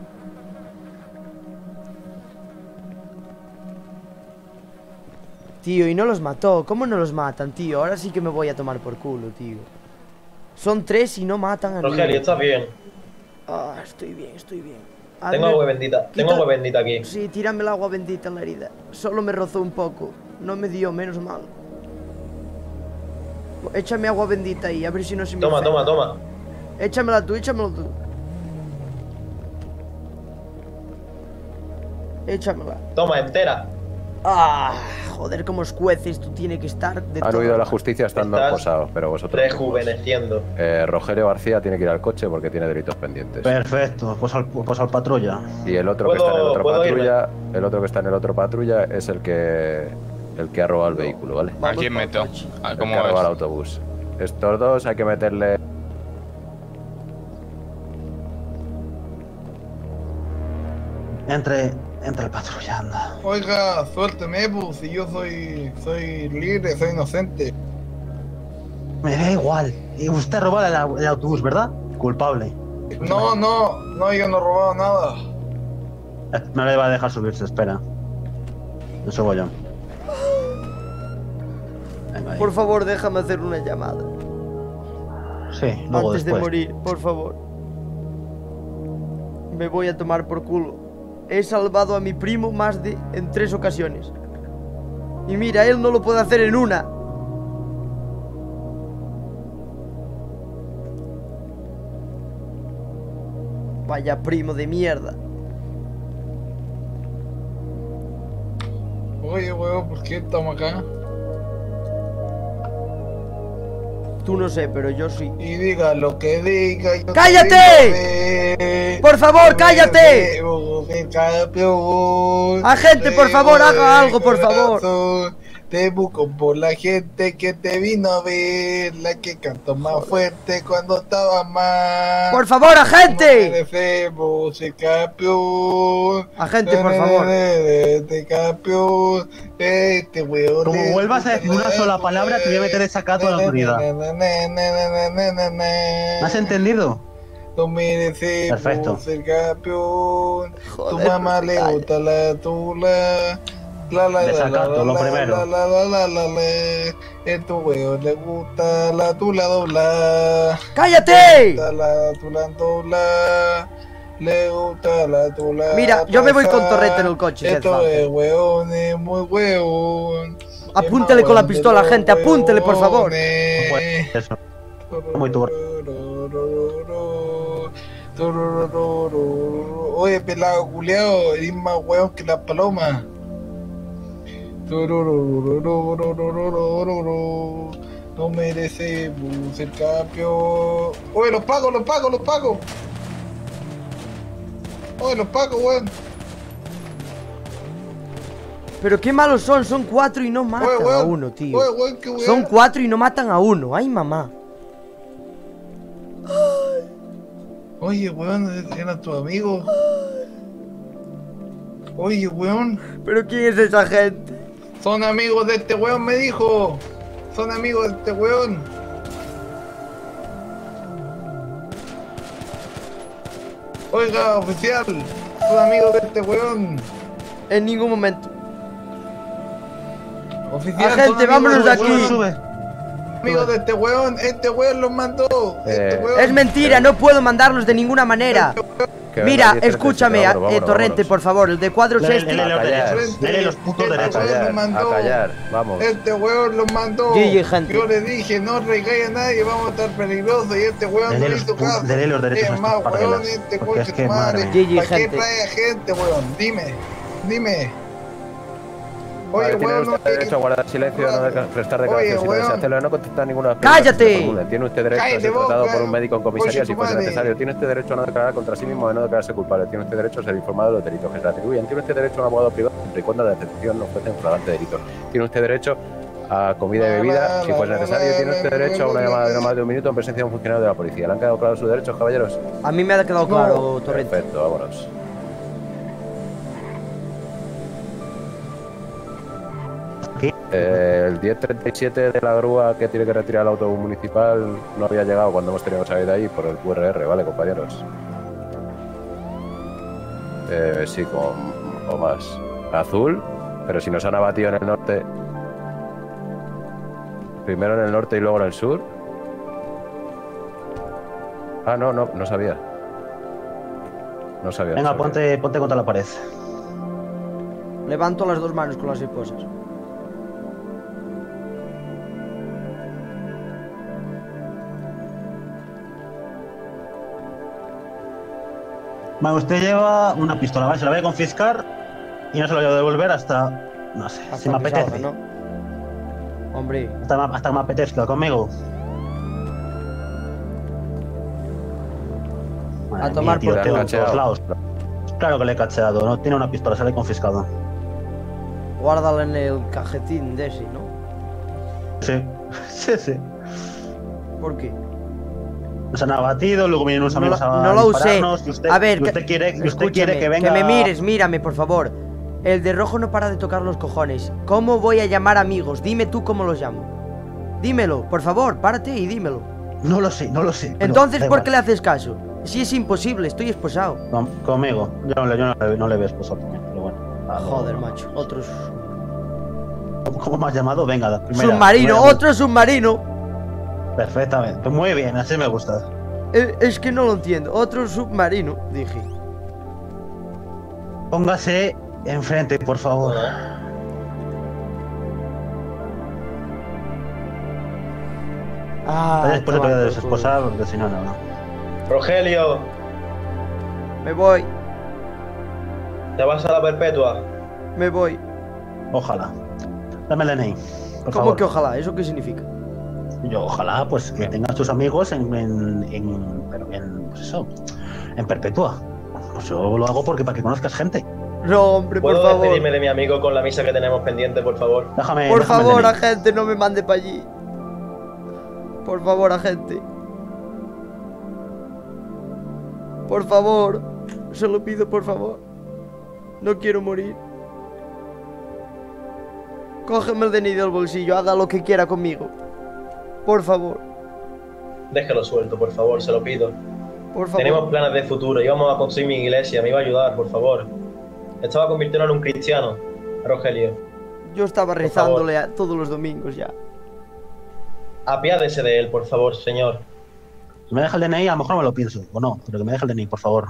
Tío, y no los mató. ¿Cómo no los matan, tío? Ahora sí que me voy a tomar por culo, tío. Son tres y no matan a nadie. Rogelio, ¿estás bien? Ah, estoy bien, estoy bien. Tengo Hazme- agua bendita. Tengo Quita- agua bendita aquí. Sí, tírame el agua bendita en la herida. Solo me rozó un poco. No me dio, menos mal. Échame agua bendita ahí, a ver si no se me Toma, infecta. toma, toma. Échamela tú, échamela tú. Échamela. Toma, entera. Ah, joder, cómo escuece. Esto tiene que estar de Han todo. huido a la justicia estando Estás esposados, pero vosotros... Rejuveneciendo. Eh, Rogelio García tiene que ir al coche porque tiene delitos pendientes. Perfecto, pues al, pues al patrulla. Y el otro que ¿Puedo- está en el otro puedo patrulla, el otro que está en el otro patrulla es el que el que ha robado el vehículo, ¿vale? Vamos ¿A quién pa'l meto? coche. ¿A El ¿Cómo que ha robado el es? autobús. Estos dos hay que meterle... Entre, entre el patrulla, anda. Oiga, suélteme, pues, si yo soy, soy libre, soy inocente. Me da igual. Y usted robó el, el autobús, ¿verdad? Culpable. No, no, no, yo no he robado nada. Eh, No le va a dejar subirse, espera. Me subo yo. Venga, ahí. Por favor, déjame hacer una llamada. Sí, luego Antes de después. morir, por favor. Me voy a tomar por culo. He salvado a mi primo más de en tres ocasiones. Y mira, él no lo puede hacer en una. Vaya primo de mierda. Oye, weón, ¿por qué estamos acá? Tú no sé, pero yo sí. Y diga lo que diga. yo te ¡Cállate! digo, eh, ¡Por favor, me cállate! debo de campeón, Agente, por debo favor, de haga algo, por favor. corazón. Te busco por la gente que te vino a ver, la que cantó más fuerte cuando estaba mal. ¡Por favor, agente! Merecemos ser campeón. Agente, por favor. Este campeón. Este weón. Como vuelvas a decir una sola palabra, te voy a meter esa cato a la autoridad. ¿Me has entendido? No merecemos Perfecto. ser campeón. Joder, Tu mamá le calla. gusta la tula. La la la la Desacato, la lo la primero. la la la la la la. En tu weón le gusta la tula dobla. ¡Cállate! Le gusta la tula dobla. Le gusta la tula. Mira, yo me voy con pasar. Torrete en el coche, si hace Esto falta. es weón, es muy weón. Apúntele con la pistola, gente, apúntele, por favor. Eso. Muy turro. Oye, pelado culiao, eres más weón que la paloma. No merecemos ser campeón. Oye, los pago, los pago, los pago. Oye, los pago, weón. Pero qué malos son, son cuatro y no matan Oye, a weón. uno, tío. Oye, weón, qué weón. Son cuatro y no matan a uno, ay mamá. Oye, weón, era tu amigo. Oye, weón. ¿Pero quién es esa gente? Son amigos de este weón, me dijo. Son amigos de este weón. Oiga, oficial. Son amigos de este weón. En ningún momento. Oficial, Agente, son vámonos de amigos aquí. del weón. Amigo de este weón, este weón los mandó. Este weón. Es mentira, no puedo mandarlos de ninguna manera. Que Mira, venga, diez, escúchame, treinta y siete, eh, vámonos, vámonos, Torrente, vámonos. por favor, el de cuadros Lele, este. lele, A callar, Dele los putos Este derechos. a weón callar, los a mandó. callar, vamos. Este weón los mandó. G G, gente. Yo le dije, no recaiga a nadie, vamos a estar peligrosos. Y este weón Dele no los hizo pu- caso. dele los derechos Es a estos más, weón, parguelas, este porque es coche que, tu madre. madre mía. ¿Para qué G G, gente. trae gente, weón? Dime, dime. Oye, Vale, tiene weón, usted no derecho a guardar silencio, no deca- prestar Oye, declaración si no weón. desea hacerlo, no contestar ninguna de las preguntas ¡Cállate! que se formulen. Tiene usted derecho a Cállate, ser tratado boca. por un médico en comisaría Oye, si tu fuese madre. necesario. Tiene usted derecho a no declarar contra sí mismo o a no declararse culpable. Tiene usted derecho a ser informado de los delitos que se le atribuyen. Tiene usted derecho a un abogado privado siempre y cuando la detención no fuese en flagrante delito. Tiene usted derecho a comida y bebida si fuese necesario. Tiene usted derecho a una llamada de no más de un minuto en presencia de un funcionario de la policía. ¿Le han quedado claros sus derechos, caballeros? A mí me ha quedado claro, Torrente. Perfecto, vámonos. Eh, el diez treinta y siete de la grúa que tiene que retirar el autobús municipal no había llegado cuando hemos tenido que salir de ahí por el Q R R, ¿vale, compañeros? Eh, sí, con, o más. Azul, pero si nos han abatido en el norte. Primero en el norte y luego en el sur. Ah, no, no, no sabía. No sabía. no Venga, sabía. ponte, ponte contra la pared. Levanto las dos manos con las esposas. Vale, usted lleva una pistola, ¿vale? Se la voy a confiscar y no se la voy a devolver hasta. No sé, Hasta si me que apetece. salga, ¿no? Hombre, Hasta, hasta que me apetezca, conmigo. Madre A tomar mía, tío, por tengo culo. en todos lados. Claro que le he cacheado, no tiene una pistola, se la he confiscado. guárdala en el cajetín de ese, ¿no? Sí, sí, sí. ¿Por qué? Nos han abatido, luego vienen unos No amigos la, a no la usé. dispararnos, y usted, A ver, y usted que- quiere, y usted escúchame, quiere que venga. que me mires, mírame, por favor. El de rojo no para de tocar los cojones. ¿Cómo voy a llamar amigos? Dime tú cómo los llamo. Dímelo, por favor, párate y dímelo. No lo sé, no lo sé. pero Entonces, da ¿por igual. qué le haces caso? Si es imposible, estoy esposado. Com- conmigo. Yo no le, yo no le, no le veo esposado también, pero bueno. Ah, Joder, macho, otros. ¿Cómo, cómo me has llamado? Venga, la primera, Submarino, primera. otro submarino. Perfectamente. Pues muy bien, así me gusta. Eh, Es que no lo entiendo. Otro submarino, dije. Póngase enfrente, por favor. Ah, Después te voy a toma por desesposar porque si no, no. no. Rogelio, Me voy, ¿te vas a la perpetua? me voy. Ojalá. Dame el D N I. Por ¿Cómo favor. que ojalá? ¿Eso qué significa? Yo ojalá pues que tengas tus amigos en, en, en, pero en pues eso, en perpetua. Pues yo lo hago porque para que conozcas gente. No, hombre, por ¿Puedo favor. despedirme de mi amigo con la misa que tenemos pendiente, por favor? Déjame. Por déjame el favor, D N I. agente, no me mande para allí. Por favor, agente. Por favor. Se lo pido, por favor. No quiero morir. Cógeme el D N I del bolsillo, haga lo que quiera conmigo. Por favor, Déjalo suelto, por favor, se lo pido. por favor. Tenemos planes de futuro, íbamos a construir mi iglesia, me iba a ayudar, por favor. Estaba convirtiendo en un cristiano, Rogelio. Yo estaba rezándole a todos los domingos ya. Apiádese de él, por favor, señor. Si me deja el D N I, a lo mejor me lo pienso. O no, pero que me deje el D N I, por favor.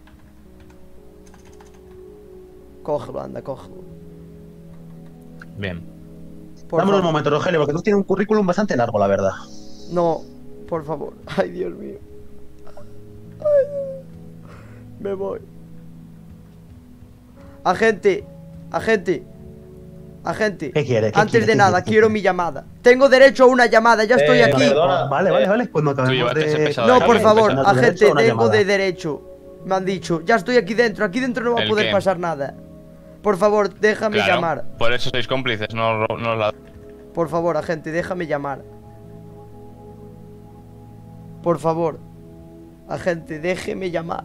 Cógelo, anda, cógelo. Bien. Por Dame un favor. momento, Rogelio, porque tú tienes un currículum bastante largo, la verdad. No, por favor. Ay, Dios mío. Ay, me voy. Agente, agente, agente. ¿Qué quiere? ¿Qué Antes quiere? de ¿Qué nada, quiere? ¿Qué quiero mi llamada. Tengo derecho a una llamada, ya estoy Eh, aquí. perdona. Vale, vale, vale. Pues no acabemos llévate ese de... pesado No, de por aquí, favor, pesado. ¿Tienes agente, derecho a una tengo llamada? de derecho. Me han dicho, ya estoy aquí dentro, aquí dentro no va a ¿El poder qué? pasar nada. Por favor, déjame Claro, llamar. por eso sois cómplices, no, no la... Por favor, agente, déjame llamar. Por favor, agente, déjeme llamar.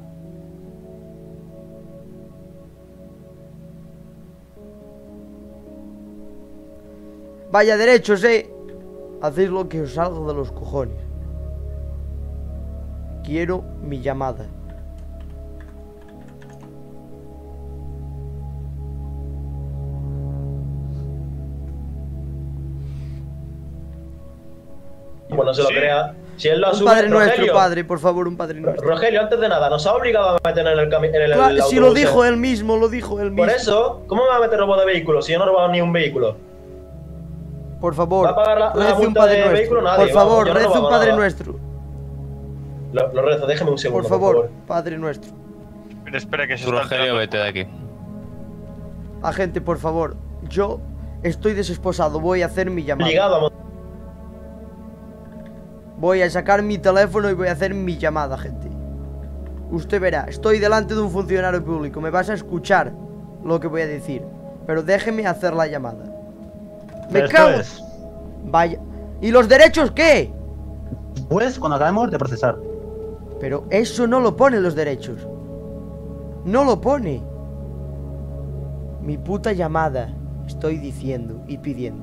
Vaya derechos, eh. Hacéis lo que os salga de los cojones. Quiero mi llamada. Pues no se lo Sí. crea. Si él lo Un asume, padre nuestro, Rogelio, padre, por favor, un padre nuestro. Rogelio, antes de nada, nos ha obligado a meter en el, cami- en el, Claro, el si lo autobús, dijo ¿eh? él mismo, lo dijo él mismo. Por eso, ¿cómo me va a meter robo de vehículo si yo no he robado ni un vehículo? Por favor, ¿Va a pagar la- la rece un multa padre de nuestro. vehículo? Nadie, Por vamos, favor, yo no he rece un robado padre nada. nuestro. Lo, lo rezo, déjeme un segundo, Por favor, padre nuestro. Pero espera que se Tú, está Rogelio, vete de aquí. Agente, por favor, yo estoy desesposado, voy a hacer mi llamada. Obligado a montar. Voy a sacar mi teléfono y voy a hacer mi llamada, gente. Usted verá, estoy delante de un funcionario público, me vas a escuchar lo que voy a decir. Pero déjeme hacer la llamada. Me Pero cago. esto es. Vaya. ¿Y los derechos qué? Pues cuando acabemos de procesar. Pero eso no lo pone los derechos. No lo pone. Mi puta llamada. Estoy diciendo y pidiendo.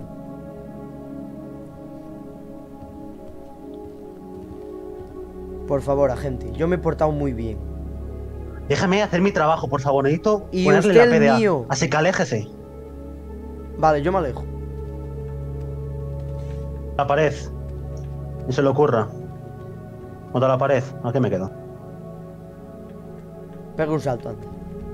Por favor, agente, yo me he portado muy bien. Déjame hacer mi trabajo, por favor, necesito Y ponerle usted la el P D A. mío. Así que aléjese. Vale, yo me alejo. La pared. Ni se le ocurra. Contra la pared. ¿A qué me quedo? Pega un salto antes.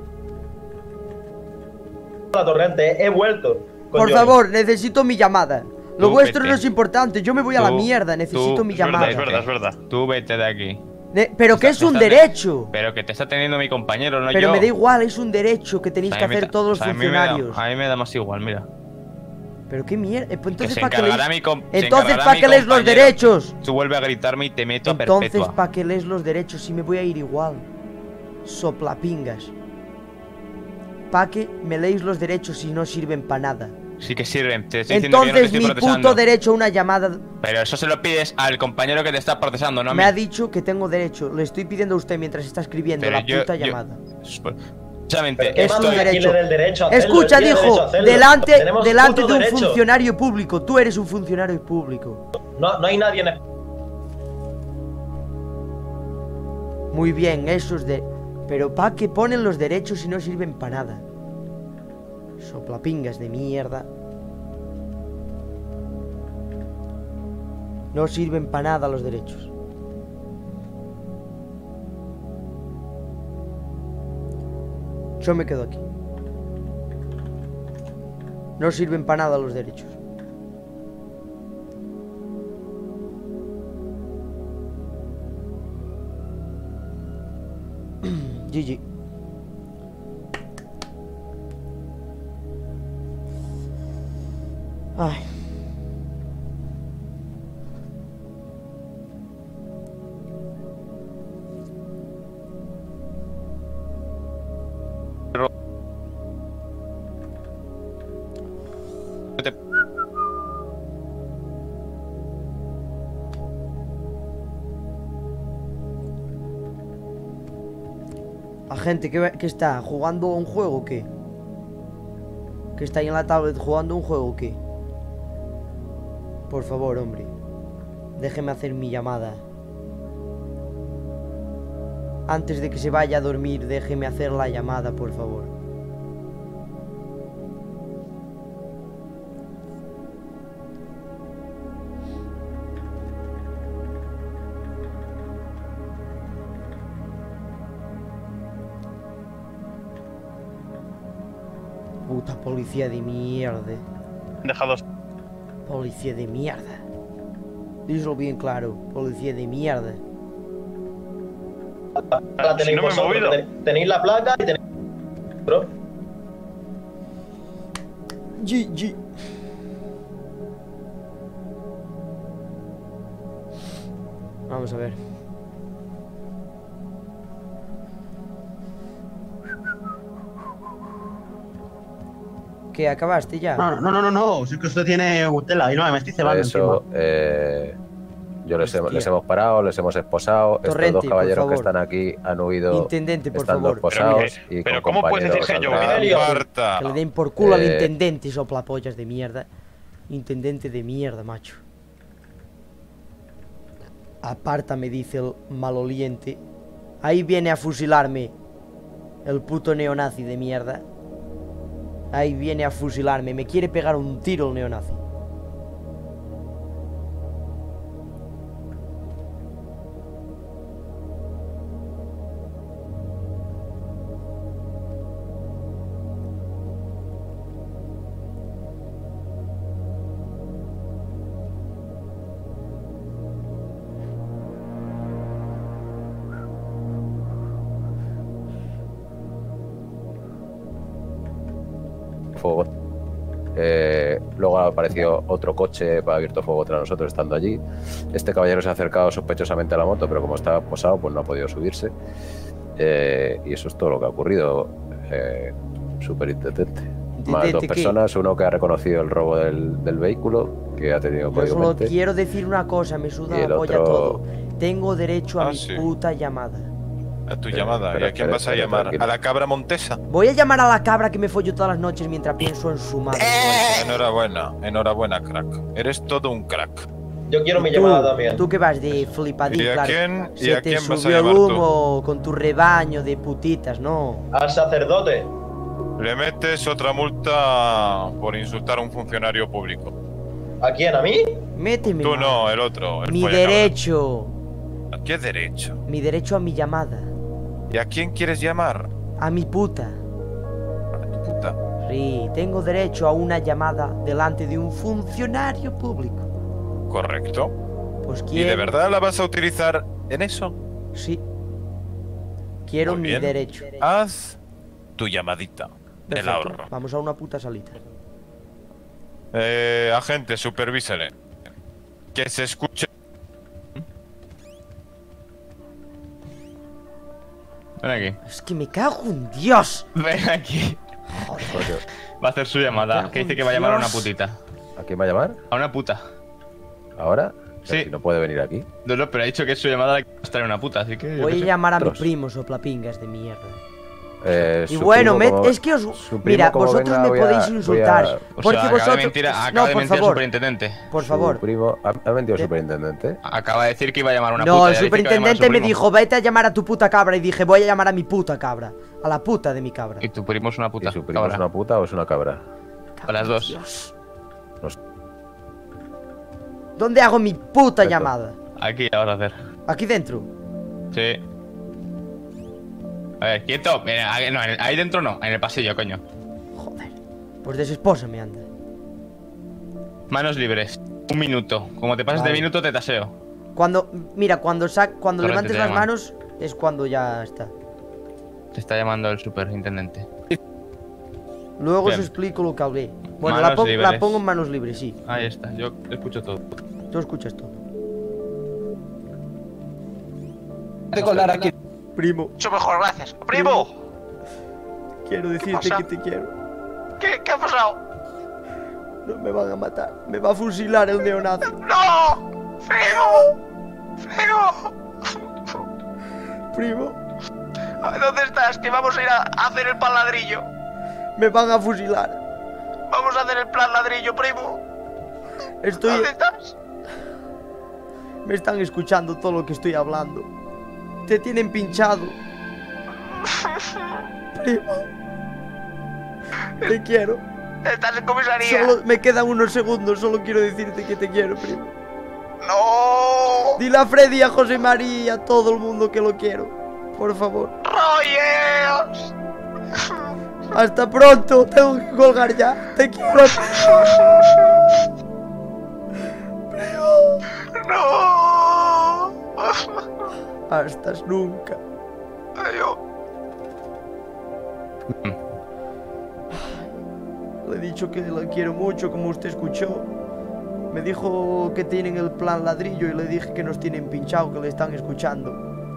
La torrente, he vuelto. con Por Johnny. favor, necesito mi llamada. Lo Tú vuestro vete. no es importante. Yo me voy a la Tú- mierda. Necesito tú- mi es verdad, llamada. es verdad, es verdad. Tú vete de aquí. Ne- Pero que Te es está- un te está- derecho. Pero que te está teniendo mi compañero, no Pero yo. me da igual, es un derecho que tenéis O sea, que a mí me hacer da- todos o los sea, a mí me da- funcionarios. A mí me da más igual, mira. Pero qué mierda. Eh, pues Que Entonces, se ¿para qué lees? encargará mi com- se Entonces, encargará ¿para mi qué lees los compañero. derechos? Tú vuelve a gritarme y te meto a Entonces, perpetua. ¿para qué lees los derechos si me voy a ir igual? Soplapingas. ¿Para qué me leéis los derechos si no sirven para nada? Sí que sirven. Te estoy diciendo que yo no te Entonces, estoy mi procesando. puto derecho a una llamada. Pero eso se lo pides al compañero que te está procesando, no a mí. Me ha dicho que tengo derecho. Le estoy pidiendo a usted mientras está escribiendo Pero la yo- puta yo- llamada. Precisamente, Es un estoy- derecho. tiene el derecho a hacerlo, Escucha, él tiene dijo, derecho a hacerlo. delante, Tenemos delante de puto un derecho. funcionario público. Tú eres un funcionario público. No, no hay nadie en el... Muy bien, eso es de... Pero ¿para qué ponen los derechos si no sirven para nada? Soplapingas de mierda. No sirven para nada los derechos. Yo me quedo aquí. No sirven para nada los derechos. G G. Ay. Agente, ¿qué, qué está? ¿Jugando un juego o qué? ¿Que está ahí en la tablet jugando un juego o qué? Por favor, hombre. Déjeme hacer mi llamada. Antes de que se vaya a dormir, déjeme hacer la llamada, por favor. Puta policía de mierda. Dejados. Policía de mierda. Díselo bien claro. Policía de mierda. La tenéis Si no me he vosotros, movido. ten- tenéis la placa y tenéis... Bro, G G. Vamos a ver. ¿Qué? ¿Acabaste ya? No, no, no, no, no. Si es que usted tiene tela y no me estoy Por cebando eso, encima. eh, yo les, he- Hostia. les hemos parado, les hemos esposado. Estos Torrente, dos por caballeros que favor. están aquí han huido. Intendente, por estando favor. esposados Pero, y pero con ¿cómo puedes decir compañeros que yo? al Mira, lado. Marta. Que le den por culo al Eh. intendente, soplapollas de mierda. Intendente de mierda, macho. Aparta, me dice el maloliente. Ahí viene a fusilarme el puto neonazi de mierda. Ahí viene a fusilarme. Me quiere pegar un tiro el neonazi. fuego. Eh, luego ha aparecido otro coche para abierto fuego tras nosotros estando allí. Este caballero se ha acercado sospechosamente a la moto, pero como estaba posado, pues no ha podido subirse. Eh, y eso es todo lo que ha ocurrido, eh, superintendente. Más dos personas, uno que ha reconocido el robo del, del vehículo, que ha tenido Yo código solo mente. quiero decir una cosa, me suda Y el la polla otro- todo. Tengo derecho a Ah, mi sí. puta llamada. A tu Eh, llamada. espera, ¿Y a quién espera, vas a espera, llamar? tranquilo. ¿A la cabra montesa? Voy a llamar a la cabra que me follo todas las noches mientras pienso en su madre. Enhorabuena, enhorabuena, crack. Eres todo un crack. Yo quiero mi Tú- llamada también. Tú que vas de flipadín, ¿Y a claro. quién- y Se a te quién vas a subió el llamar tú? humo con tu rebaño de putitas, ¿no? Al sacerdote. Le metes otra multa por insultar a un funcionario público. ¿A quién? ¿A mí? Méteme. Tú mano. no, el otro. El Mi follacabra. derecho. ¿A qué derecho? Mi derecho a mi llamada. ¿Y a quién quieres llamar? A mi puta. ¿A tu puta? Sí, tengo derecho a una llamada delante de un funcionario público. Correcto. Pues ¿Y quiero. de verdad la vas a utilizar en eso? Sí. Quiero Muy mi bien. derecho. Haz tu llamadita. El Perfecto. ahorro. Vamos a una puta salita. Eh, agente, supervísele. Que se escuche. Ven aquí. Es que me cago en Dios. Ven aquí. Va a hacer su llamada. Que dice que va a llamar a una putita. ¿A quién va a llamar? A una puta. ¿Ahora? Sí. Si no puede venir aquí. No, no, pero ha dicho que su llamada la que va a estar en una puta, así que. yo Voy qué a sé. llamar a mi Tros. primo soplapingas de mierda. Eh, Y su bueno, primo me- como- es que os. su primo Mira, como vosotros venga, me voy a- podéis voy a- insultar. O porque sea, acaba vosotros. de mentir, acaba no, de por mentir al favor. superintendente. Por Su favor. primo, ¿ha, ha mentido el superintendente? Acaba de decir que iba a llamar a una No, puta. el ya dice que va a llamar a su superintendente me primo. dijo, vete a llamar a tu puta cabra. Y dije, voy a llamar a mi puta cabra. A la puta de mi cabra. Y tu primo es una puta. ¿Y su primo cabra. es una puta o es una cabra? A las dos. Dios. No sé. ¿Dónde hago mi puta Perfecto. llamada? Aquí la vas a hacer. ¿Aquí dentro? Sí. A ver, quieto. Mira, ahí- no, en el- ahí dentro no, en el pasillo, coño. Joder. Pues desespósame, anda. Manos libres. Un minuto. Como te pases Vale. de minuto, te taseo. Cuando. Mira, cuando sac, cuando Torrente, levantes te las llaman. manos es cuando ya está. Te está llamando el superintendente. Luego Bien. os explico lo que hablé. Bueno, Manos la, pon- la libres. pongo en manos libres, sí. Ahí está, yo escucho todo. Tú escuchas todo. Te colar aquí. Primo, Mucho mejor, gracias. ¡Primo! quiero decirte pasa? que te quiero. ¿Qué, qué ha pasado? No me van a matar. Me va a fusilar el neonazi. ¡No! ¡Primo! ¡Primo! Primo, ¿Dónde estás? Que vamos a ir a hacer el plan ladrillo. me van a fusilar. Vamos a hacer el plan ladrillo, primo. Estoy. ¿Dónde estás? Me están escuchando todo lo que estoy hablando. Te tienen pinchado. Primo. Te quiero. Estás en comisaría. Solo me quedan unos segundos. Solo quiero decirte que te quiero, primo. ¡No! Dile a Freddy, y a José María y a todo el mundo que lo quiero. Por favor. ¡Rolleos! Hasta pronto. Tengo que colgar ya. Te quiero. ¡No! Hasta nunca. Adiós. Le he dicho que la quiero mucho, como usted escuchó. Me dijo que tienen el plan ladrillo y le dije que nos tienen pinchado, que le están escuchando.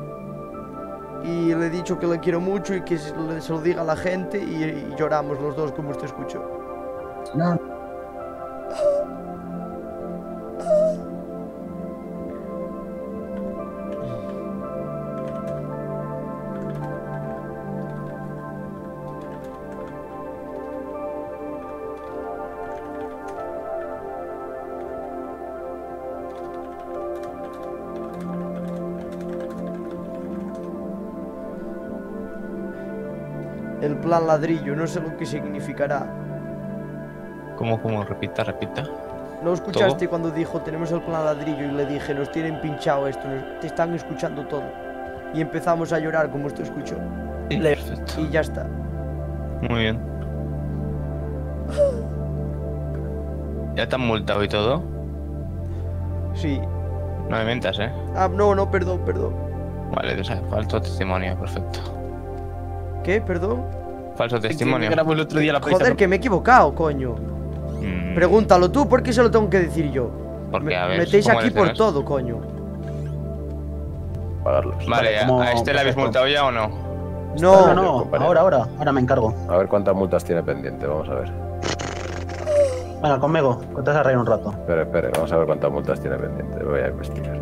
Y le he dicho que le quiero mucho y que se le- se lo diga a la gente y, y lloramos los dos, como usted escuchó. No. El plan ladrillo, no sé lo que significará. ¿Cómo, cómo? Repita, repita. ¿No escuchaste cuando dijo tenemos el plan ladrillo y le dije nos tienen pinchado esto, nos- te están escuchando todo? Y empezamos a llorar como usted escuchó. Sí, perfecto. Y ya está. Muy bien. ¿Ya te han multado y todo? Sí. No me mentas, ¿eh? Ah, no, no, perdón, perdón. Vale, te falta testimonio, perfecto. ¿Qué? ¿Perdón? Falso testimonio. Que grabó el otro día la Joder, que me he equivocado, coño. Mm, Pregúntalo tú, ¿por qué se lo tengo que decir yo? Porque, a ver, Metéis ¿cómo aquí eres de por nos? todo, coño. Pagarlos. Vale, ¿a, ¿cómo- a este le habéis multado ya o no? No, no, no, ahora, ahora, ahora me encargo. A ver cuántas multas tiene pendiente, vamos a ver. Venga, conmigo, que te vas a reír un rato. Espera, espera, vamos a ver cuántas multas tiene pendiente. Voy a investigar.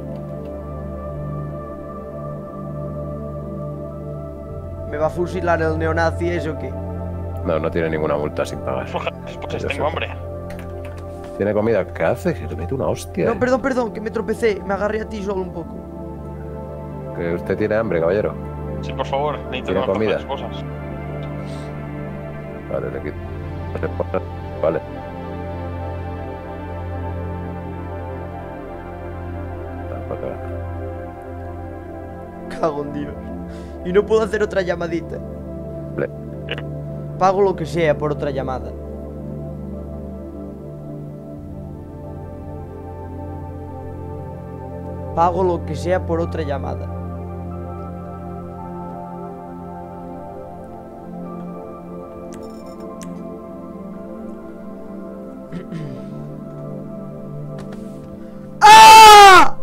¿Me va a fusilar el neonazi eso o qué? No, no tiene ninguna multa sin pagar. Pues tengo hambre. ¿Tiene comida? ¿Qué hace? Que le mete una hostia. No, perdón, perdón, que me tropecé. Me agarré a ti solo un poco. Que usted tiene hambre, caballero. Sí, por favor, necesito ¿Tiene que me comida? las cosas. Vale, le quito. Vale. Para acá. Cago en Dios. Y no puedo hacer otra llamadita. Vale. Pago lo que sea por otra llamada. Pago lo que sea por otra llamada. ¡Ah!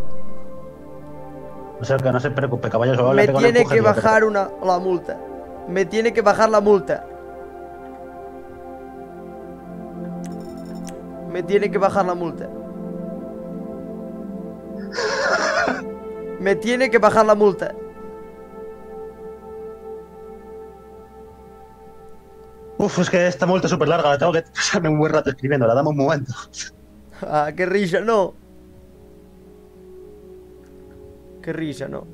O sea, que no se preocupe, caballero. solo le Me pego un tiene empuje que y ya bajar una, la multa. Me tiene que bajar la multa. Me tiene que bajar la multa. Me tiene que bajar la multa. Uf, es que esta multa es súper larga, la tengo que pasarme un buen rato escribiéndola, dame un momento. Ah, qué risa, no. Qué risa, no.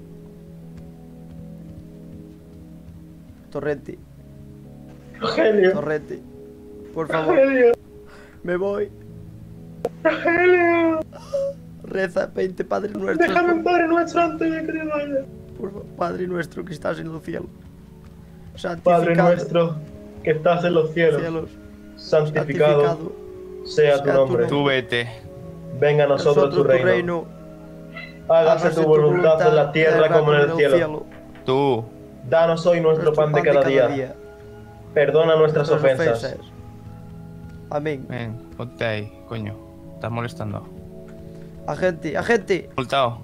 Torrente. Rogelio. Torrente. Por favor. Rogelio. Me voy. Rogelio. Reza, veinte Padre Nuestro. Déjame en Padre Nuestro antes de que te vaya. Por favor, Padre Nuestro que estás en los cielos. Padre Santificado. Nuestro que estás en los cielos. Cielos. Santificado, Santificado sea tu sea tu nombre. nombre. Tú vete. Venga a nosotros, tu reino. Hágase tu voluntad en la tierra como en el cielo. Tú. Danos hoy nuestro pan de cada día. Perdona nuestras ofensas. Amén. Ven, ponte ahí, coño. Estás molestando. Agente, agente. Multado.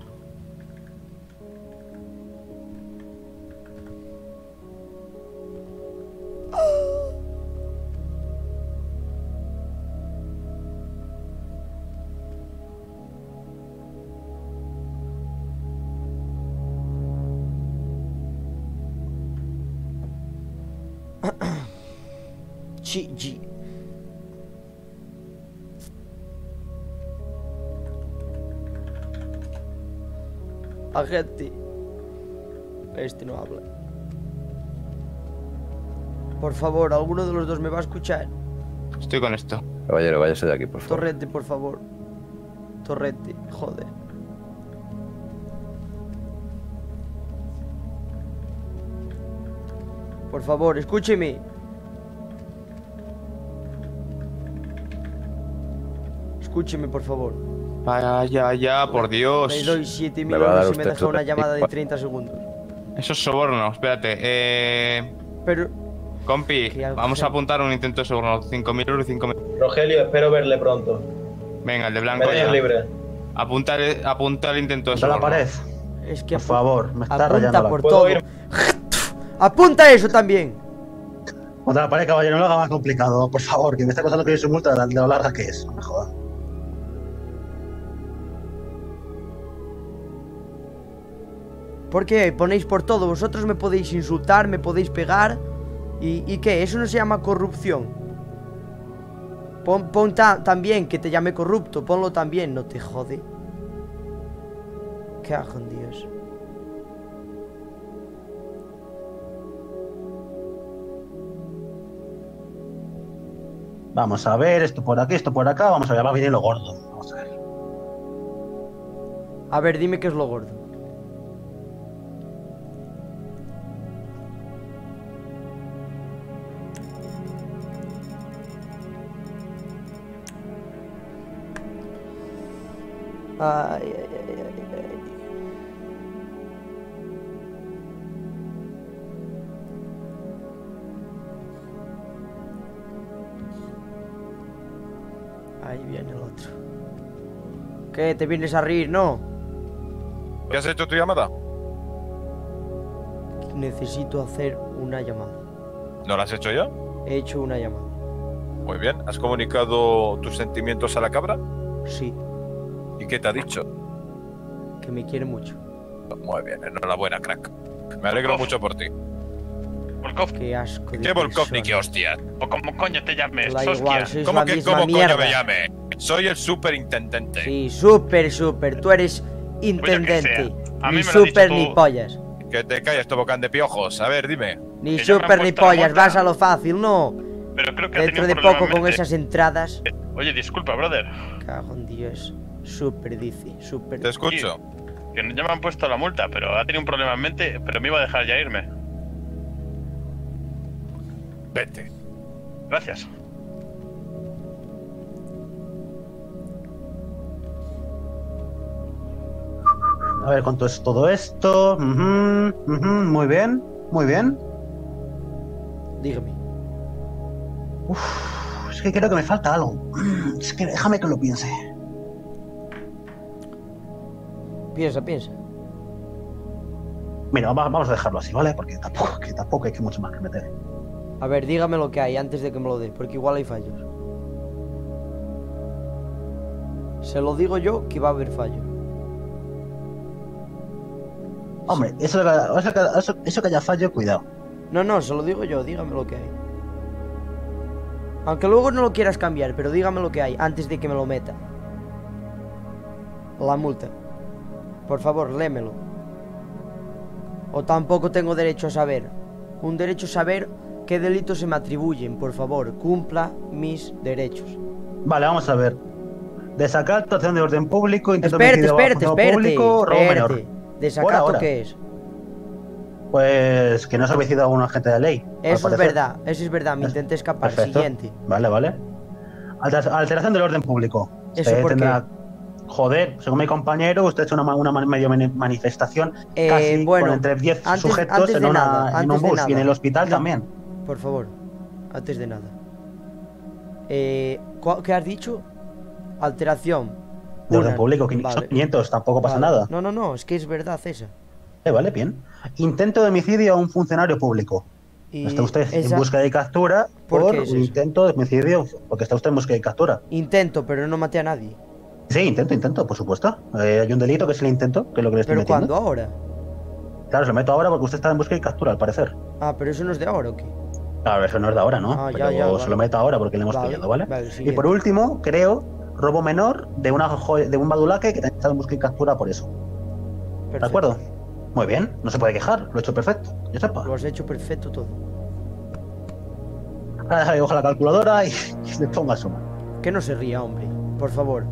G G. Agente. Este no habla. Por favor, ¿alguno de los dos me va a escuchar? Estoy con esto. Caballero, váyase de aquí, por favor. Torrente, por favor. Torrente, joder. Por favor, escúcheme. Escúcheme, por favor. Vaya, ya, ya, por Dios. Le doy siete mil Me va a dar euros y me usted deja una su- llamada de treinta segundos. Eso es soborno, espérate. Eh. Pero. Compi, vamos a apuntar un intento de soborno. cinco mil euros y cinco mil. Rogelio, espero verle pronto. Venga, el de blanco Me dejas ya. libre. Apunta, el- apunta el intento de Contra la soborno. pared. Es que Por favor, me está apunta rayando la por ¿Puedo todo. ir? Apunta eso también. Contra la pared, caballero, no lo haga más complicado, por favor, que me está costando que su multa de lo larga que es. No me joda. ¿Por qué ponéis por todo? Vosotros me podéis insultar, me podéis pegar. ¿Y, y qué? Eso no se llama corrupción. Pon, pon ta- también que te llame corrupto. Ponlo también, no te jode. ¿Qué hago en Dios? Vamos a ver, esto por aquí, esto por acá, vamos a ver, va a venir lo gordo. Vamos a ver. A ver, dime qué es lo gordo. Ay, ay, ay, ay, ay. viene el otro. ¿Qué? ¿Te vienes a reír? No. ¿Qué has hecho tu llamada? Necesito hacer una llamada. ¿No la has hecho ya? He hecho una llamada. Muy bien. ¿Has comunicado tus sentimientos a la cabra? Sí. ¿Y qué te ha dicho? Que me quiere mucho. Muy bien, enhorabuena, crack. Me alegro mucho por ti. Volkov. Qué asco de ¿Qué Volkov ni persona. qué hostia? O como coño te llames, Da hostia. igual, sois ¿Cómo la que misma cómo mierda. coño me llame? Soy el superintendente. Sí, súper, súper. Tú eres intendente. sea. A mí Ni me lo has súper dicho ni tú. pollas. Que te calles, tu bocán de piojos. A ver, dime. Ni Que ya me han súper ni puesto la pollas. multa. Vas a lo fácil, no. Pero creo que ha Dentro tenido de un problema poco en con mente. esas entradas. Oye, disculpa, brother. Cago en Dios. Súper dice, súper. Te escucho. Que ya me han puesto la multa, pero ha tenido un problema en mente, pero me iba a dejar ya irme. Vete. Gracias. A ver cuánto es todo esto. Ujú, ujú, muy bien, muy bien. Dígame. Uf, es que creo que me falta algo. Es que déjame que lo piense. Piensa, piensa. Mira, va- vamos a dejarlo así, ¿vale? Porque tampoco, que tampoco hay que mucho más que meter. A ver, dígame lo que hay antes de que me lo dé, porque igual hay fallos. Se lo digo yo que va a haber fallos. Hombre, eso, de que- eso, que- eso, eso que haya fallo, cuidado. No, no, se lo digo yo, dígame lo que hay. Aunque luego no lo quieras cambiar, pero dígame lo que hay antes de que me lo meta. La multa. Por favor, lémelo. O tampoco tengo derecho a saber. Un derecho a saber qué delitos se me atribuyen. Por favor, cumpla mis derechos. Vale, vamos a ver. Desacato, actuación de orden público, intento de Espérate, homicidio espérate, bajo espérate. público, robo menor. espérate. Por ¿Desacato ahora. qué es? Pues que no se ha homicidio a un agente de ley. al Eso es parecer. verdad, eso es verdad. Me intenté escapar. Perfecto. Siguiente. Vale, vale. Alter- Alteración del orden público. ¿Eso Usted por qué? tendrá- Joder, según mi compañero, usted ha hecho una, ma- una ma- medio mani- manifestación Eh, casi bueno, con entre diez antes- sujetos antes en, de una- nada, en antes un de bus y en nada. el hospital No, también. Por favor, antes de nada. Eh, ¿cu- ¿Qué has dicho? Alteración. De orden Una. público, que Vale. son quinientos, tampoco pasa Vale. nada. No, no, no, es que es verdad esa. Eh, vale, bien. Intento de homicidio a un funcionario público. Y Está usted esa- en busca de captura ¿Por por, qué es un eso? intento de homicidio, porque está usted en busca de captura. Intento, pero no maté a nadie. Sí, intento, intento, por supuesto. Eh, hay un delito que es el intento, que es lo que le estoy ¿Pero metiendo. cuándo? ¿Ahora? Claro, se lo meto ahora porque usted está en busca de captura, al parecer. Ah, pero eso no es de ahora, ¿o qué? Claro, eso no es de ahora, ¿no? Ah, ya, Pero ya, se vale. lo meto ahora porque le hemos Vale, pillado, ¿vale? vale, Y siguiente. por último, creo, robo menor de una joya- de un badulaque que también está en busca de captura por eso. ¿De Perfecto. acuerdo? Muy bien, no se puede quejar, lo he hecho perfecto. Yo sepa. Lo has hecho perfecto todo. Ahora déjame que coja la calculadora y, y le ponga suma. Que no se ría, hombre. Por favor.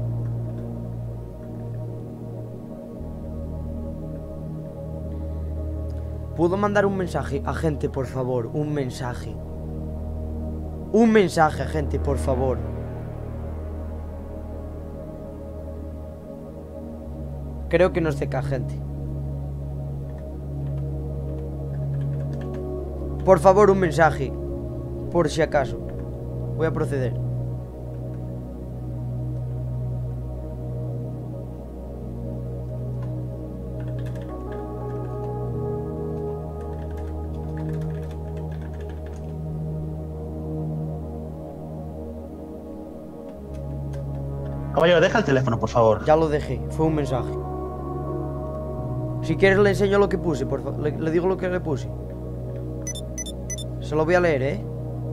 ¿Puedo mandar un mensaje a gente, por favor? Un mensaje. Un mensaje, gente, por favor. Creo que no es C K, gente. Por favor, un mensaje. Por si acaso. Voy a proceder. Caballero, deja el teléfono, por favor. Ya lo dejé, fue un mensaje. Si quieres le enseño lo que puse, por favor. Le, le digo lo que le puse. Se lo voy a leer, ¿eh?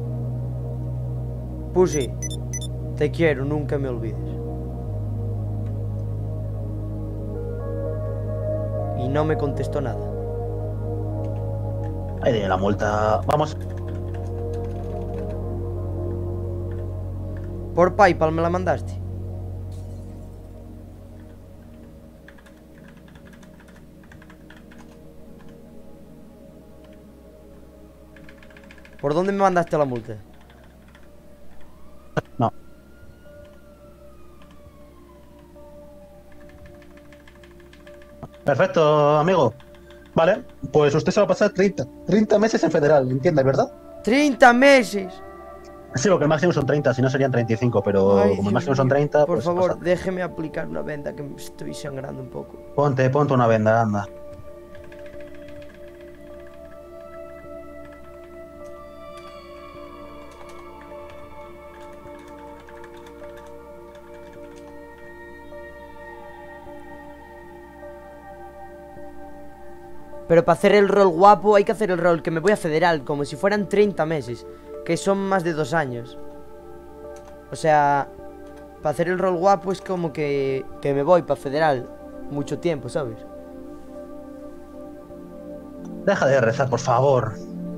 Puse: te quiero, nunca me olvides. Y no me contestó nada. Ahí tiene la multa. Vamos. Por PayPal me la mandaste. ¿Por dónde me mandaste la multa? No. Perfecto, amigo. Vale, pues usted se va a pasar treinta, treinta meses en federal, ¿entiende, verdad? ¡treinta meses! Sí, porque el máximo son treinta, si no serían treinta y cinco, pero Ay, como el Dios máximo son mío. treinta, Por pues favor, pasa. déjeme aplicar una venda que me estoy sangrando un poco. Ponte, ponte una venda, anda. Pero para hacer el rol guapo hay que hacer el rol que me voy a federal, como si fueran treinta meses, que son más de dos años. O sea, para hacer el rol guapo es como que, que me voy para federal mucho tiempo, ¿sabes? Deja de rezar, por favor.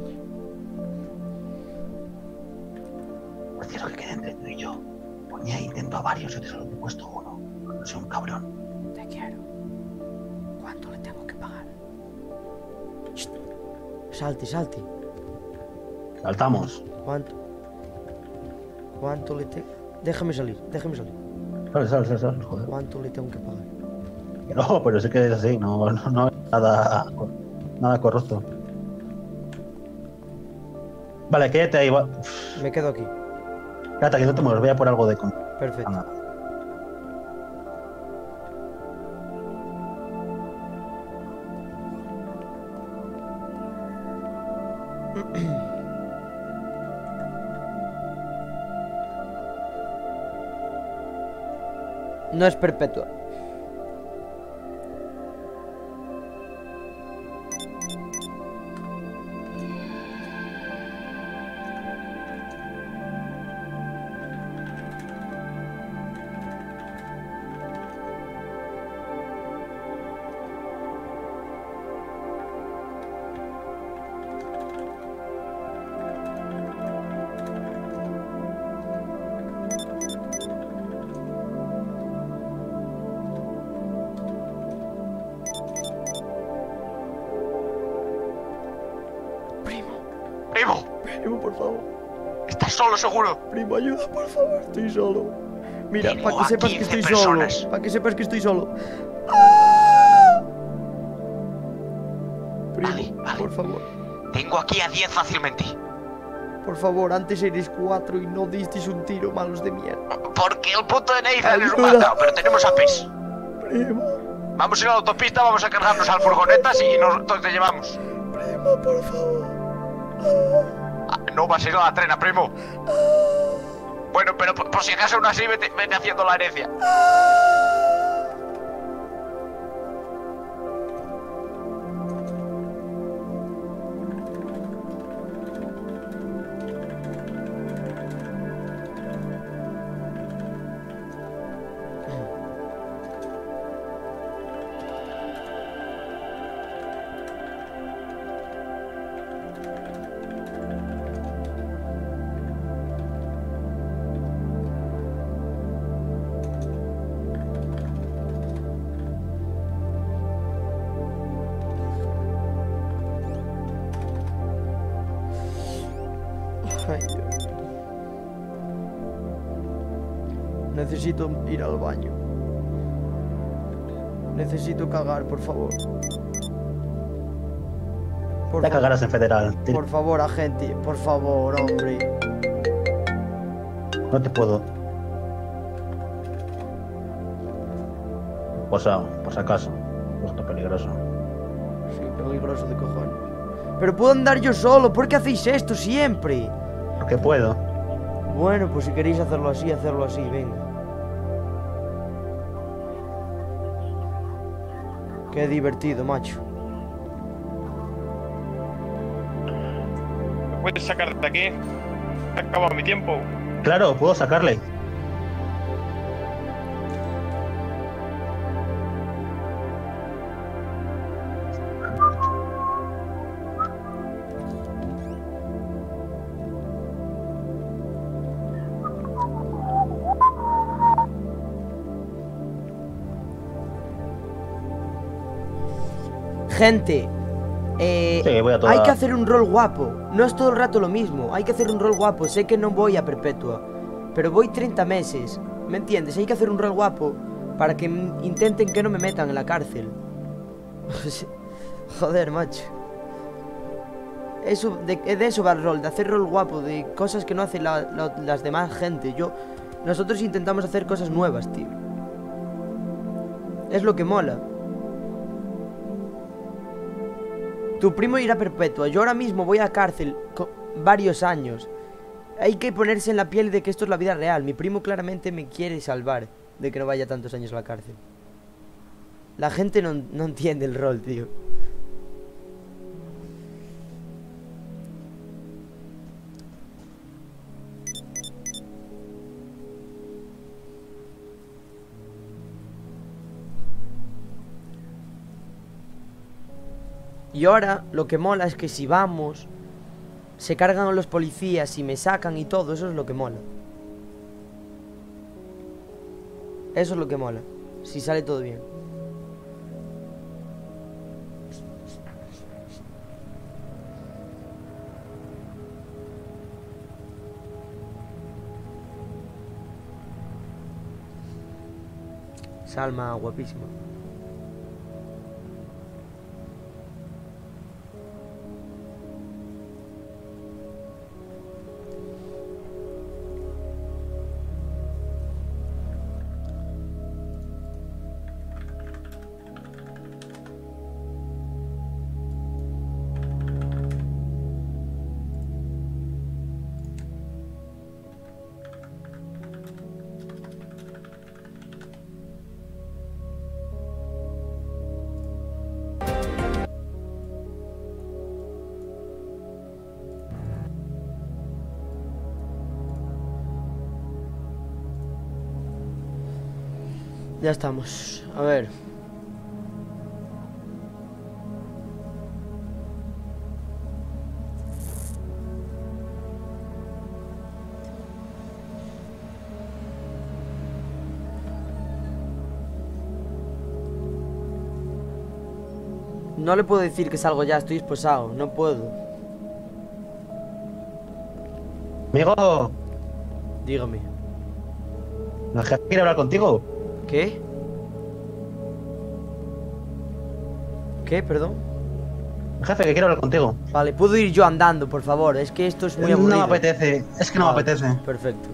Prefiero que quede entre tú y yo. Ponía intento a varios, yo te solo te he puesto uno. No soy un cabrón. Te quiero. ¿Cuánto le tengo que pagar? Shh. Salte, salte. Saltamos. ¿Cuánto? ¿Cuánto le tengo? Déjame salir, déjame salir. Sal, sal, sal, sal, joder. ¿Cuánto le tengo que pagar? No, pero sé que es así, no, no, no es nada, nada corrupto. Vale, quédate ahí. Va. Me quedo aquí. Quédate, que no te muevas, voy a por algo de com. Perfecto. Anda. No es perpetua. Primo, Primo, por favor. ¿estás solo seguro? Primo, ayuda, por favor. Estoy solo. Mira, Tengo para que a sepas que quince estoy personas. solo. Para que sepas que estoy solo. Primo, Vale, vale. por favor. Tengo aquí a diez fácilmente. Por favor, antes eres cuatro y no disteis un tiro, malos de mierda. Porque el puto de Nathan es un Ayuda. matado, pero tenemos a Pes. Primo, Vamos a ir a la autopista, vamos a cargarnos al furgonetas y nos te llevamos. primo, por favor. Ah, no vas a ir a la trena, primo. Bueno, pero por, por si acaso aún así vete, vete haciendo la herencia. Ay, Dios. Necesito ir al baño. Necesito cagar, por favor. Por Te favor. cagarás en federal. Te- Por favor, agente. Por favor, hombre. No te puedo. Posado, por si acaso. Esto es peligroso. Sí, peligroso de cojones. Pero puedo andar yo solo. ¿Por qué hacéis esto siempre? Porque puedo. Bueno, pues si queréis hacerlo así, hacerlo así, venga. Qué divertido, macho. ¿Me puedes sacar de aquí? Se acaba mi tiempo. Claro, puedo sacarle. Gente, eh, Sí, voy a toda- hay que hacer un rol guapo. No es todo el rato lo mismo. Hay que hacer un rol guapo. Sé que no voy a perpetua, pero voy treinta meses. ¿Me entiendes? Hay que hacer un rol guapo para que m- intenten que no me metan en la cárcel. Joder, macho. eso, de, de eso va el rol, de hacer rol guapo, de cosas que no hacen la, la, las demás gente. Yo, nosotros intentamos hacer cosas nuevas, tío. Es lo que mola. Tu primo irá perpetua. Yo ahora mismo voy a cárcel con varios años. Hay que ponerse en la piel de que esto es la vida real. Mi primo claramente me quiere salvar de que no vaya tantos años a la cárcel. La gente no, no entiende el rol, tío. Y ahora lo que mola es que si vamos, se cargan a los policías y me sacan y todo. Eso es lo que mola. Eso es lo que mola. Si sale todo bien. Salma, guapísima. Ya estamos. A ver. No le puedo decir que salgo ya, estoy esposado, no puedo. Amigo. Dígame. La jefe quiere hablar contigo. ¿Qué? ¿Qué? Perdón. Jefe, que quiero hablar contigo. Vale, ¿puedo ir yo andando, por favor? Es que esto es muy aburrido. No me apetece, es que no vale, me apetece. Perfecto.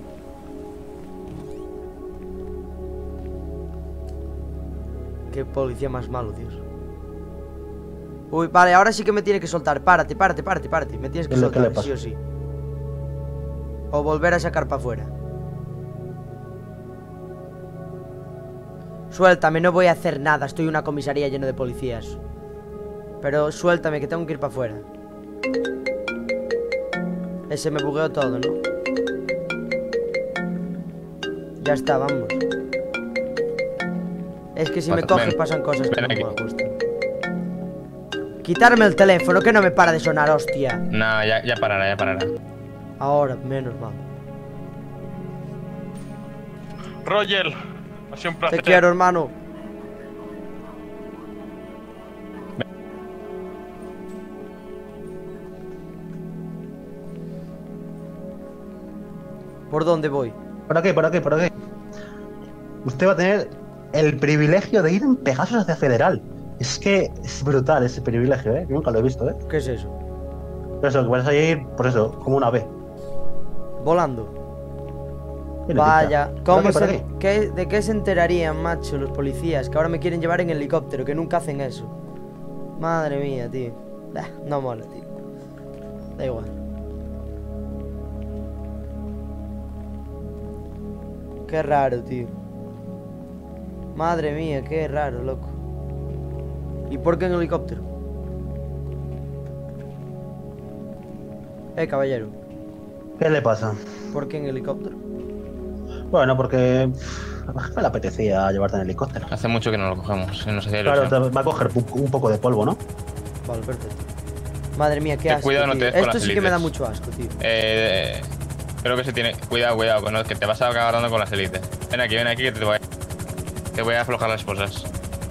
Qué policía más malo, Dios. Uy, vale, ahora sí que me tiene que soltar. Párate, párate, párate, párate. Me tienes que soltar, sí o sí. O volver a sacar para afuera. Suéltame, no voy a hacer nada. Estoy en una comisaría llena de policías. Pero suéltame, que tengo que ir para afuera. Ese me bugueó todo, ¿no? Ya está, vamos. Es que si me coge pasan cosas que no me gustan. Quitarme el teléfono, que no me para de sonar, hostia. No, ya, ya parará, ya parará. Ahora, menos mal. Roger, ha sido un placer. Te quiero, hermano. ¿Por dónde voy? ¿Por aquí, por aquí, por aquí? Usted va a tener el privilegio de ir en Pegasus hacia Federal. Es que es brutal ese privilegio, ¿eh? Yo nunca lo he visto, ¿eh? ¿Qué es eso? Por eso, que vas a ir, por eso, como una ave. Volando. Vaya, ¿cómo se, qué, ¿de qué se enterarían, macho, los policías? Que ahora me quieren llevar en helicóptero, que nunca hacen eso. Madre mía, tío. Bah, no mola, tío. Da igual. Qué raro, tío. Madre mía, qué raro, loco. ¿Y por qué en helicóptero? Eh, caballero. ¿Qué le pasa? ¿Por qué en helicóptero? Bueno, porque me le apetecía llevarte en helicóptero. Hace mucho que no lo cogemos. No sé si claro, te va a coger un poco de polvo, ¿no? Vale, perfecto. Madre mía, qué asco, cuidado, no te des con Esto las sí que élites. me da mucho asco, tío. Eh, creo que se tiene... Cuidado, cuidado, no, que te vas agarrando con las élites. Ven aquí, ven aquí que te voy a... Te voy a aflojar las esposas.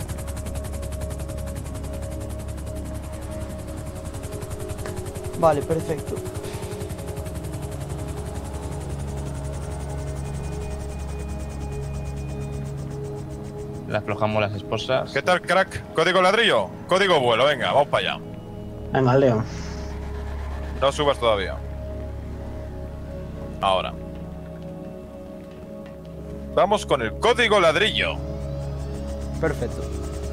Vale, perfecto. Le aflojamos las esposas. ¿Qué tal, crack? ¿Código ladrillo? Código vuelo, venga, vamos para allá. Venga, Leo. No subas todavía. Ahora. Vamos con el código ladrillo. Perfecto.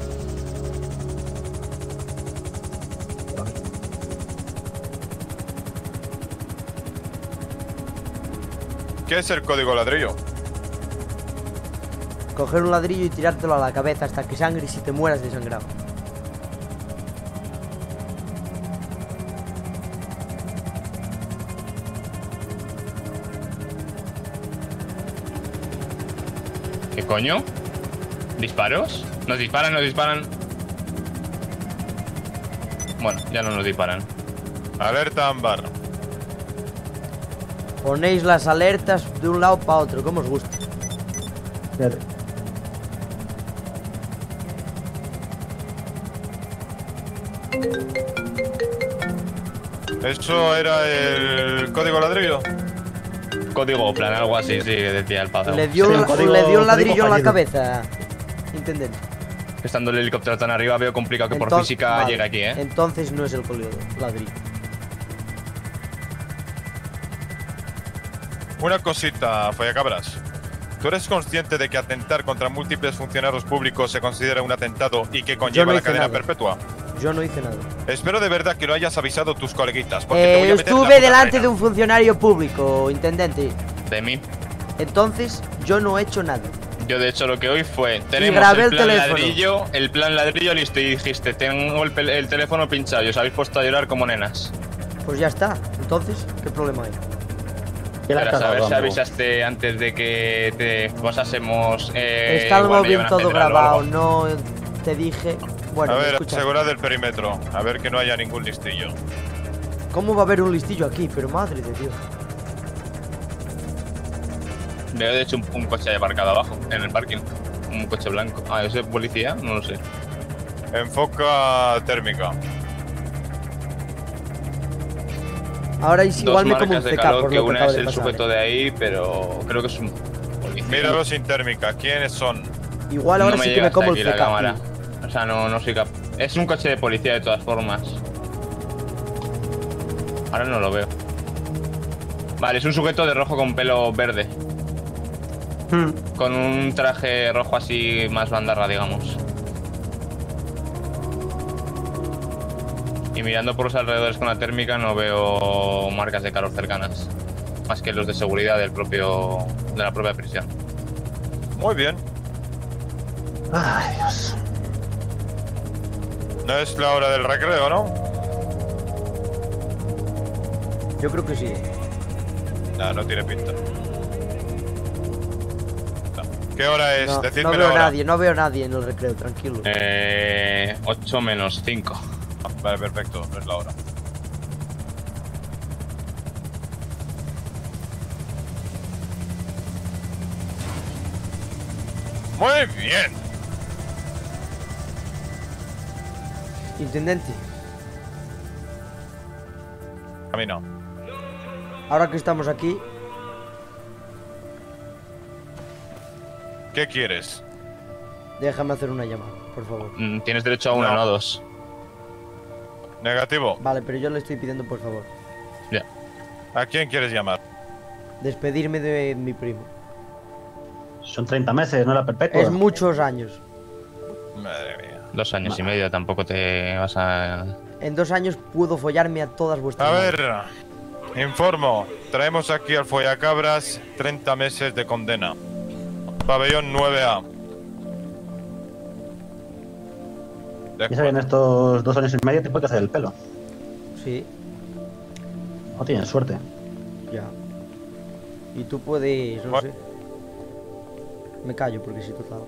¿Qué es el código ladrillo? Coger un ladrillo y tirártelo a la cabeza hasta que sangre y si te mueras desangrado. ¿Qué coño? ¿Disparos? ¿Nos disparan? ¿Nos disparan? Bueno, ya no nos disparan. Alerta ámbar. Ponéis las alertas de un lado para otro, como os gusta. Fíjate. ¿Eso era el código ladrillo? Código plan, algo así, sí, que decía el padre. Le dio, Sí, un- el código- le dio un ladrillo código en la fallido. cabeza, intendente. Estando el helicóptero tan arriba, veo complicado que por Entonces- física vale, llegue aquí, ¿eh? Entonces no es el código ladrillo. Una cosita, Follacabras. ¿Tú eres consciente de que atentar contra múltiples funcionarios públicos se considera un atentado y que conlleva no la hice cadena nada. perpetua? Yo no hice nada. Espero de verdad que lo hayas avisado a tus coleguitas, porque te voy Eh, a meter en la estuve puta delante cadena. de un funcionario público, intendente. De mí. Entonces, yo no he hecho nada. Yo de hecho lo que hoy fue, tenemos grabé el el plan teléfono. ladrillo, el plan ladrillo listo y dijiste, tengo el, pel- el teléfono pinchado y os habéis puesto a llorar como nenas. Pues ya está. Entonces, ¿qué problema hay? Para saber si avisaste antes de que te pasásemos. Eh, Está el igual me móvil llevan a todo central o grabado, algo. no te dije. Bueno, a ¿me ver, escuchas? asegurad el perímetro, a ver que no haya ningún listillo. ¿Cómo va a haber un listillo aquí? Pero madre de Dios. Veo de hecho un, un coche aparcado abajo, en el parking. Un coche blanco. Ah, ¿ese es policía? No lo sé. Enfoca térmica. Ahora es igual me Dos como un marcas de C K calor, por que lo que una acaba es de el pasar. sujeto de ahí, pero creo que es un policía. Míralo sin térmica, ¿quiénes son? Igual ahora no me sí que llega me como hasta el aquí C la K. cámara. tío. O sea, no, no soy capaz. Es un coche de policía de todas formas. Ahora no lo veo. Vale, es un sujeto de rojo con pelo verde. Con un traje rojo así más bandarra, digamos. Y mirando por los alrededores con la térmica no veo marcas de calor cercanas. Más que los de seguridad del propio. de la propia prisión. Muy bien. Ay, Dios. No es la hora del recreo, ¿no? Yo creo que sí. No, no tiene pinta. No. ¿Qué hora es? No, Decidme no la veo hora. nadie, no veo nadie en el recreo, tranquilo. Eh. ocho menos cinco. Vale, perfecto, no es la hora. Muy bien. Intendente, A mí no. ahora que estamos aquí, ¿Qué quieres? déjame hacer una llamada, por favor. Mm, Tienes derecho a una, No. no, a dos. Negativo. Vale, pero yo le estoy pidiendo, por favor, Ya. ¿A quién quieres llamar? despedirme de mi primo. Son treinta meses, no era perpetua. Es muchos años. Madre mía. Dos años y medio, tampoco te vas a. En dos años puedo follarme a todas vuestras A madres. ver, informo. Traemos aquí al Follacabras treinta meses de condena. Pabellón nueve A. Y si en estos dos años y medio te puede hacer el pelo. Sí, No tienen suerte. ya. Y tú puedes, no sé. Me callo porque si total.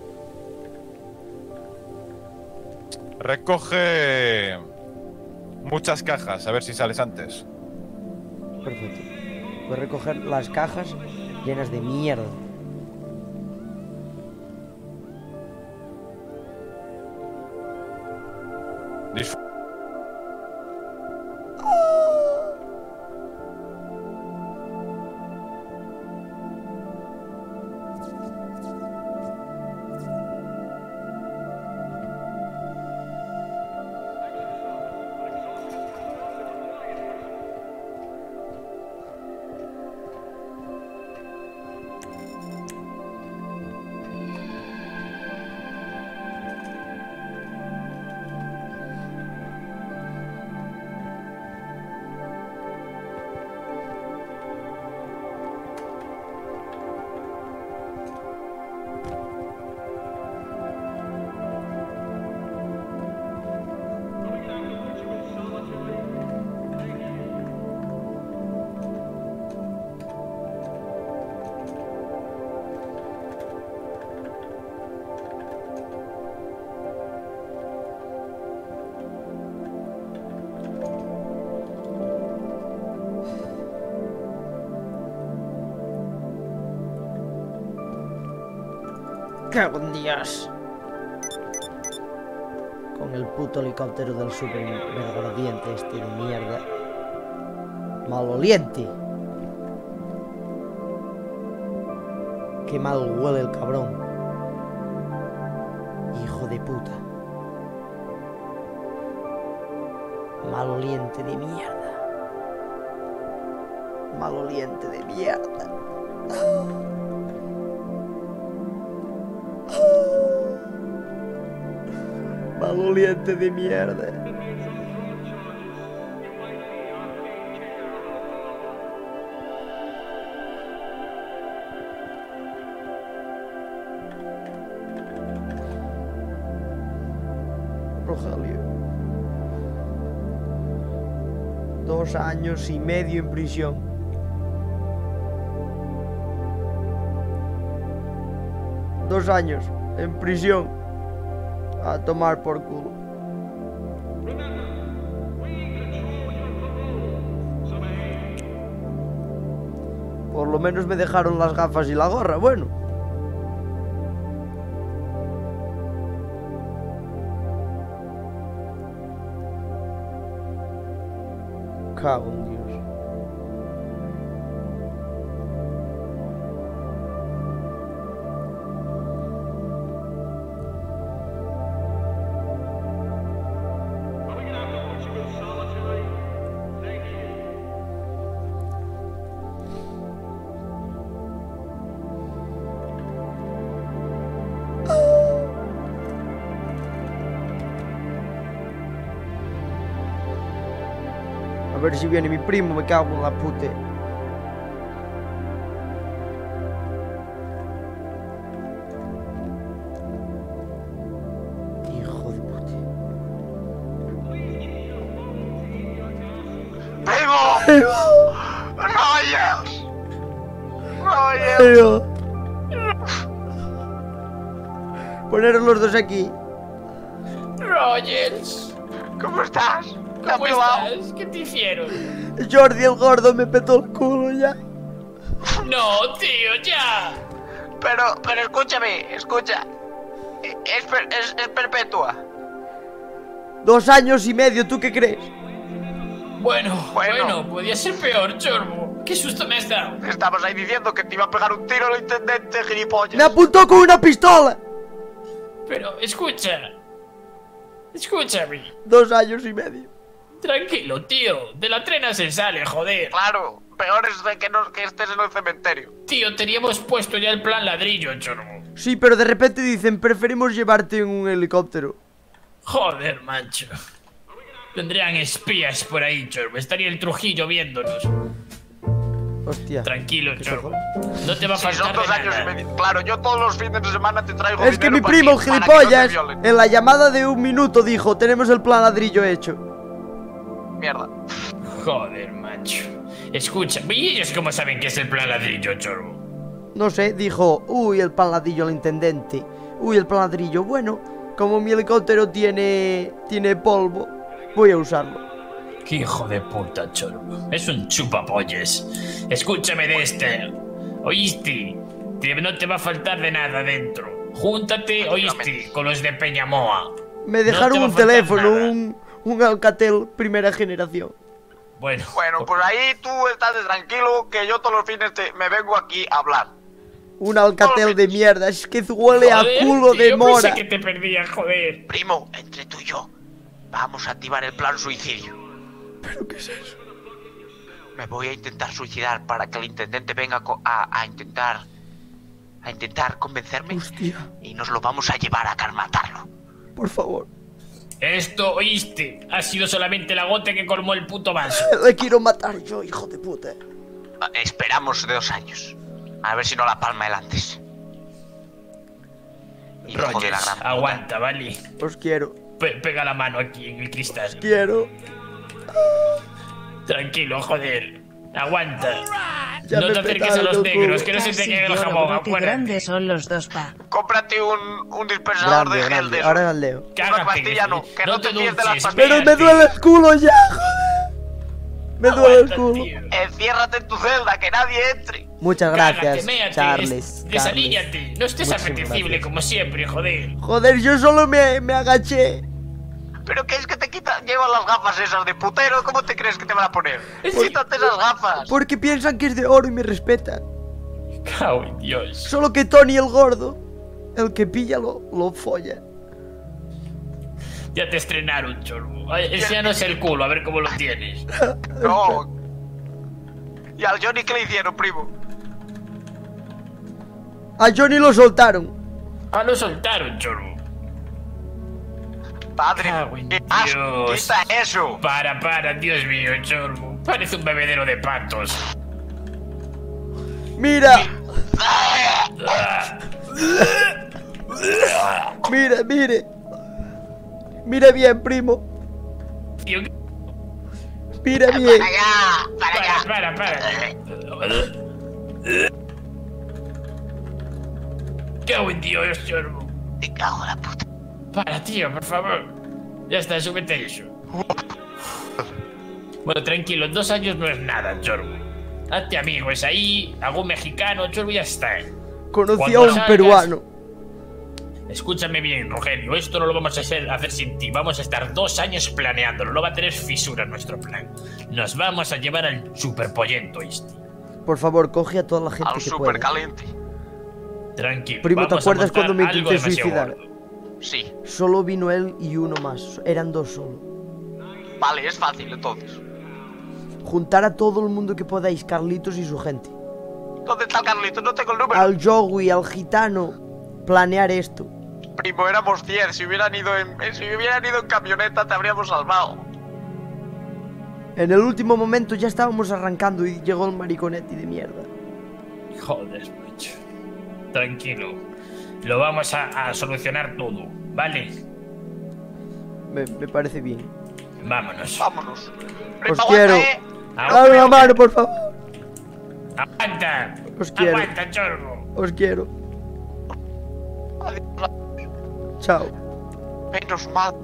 Recoge muchas cajas, a ver si sales antes. Perfecto. Voy a recoger las cajas llenas de mierda. Disfr- cago en Dios. Con el puto helicóptero del super vergodiente este de mierda. Maloliente. Qué mal huele el cabrón. Hijo de puta. Maloliente de mierda. Maloliente de mierda. Maloliente de mierda. Rogelio. Dos años y medio en prisión. Dos años en prisión. A tomar por culo. Por lo menos me dejaron las gafas y la gorra, bueno. Cago en Dios. A ver si viene mi primo, me cago en la puta. Hijo de puta. ¡Primo! ¡Rogers! ¡Rogers! Tío. Poneros los dos aquí. ¡Rogers! ¿Cómo estás? ¿La ¿Cómo estás? ¿Qué te hicieron? Jordi el gordo me petó el culo ya. No, tío, ya. Pero, pero escúchame, escucha. Es, per- es, es perpetua. Dos años y medio, ¿tú qué crees? Bueno, bueno, podía ser peor, Chorbo. ¿Qué susto me has dado? Estabas ahí diciendo que te iba a pegar un tiro al intendente, gilipollas. Me apuntó con una pistola. Pero, escucha. Escúchame. Dos años y medio. Tranquilo, tío. De la trena se sale, joder. Claro, peor es de que, no, que estés en el cementerio. Tío, teníamos puesto ya el plan ladrillo, Chorbo. Sí, pero de repente dicen, preferimos llevarte en un helicóptero. Joder, macho. Tendrían espías por ahí, Chorbo. Estaría el Trujillo viéndonos. Hostia. Tranquilo, Chorbo. No te va a Si faltar son dos de años nada. y medio. Claro, yo todos los fines de semana te traigo Es que dinero mi para primo, ti, para que no te gilipollas, violen. en la llamada de un minuto dijo, tenemos el plan ladrillo hecho. Mierda. Joder, macho. Escucha, ¿y ellos cómo saben que es el plan ladrillo, Chorbo? No sé, dijo, uy, el plan ladrillo al intendente. Uy, el plan ladrillo, bueno, como mi helicóptero tiene, tiene polvo, voy a usarlo. Qué hijo de puta, Chorbo. Es un chupapolles. Escúchame de este. ¿Oíste? Te- no te va a faltar de nada dentro. Júntate, ¿oíste? Con los de Peñamoa. Me No dejaron te va a un faltar teléfono, nada. un, un Alcatel primera generación. Bueno. Bueno, pues ahí tú estás de tranquilo, que yo todos los fines te- me vengo aquí a hablar. Un Alcatel de mierda, es que huele Joder, a culo de tío, mora. pensé que te perdía, joder. Primo, entre tú y yo, vamos a activar el plan suicidio. ¿Pero qué es eso? Me voy a intentar suicidar para que el intendente venga co- a, a intentar... A intentar convencerme. Hostia. Y nos lo vamos a llevar a matarlo. Por favor. Esto, ¿oíste? Ha sido solamente la gota que colmó el puto vaso. Le quiero matar yo, hijo de puta. Ah, Esperamos de dos años. A ver si no la palma el antes. Hijo de la Rogers, gran puta. aguanta, ¿vale? Os quiero. Pe- pega la mano aquí en el cristal. Quiero. Tranquilo, joder. Aguanta. Ya no me te acerques a petaron los el negros, culo. que no se te Casi quede el lloro, jamón. bro, qué acuérdate. grandes son los dos, pa. Cómprate un, un dispensador Grande, de gel grande. de Ahora eso. galdeo. Una Cágate, pastilla no, que no, no te te fíes de las dulces, pastillas. Pero me duele el culo ya, joder. Me duele el culo. Enciérrate en tu celda, que nadie entre. Muchas Cágate, gracias, méate, Charles. des- Charles. Desalíñate. No estés Muchas apetecible gracias. como siempre, joder. Joder, yo solo me, me agaché. ¿Pero qué es que te quitan? Llevan las gafas esas de putero. ¿Cómo te crees que te van a poner? Quítate esas gafas. Porque piensan que es de oro y me respetan. Cago en Dios. Solo que Tony el gordo, el que pilla lo, lo folla. Ya te estrenaron, chorbo. Ay, enséñanos el culo, a ver cómo lo tienes. No. ¿Y al Johnny qué le hicieron, primo? A Johnny lo soltaron. Ah, lo soltaron, chorbo. Padre, qué asco, Dios. quita eso. Para, para, Dios mío, chorbo. Parece un bebedero de patos. Mira. Mira, mire. Mira bien, primo. Tío, Mira bien. Para allá, para, para, para. Cago en Dios, chorbo. Te cago en la puta. Para, tío, por favor. Ya está, súbete eso. Bueno, tranquilo, dos años no es nada, chorbo. Hazte amigos ahí, algún mexicano, chorbo, y ya está. Conocí Cuando a un salgas- peruano. Escúchame bien, Rogelio, esto no lo vamos a hacer, hacer sin ti. Vamos a estar dos años planeándolo, no va a tener fisura nuestro plan. Nos vamos a llevar al superpollento este. Por favor, coge a toda la gente Al que super pueda. caliente. Tranquilo. Primo, ¿te vamos a acuerdas montar cuando me algo intenté demasiado suicidar? gordo. Sí. Solo vino él y uno más. Eran dos solo. Vale, es fácil entonces. Juntar a todo el mundo que podáis, Carlitos y su gente. ¿Dónde está el Carlito? No tengo el número. Al Joey, al gitano. Planear esto. Primo, éramos diez. Si hubieran ido en, si hubieran ido en camioneta, te habríamos salvado. En el último momento ya estábamos arrancando y llegó el mariconetti de mierda. Joder, macho. Tranquilo. Lo vamos a, a solucionar todo, ¿vale? Me, me parece bien. Vámonos. Vámonos. Os quiero. Dame la mano, por favor. Aguanta. Os quiero. Aguanta, chorbo. Os quiero. Chao. Menos mal.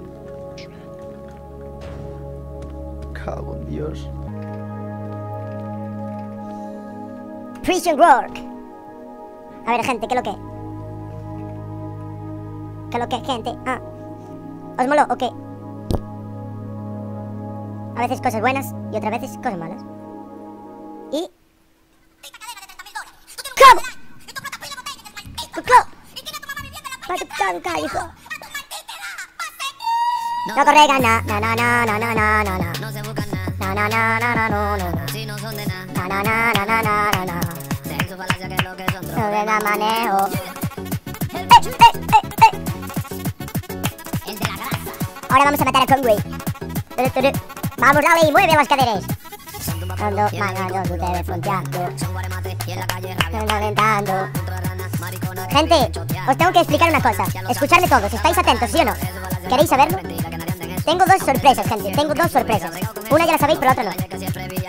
Cago en Dios. Prison Work. A ver, gente, ¿qué es lo que? ¿Qué es lo que, gente? Ah. ¿Os moló o qué? A veces cosas buenas y otras veces cosas malas. Y... ¿Cómo? ¿Cómo? No corre gana, na na na na na na na na. No se busca nada. Na na na na na no no. Si no son de nada. Na na na na na na na na. De su falacia que lo que son drogas. Sobre la manejo. ¡Eh, eh, eh, eh! Ahora vamos a matar a Conway. Turu, turu. Vamos, dale, mueve las caderas. Ando, manando, tú te ves fronteando. Ando aventando. Gente, os tengo que explicar una cosa. Escuchadme todos, ¿estáis atentos, sí o no? ¿Queréis saberlo? Tengo dos sorpresas, gente, tengo dos sorpresas. Una ya la sabéis, pero la otra no.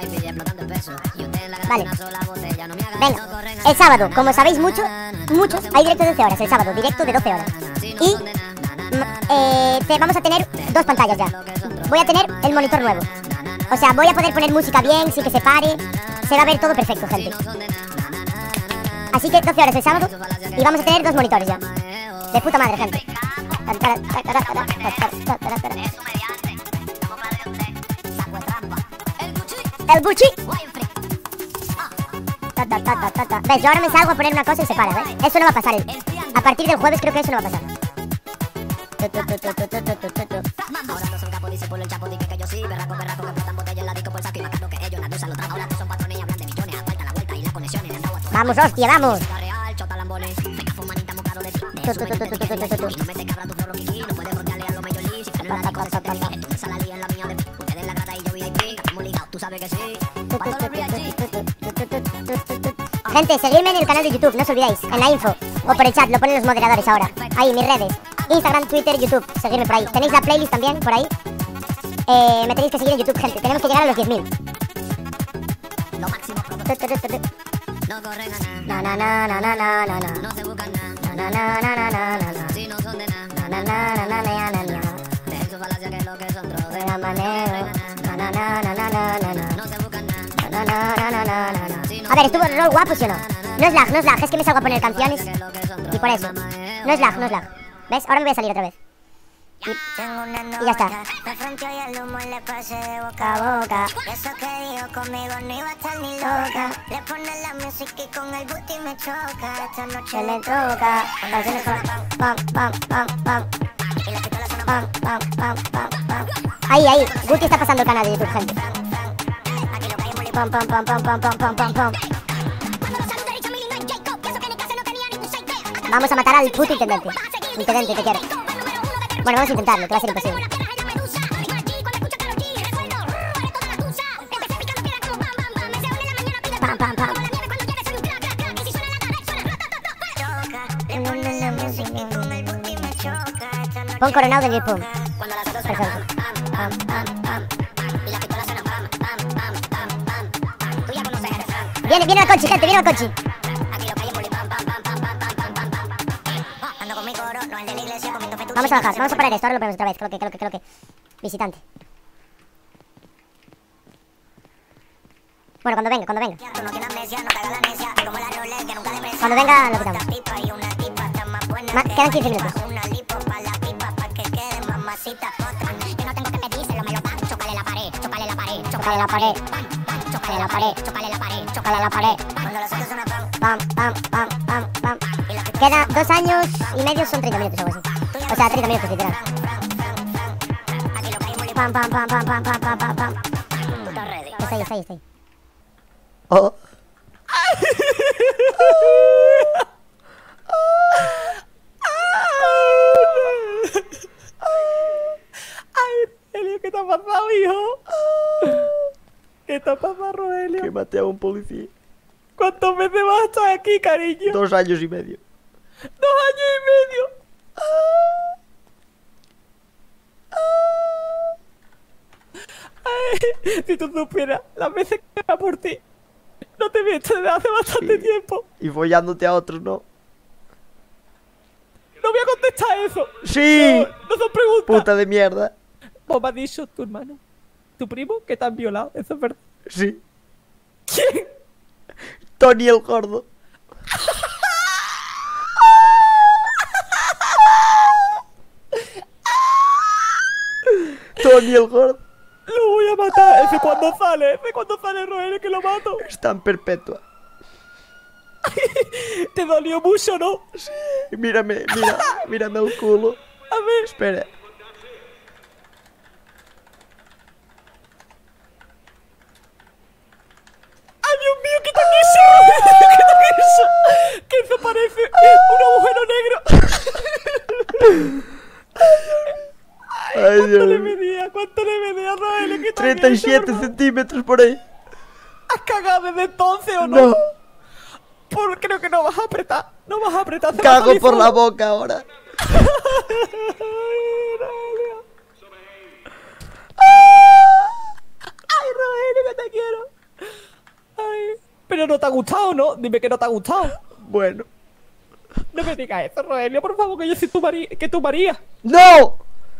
Vale. Venga, el sábado, como sabéis mucho, muchos, hay directo de doce horas, el sábado, directo de doce horas. Y mm, eh, te, vamos a tener dos pantallas ya. Voy a tener el monitor nuevo. O sea, voy a poder poner música bien, sin que se pare. Se va a ver todo perfecto, gente. Así que doce horas el sábado y vamos a tener dos monitores ya. De puta madre, gente. El Gucci. Ta, ta, ta, ta, ta, ta. ¿Ves? Yo ahora me salgo a poner una cosa y se para, ¿ves? Eso no va a pasar. A partir del jueves creo que eso no va a pasar. Vamos, hostia, vamos. Gente, seguidme en el canal de YouTube, no os olvidéis, en la info o por el chat, lo ponen los moderadores ahora. Ahí, mis redes, Instagram, Twitter, YouTube, seguidme por ahí. Tenéis la playlist también por ahí. Eh, me tenéis que seguir en YouTube, gente, tenemos que llegar a los diez mil. No corren a nada. Na na na na na na na. No se buscan nada. Na na na na na na na. Si no son de nada. Na na na na na na na na. De su falacia que lo que son drogas. De la manera. Na na na na na na na. No se buscan No, no, no, no, no, no, no. A ver, ¿estuvo rol guapo, sí o no? No es lag, no es lag, es que me salgo a poner canciones. Y por eso. No es lag, no es lag. ¿Ves? Ahora me voy a salir otra vez. Y, y ya está. Boca a boca. Eso que dijo conmigo no iba a estar ni loca. Le pone la música y con el booty me choca. Esta noche le toca. Canciones con pam, pam, pam, pam. Y la pistola suena pam, pam, pam, pam, pam. Ahí, ahí. Guti está pasando el canal de YouTube, gente. Pam, pam, pam, pam, pam, pam, pam, pam, pam. Vamos a matar al puto intendente. Intendente, te quiero. Bueno, vamos a intentarlo, que va a ser imposible. Pam, pam, pam. Pon Coronado del Pum. Perfecto. Pam, pam, pam. Viene, viene la Conchi, gente, viene la Conchi. Vamos a bajar, vamos a parar esto, ahora lo ponemos otra vez, creo que, creo que, creo que. Visitante. Bueno, cuando venga, cuando venga. Cuando venga, lo quitamos. Ma quedan quince minutos. Chócale la pared, chócale la pared, chócale la pared, chócale la pared, chócale la pared. Pam, pam, pam, pam, pam. Queda dos años y medio, son treinta minutos o algo así. O sea, treinta minutos, literal. Pam, pam, pam, pam, pam, pam, pam, pam, pam. Está ahí, está ahí, está ahí. Oh. Ay, Rogelio, ¿qué te ha pasado, hijo? ¿Qué te ha pasado, Rogelio? Que maté a un policía. ¿Cuántas veces vas a estar aquí, cariño? Dos años y medio. Dos años y medio. Ay, si tú supieras las veces que era por ti. No te he visto desde hace bastante Sí. tiempo. Y follándote a otros, ¿no? No voy a contestar eso. ¡Sí! No, no son preguntas. Puta de mierda. Vos me has dicho tu hermano, tu primo, que te han violado. Eso es verdad. Sí. ¿Quién? Tony el gordo. Tony el gordo. Lo voy a matar. Ese cuando sale, ese cuando sale Rogelio, que lo mato. Está en perpetua. Te dolió mucho, ¿no? Sí. Mírame, mira, mírame el culo. A ver. Espera. ¡Ay, Dios mío, quita eso! ¡Quita eso! Que eso parece un agujero negro. Ay, ¿Cuánto Dios. le medía? ¿Cuánto le medía a Rogelio? ¿Qué treinta y siete centímetros por ahí. ¿Has cagado desde entonces o no? No. Por, creo que no vas a apretar. No vas a apretar. se va a Cago salir por solo. la boca ahora. Ay, Rogelio, que te quiero. Ay, pero no te ha gustado, ¿no? Dime que no te ha gustado. Bueno. No me digas eso, Rogelio, por favor, que yo soy tu María. Que tu María. ¡No!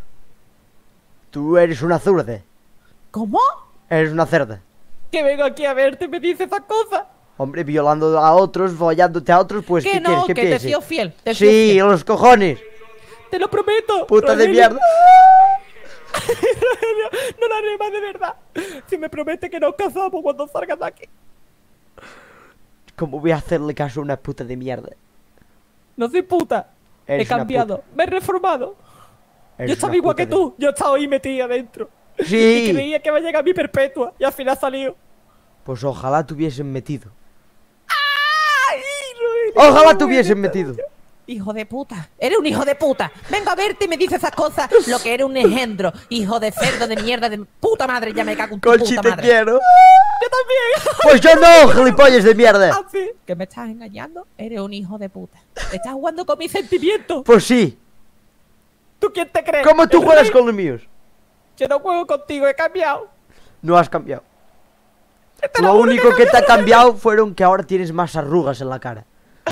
Tú eres una zurda. ¿Cómo? Eres una cerda. Que vengo aquí a verte y me dices esas cosas. Hombre, violando a otros, follándote a otros, pues Que ¿qué no, quieres que, que te he piense? sido fiel, te he sido Sí, fiel. los cojones. Te lo prometo. Puta de Rogelio. mierda. Rogelio, no la haré más de verdad. Si me promete que nos casamos cuando salgas de aquí. ¿Cómo voy a hacerle caso a una puta de mierda? No soy puta. Eres He una cambiado. Me he reformado. Eres Yo estaba una igual puta que tú. Yo estaba ahí metida adentro. Sí. Y creía que iba a llegar mi perpetua. Y al final ha salido. Pues ojalá te hubiesen metido. ¡Ay, Rogelio! Ojalá te hubiesen metido. Hijo de puta. Eres un hijo de puta. Vengo a verte y me dices esas cosas. Lo que eres un engendro. Hijo de cerdo, de mierda, de puta madre. Ya me cago en tu Conchi, puta te madre. quiero. Yo también. Pues yo no, gilipollas de mierda. ¿Ah, sí? ¿Que me estás engañando? Eres un hijo de puta. Estás jugando con mis sentimientos. Pues sí. ¿Tú quién te crees? ¿Cómo tú ¿El juegas rey? con los míos? Yo no juego contigo, he cambiado. No has cambiado. Lo único que te ha cambiado fueron que ahora tienes más arrugas en la cara.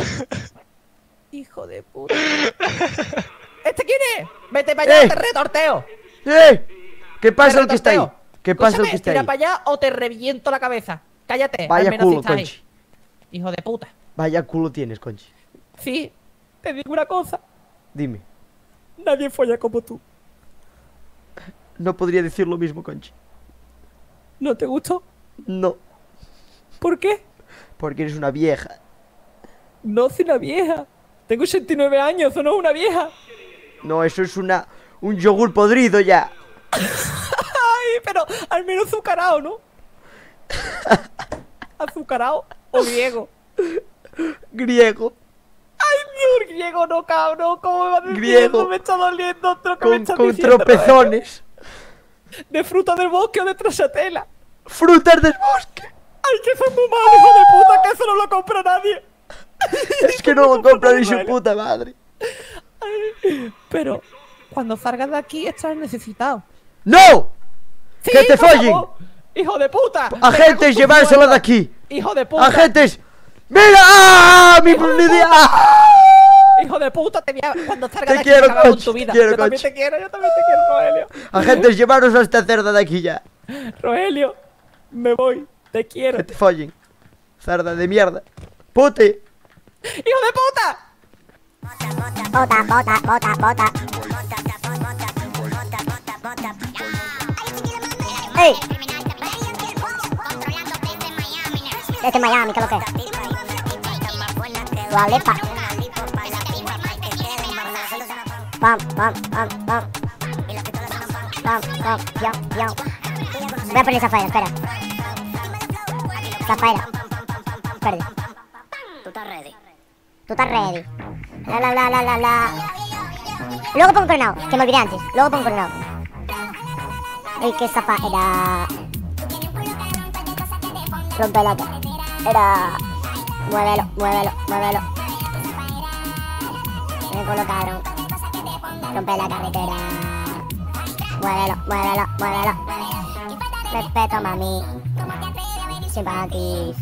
Hijo de puta. ¿Este quién es? Vete para allá, ¡Eh! te retorteo. ¡Eh! ¿Qué pasa Te el que está ahí? retorteo. ¿Qué pasa el Escúchame, que está tira ahí? para allá o te reviento la cabeza. Cállate. Vaya al menos culo, estás ahí. Conchi. Hijo de puta. Vaya culo tienes, Conchi. Sí, te digo una cosa. Dime. Nadie folla como tú. No podría decir lo mismo, Conchi. ¿No te gustó? No. ¿Por qué? Porque eres una vieja. No soy una vieja. Tengo ochenta y nueve años, eso no es una vieja. No, eso es una... un yogur podrido ya. Ay, pero al menos azucarado, ¿no? Azucarado o griego. Griego. Ay, Dios, griego no, cabrón. ¿Cómo me va a decir Griego. eso? Me está doliendo otro que Con, me está con diciendo, tropezones. Rogelio. ¿De fruta del bosque o de trasatela? ¡Frutas del bosque! Ay, que son muy malos, hijo de puta, que eso no lo compra nadie. Es que no lo compra ni su puta madre. Ay, pero cuando salgas de aquí estarás necesitado. ¡No! Sí, ¡Que te por follen! favor. ¡Hijo de puta! ¡Agentes, llevárselo de aquí! ¡Hijo de puta! ¡Agentes! ¡Mira! ¡Ah! ¡Mi idea! ¡Hijo de puta! Te voy a... Cuando salgas Te de aquí quiero, acabas con Conchi, tu vida. te quiero, Yo también Conchi. te quiero, yo también te quiero, Rogelio. Agentes, llevaros a esta cerda de aquí ya. Rogelio, me voy. Te quiero. Que te follen. Cerda de mierda. ¡Pute! ¡Hijo de puta! Bota, bota, bota, bota. ¡Ey! Desde Miami, ¿qué es lo que es? Lo hablé, pa. Pam, pam, pam, pam. Pam, pam, yo, yo. Voy a poner Zafaira, espera. Zafaira. Espera. Tú estás ready. Tú estás ready. La, la, la, la, la, la. Luego pongo coronado, que me olvidé antes. Luego pongo coronado. Ey, que zapa era... Rompe la cara. Era... Muévelo, muévelo, muévelo. Ven con lo cabrón. Rompe la carretera. Muévelo, muévelo, muévelo. Respeto, mami. Simpatis.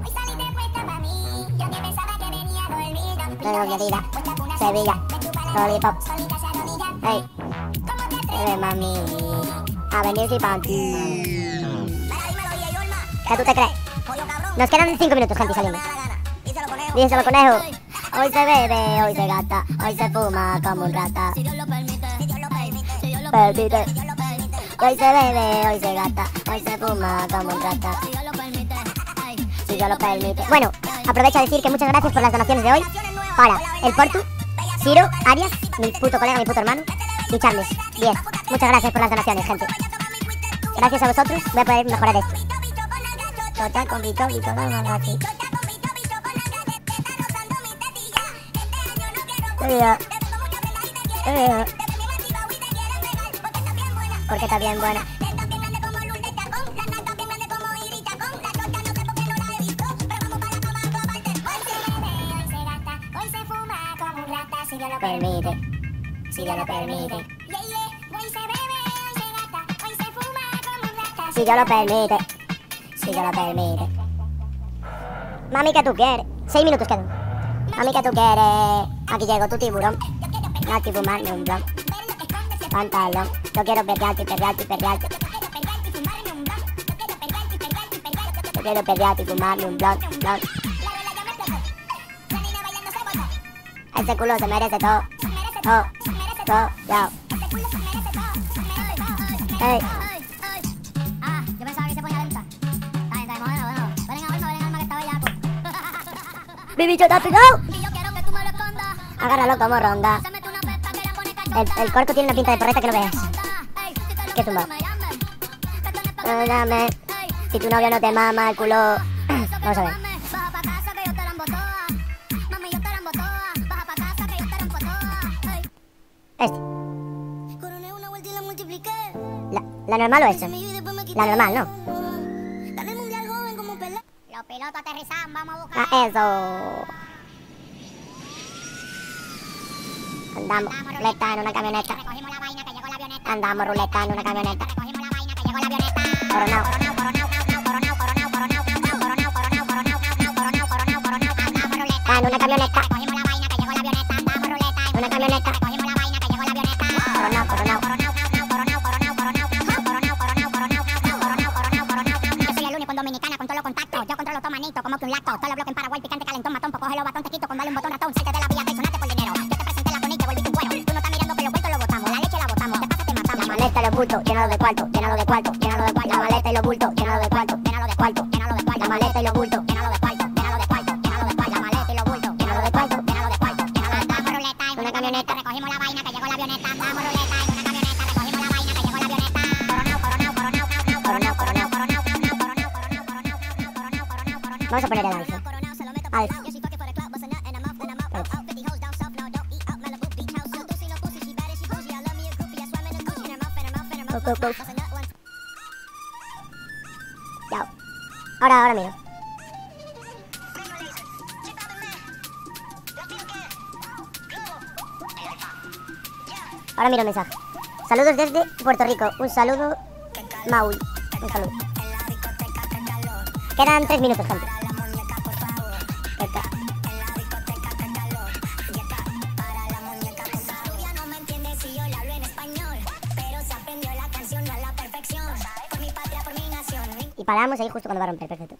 Pero que tira. Sevilla. Lollipop. Hey. Eh, mami. Avenida Simpatis. ¿Qué tú te crees? Nos quedan cinco minutos, gente, salimos. Díselo, conejo. Hoy se bebe, hoy se gasta, hoy se fuma como un rata. Permite. Hoy se bebe, hoy se gasta, hoy se fuma como un rata. Si Dios lo permite. Bueno, aprovecho a decir que muchas gracias por las donaciones de hoy para el Portu, Ciro, Arias, mi puto colega, mi puto hermano, y Charles. Bien, muchas gracias por las donaciones, gente. Gracias a vosotros voy a poder mejorar esto. Total, con Vito, Vito, no, no, no, aquí. Eh, eh. Porque está bien buena. Si Dios lo permite, si Dios lo permite. Si Dios lo permite, si Dios lo permite. Mami, ¿qué tú quieres? Seis minutos quedan. Mami, ¿qué tú quieres? Aquí llego, tu tiburón. Nati, fumarme un blon. Pantalón. Yo quiero perrearte, perrearte, perrearte. Yo quiero perrearte y fumarme un blon, blon. Ese culo se merece todo. Todo, todo, ya. Hey. Yo pensaba que se ponía lenta. Está bien, está bien, bueno, bueno. Ven a verme, ven a verme que estaba ya. Mi bicho, ¿te has pegado? Agárralo como ronda. El, el corco tiene una pinta de porreta que no veas. Qué tumbado. Dame. Si tu novio no te mama el culo. Vamos a ver. Este. La, la normal o eso. La normal, ¿no? Los pilotos aterrizan, vamos a buscar. Ah, eso. Andamos ruleta en una camioneta. Andamos ruleta en una camioneta. Coronao. En una camioneta. Una camioneta. Coronao, coronao. Yo soy el único en Dominicana con todos los contactos. controlo, toma manito, como que un lacto. Todo lo bloque en Paraguay, picante, calentón, matón. Poco gelo, batón, te quito con dale un botón, ratón. Salte de la vía, traicionate por dinero. Yo te presenté la tonita, volví tu cuero. Tú no estás mirando que lo vuelto lo botamos. La leche la botamos, te pasa, te matamos. La maleta y los bultos, llénalo de cuarto, llénalo de cuarto, llénalo de cuarto. La maleta y los bultos, llénalo de cuarto, llénalo de cuarto, llénalo de cuarto. La maleta y los bultos, llénalo de cuarto, llénalo de cuarto, llénalo de cuarto. La maleta y los bultos, llénalo de cuarto, llénalo de cuarto. Damos ruleta en una camioneta, recogimos la vaina que llegó la avioneta. Damos ruleta en una camioneta, recogimos la vaina que llegó la avioneta. Coronao, coronao, coronao, coronao, coronao, coronao, coronao. Vamos a poner el alfa. Alfa. Go, go, go. Chao. Ahora, ahora miro. Ahora miro el mensaje. Saludos desde Puerto Rico. Un saludo, Maui. Un saludo. Quedan tres minutos, gente. Y paramos ahí justo cuando va a romper, perfecto.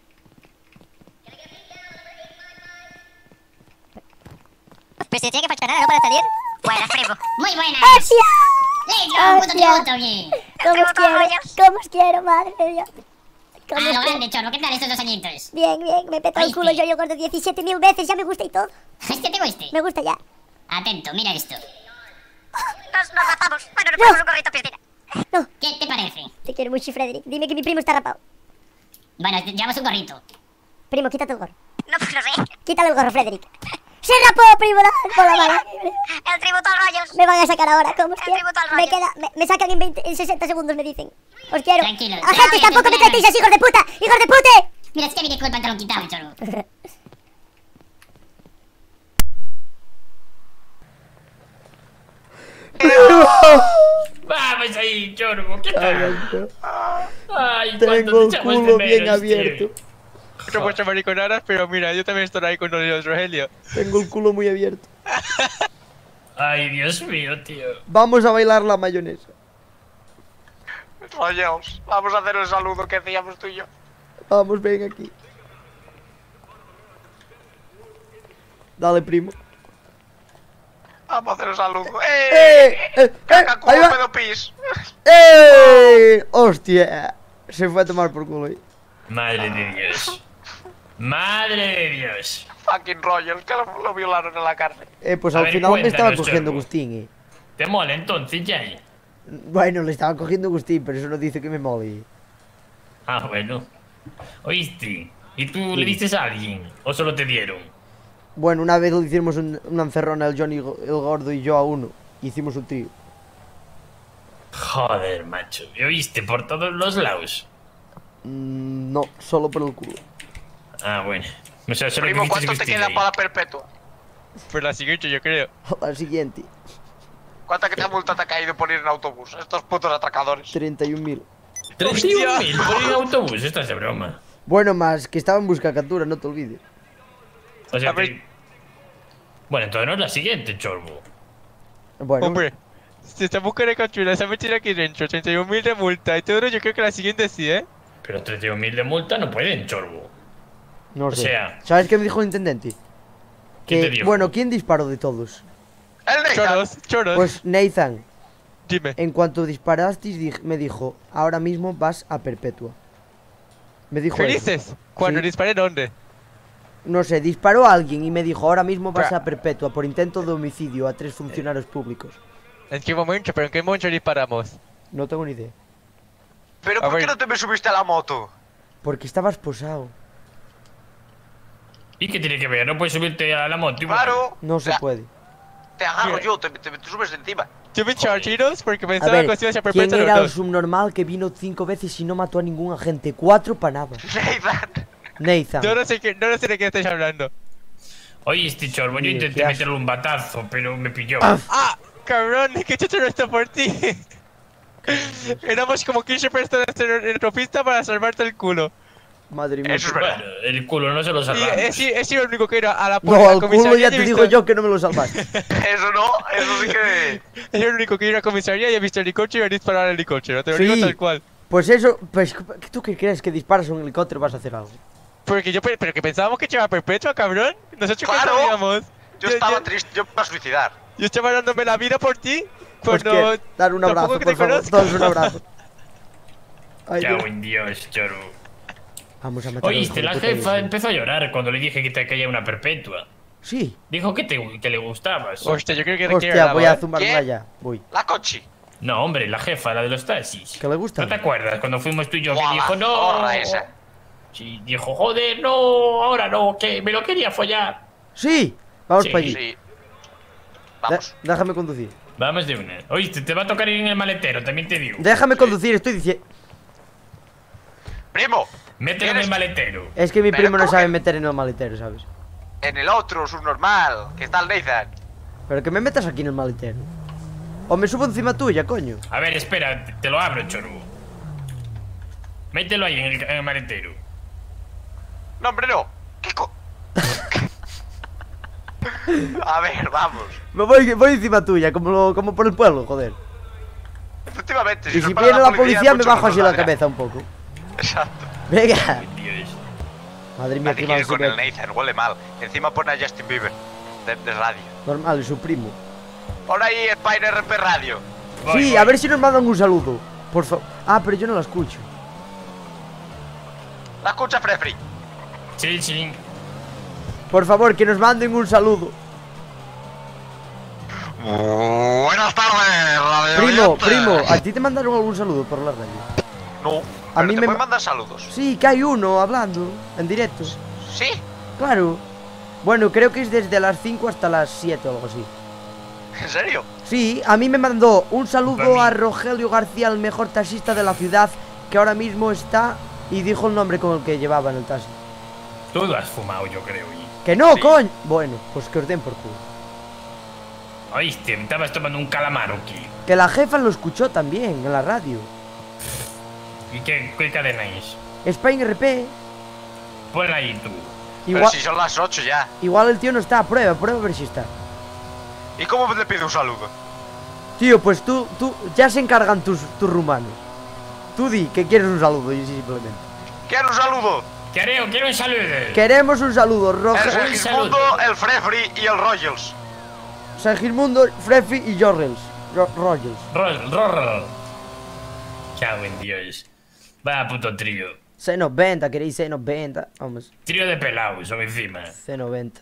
Pero si tiene que facturar, ¿no? Para salir. Buenas, primo. Muy buenas. ¡Hostia! ¡Leño! ¡Puto tributo, bien! ¿Cómo os quiero? ¿Cómo os quiero, madre mía? Ah, lo grande, chorro. ¿Qué tal estos dos añitos? Bien, bien. Me petó el culo yo, yo gordo diecisiete mil veces. Ya me gusta y todo. ¿Este te guste? Me gusta ya. Atento, mira esto. Nos, nos rapamos. Bueno, nos ponemos un gorrito piscina. No. ¿Qué te parece? Te quiero mucho, Frederick. Dime que mi primo está rapado. Bueno, llevamos un gorrito. Primo, quítate el gorro. No, pues no sé. Quítale el gorro, Frederick. ¡Se rapó, primo! Por la mala. El tributo al rollos. Me van a sacar ahora. ¿Cómo os quiero? tributo al Me rollos. queda... Me, me sacan en, veinte, en sesenta segundos, me dicen. Os quiero. Tranquilo. ¡Agentes, tampoco me tratéis así, hijos de puta! ¡Hijos de puta! Mira, es que viene con el pantalón quitado, chorro. Vamos ahí, chorbo. ¿Qué tal? Ay, Tengo el culo bien abierto. No muchas mariconadas, pero mira, yo también estoy ahí con los Rogelio. Tengo el culo muy abierto. Ay, Dios mío, tío. Vamos a bailar la mayonesa. Rollos, vamos a hacer el saludo que hacíamos tú y yo. Vamos, ven aquí. Dale, primo. Vamos a hacer el saludo. ¡Eh! ¡Eh! ¡Eh! ¡Caca, culo, ahí va. pedo, pis! ¡Eh! ¡Hostia! Se fue a tomar por culo ahí. Madre de Dios. Madre de Dios. Fucking Royal, que lo, lo violaron en la cárcel. Eh, pues A al ver, final me estaba cuéntanos, cogiendo Chorbo. Agustín, eh. ¿Te mola entonces, Jay? Bueno, le estaba cogiendo Agustín, pero eso no dice que me mole. Ah, bueno. ¿Oíste? ¿Y tú Sí. le diste a alguien? ¿O solo te dieron? Bueno, una vez le hicimos un, una encerrona el Johnny el gordo y yo a uno. Hicimos un trío. Joder, macho. ¿Y oíste por todos los lados? Mm, no, solo por el culo. Ah, bueno. O sea, solo Primo, que ¿cuánto hiciste te que queda ahí. para la perpetua? Pues la siguiente, yo creo. La siguiente. ¿Cuánta que te multa te ha caído por ir en autobús? Estos putos atracadores. treinta y un mil. treinta y un mil por ir en autobús, estás de broma. Bueno, más que estaba en busca de captura, no te olvides. O sea, que... Bueno, entonces no es la siguiente, chorbo. Bueno. Hombre, si está buscando de captura, esa mentira aquí dentro, treinta y un mil de multa y todo, yo creo que la siguiente sí, ¿eh? Pero treinta y un mil de multa no pueden, chorbo. No O sé. sea- ¿Sabes qué me dijo el intendente? ¿Qué Que, te dijo? bueno, ¿quién disparó de todos? El Nathan. Choros, choros. Pues Nathan. Dime. En cuanto disparasteis, di- me dijo, ahora mismo vas a perpetua. Me dijo ¿Qué eso. dices? ¿Cuando Sí. disparé dónde? No sé, disparó a alguien y me dijo, ahora mismo vas Pra- a perpetua por intento de homicidio a tres funcionarios públicos. ¿En qué momento? ¿Pero en qué momento disparamos? No tengo ni idea. ¿Pero A por qué ver. no te me subiste a la moto? Porque estabas posado. ¿Y qué tiene que ver? No puedes subirte a la moto igual. Claro. No se Ya. puede. Te agarro Mira. yo, te, te, te subes encima. Yo me eché a tiros porque A pensaba ver, que os ibas a ¿quién perpetuar era los el dos. subnormal que vino cinco veces y no mató a ningún agente? Cuatro para nada. Nathan. Nathan. Yo no sé, qué, no sé de qué estáis hablando. Oye, este chorbo, yo Sí, intenté qué asco. meterle un batazo, pero me pilló. ¡Ah! ¡Cabrón! ¿Qué chucho no está por ti? Éramos como quince personas en nuestra pista para salvarte el culo. Madre mía. Eso es verdad. Bueno, el culo no se lo Y salvamos. he, sido- he sido el único que era a la No, a la al culo comisaría ya y te he digo visto- yo que no me lo salvaste. Eso no, eso sí que... He sido el único que iba a la comisaría y he visto el helicóptero y he disparado al helicóptero. Te lo Sí. digo tal cual. Pues eso, pues ¿tú qué crees? ¿Que disparas a un helicóptero y vas a hacer algo? Porque yo, pero que pensábamos que echaba perpetua, cabrón. Nosotros Claro. que sabíamos. Yo estaba triste, yo me iba a suicidar. Yo estaba dándome la vida por ti. Pues Cuando que, dar un tampoco abrazo, que por te favor. conozco. Todos un abrazo. Ay, Cago Dios. en Dios, choro. Vamos a matar Oíste, la jefa empezó a llorar cuando le dije que te caía una perpetua. Sí. Dijo que, te, que le gustabas. Hostia, yo creo que te quiere Hostia, la voy a voz. zumbarla ya. Voy. La Conchi. No, hombre, la jefa, la de los taxis. ¿Que le gusta? ¿No te acuerdas cuando fuimos tú y yo Buah, que dijo la no? zorra esa. Sí, dijo, joder, no, ahora no, que me lo quería follar. Sí. Vamos Sí. para allí. Sí. Vamos. Déjame conducir. Vamos de una. Oíste, te va a tocar ir en el maletero, también te digo. Déjame conducir, estoy diciendo. Primo. Mételo en el maletero. Es que mi Pero primo no ¿cómo sabe que- meter en el maletero, ¿sabes? En el otro, subnormal, que está el Nathan. Pero que me metas aquí en el maletero. O me subo encima tuya, coño. A ver, espera, te, te lo abro, choro. Mételo ahí en el, en el maletero. No, hombre, no. ¿Qué co... A ver, vamos. Me voy, voy encima tuya, como, lo- como por el pueblo, joder. Efectivamente, Y nos si para viene la policía, me mucho bajo nos así la ladra. cabeza un poco. Exacto. Venga. Dios. Madre mía, Nadie qué quiere mal con se el ve. Nathan, huele mal. Encima pone a Justin Bieber de, de radio. Normal, es su primo. Ahora ahí Spine R P Radio. Sí, a ver si nos mandan un saludo. Por favor. Ah, pero yo no la escucho. La escucha Frefri. Sí, sí. Por favor, que nos manden un saludo. Buenas tardes, radio Primo, oyentes. primo, ¿a ti te mandaron algún saludo por la radio? No, A pero mí te me pueden ma- mandar saludos. Sí, que hay uno hablando, en directo. ¿Sí? Claro. Bueno, creo que es desde las cinco hasta las siete o algo así. ¿En serio? Sí, a mí me mandó un saludo Mami. a Rogelio García, el mejor taxista de la ciudad, que ahora mismo está, y dijo el nombre con el que llevaba en el taxi. Tú lo has fumado, yo creo. y- ¡Que no, Sí. coño! Bueno, pues que os den por culo. Oíste, estabas tomando un calamar aquí. Que la jefa lo escuchó también, en la radio. ¿Y qué, qué cadena es? Spain R P. Ponla ahí tú. Pero Igual, si son las ocho ya. igual el tío no está, prueba, prueba a ver si está. ¿Y cómo le pido un saludo? Tío, pues tú, tú, ya se encargan tus, tus rumanos. Tú di que quieres un saludo y simplemente. ¡Quiero un saludo! Quiero, quiero un saludo. Queremos un saludo, El Rogelio. Segismundo, el Frefri y el Royals. Segismundo, Frefi y Jorrels. Ro- Royals. Rol, rol. Cago en Dios. Va, puto trío. C noventa, queréis C noventa. Vamos, Trío de pelados, o encima. C noventa.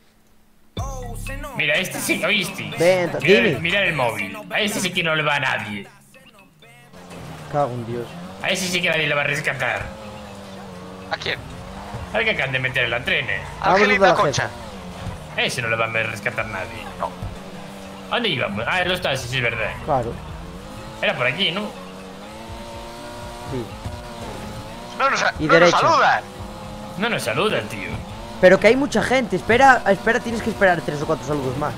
Mira, este sí, ¿oíste? Venta, Mira, dime. mira el móvil. A este sí que no le va a nadie. Cago en Dios. A ese sí que nadie le va a rescatar. ¿A quién? Al que acaban de meter en la trena. Vamos de Angelita la Concha. jefa. A ese no le va a rescatar nadie. No. ¿A dónde íbamos? Ah, los taxis, es verdad. Claro, Era por aquí, ¿no? sí. No nos, Y no nos derecha. saludan. No nos saludan, tío. Pero que hay mucha gente. Espera, espera, tienes que esperar tres o cuatro saludos más.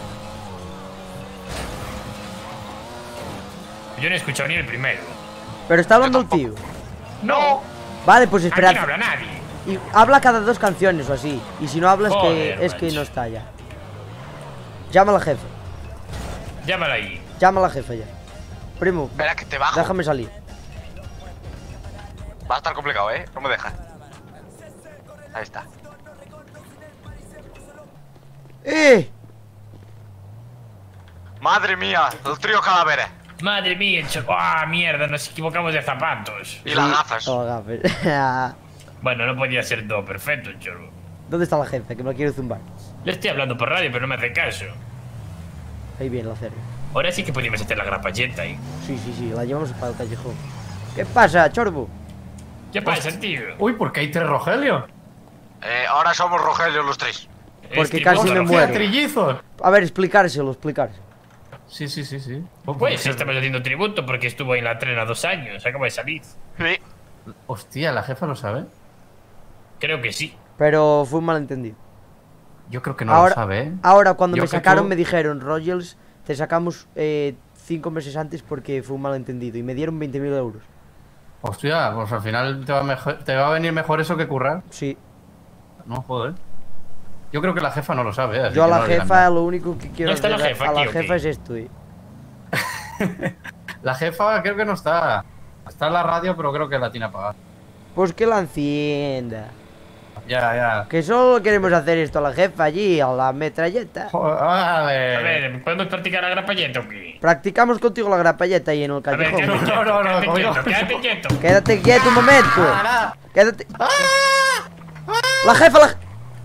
Yo no he escuchado ni el primero. Pero está hablando el tío. No. Vale, pues Aquí esperad. no habla nadie. Y habla cada dos canciones o así. Y si no habla es que, Joder, es que macho. no está ya. Llama a la jefa. Llámala ahí. Llama a la jefa ya. Primo, Espera que te bajo. déjame salir. Va a estar complicado, ¿eh? No me deja. Ahí está. ¡Eh! Madre mía, el trío calavera. Madre mía, choco. Ah, mierda, nos equivocamos de zapatos. Y las gafas. Oh, gafas. Bueno, no podía ser todo perfecto, chorro. ¿Dónde está la jefa? Que me la quiero zumbar. Le estoy hablando por radio, pero no me hace caso. Ahí viene la cerda. Ahora sí que podíamos hacer la grapalleta ahí. Sí, sí, sí, la llevamos para el callejón. ¿Qué pasa, chorbo? ¿Qué pasa, tío? Uy, ¿por qué hay tres Rogelio? Eh, ahora somos Rogelio los tres. Porque Es casi tributo, me ¿no? muero. Trillizos. A ver, explicárselo, explicárselo. Sí, sí, sí, sí. Pues estamos haciendo tributo porque estuvo en la trena dos años. Acaba de salir. Sí. Hostia, la jefa lo sabe. Creo que sí. Pero fue un malentendido. Yo creo que no ahora, lo sabe, ¿eh? Ahora, cuando Yo me que sacaron, tú- me dijeron, Rogers, te sacamos eh, cinco meses antes porque fue un malentendido. Y me dieron veinte mil euros. Hostia, pues al final te va, mejor, te va a venir mejor eso que currar. Sí. No, joder. Yo creo que la jefa no lo sabe, ¿eh? Así Yo a que la no le digan jefa nada. lo único que quiero ¿No está la hacer jefa a la aquí o jefa qué? es esto, eh. La jefa creo que no está. Está en la radio, pero creo que la tiene apagada. Pues que la encienda. Ya, ya. Que solo queremos hacer esto a la jefa allí, a la metralleta. Vale. A ver, ¿podemos practicar la grapalleta o qué? Practicamos contigo la grapalleta ahí en el A ver, callejón. quédate No, no, no, quieto, conmigo. quédate quieto. Quédate quieto un momento. Ah, Quédate. La jefa, la.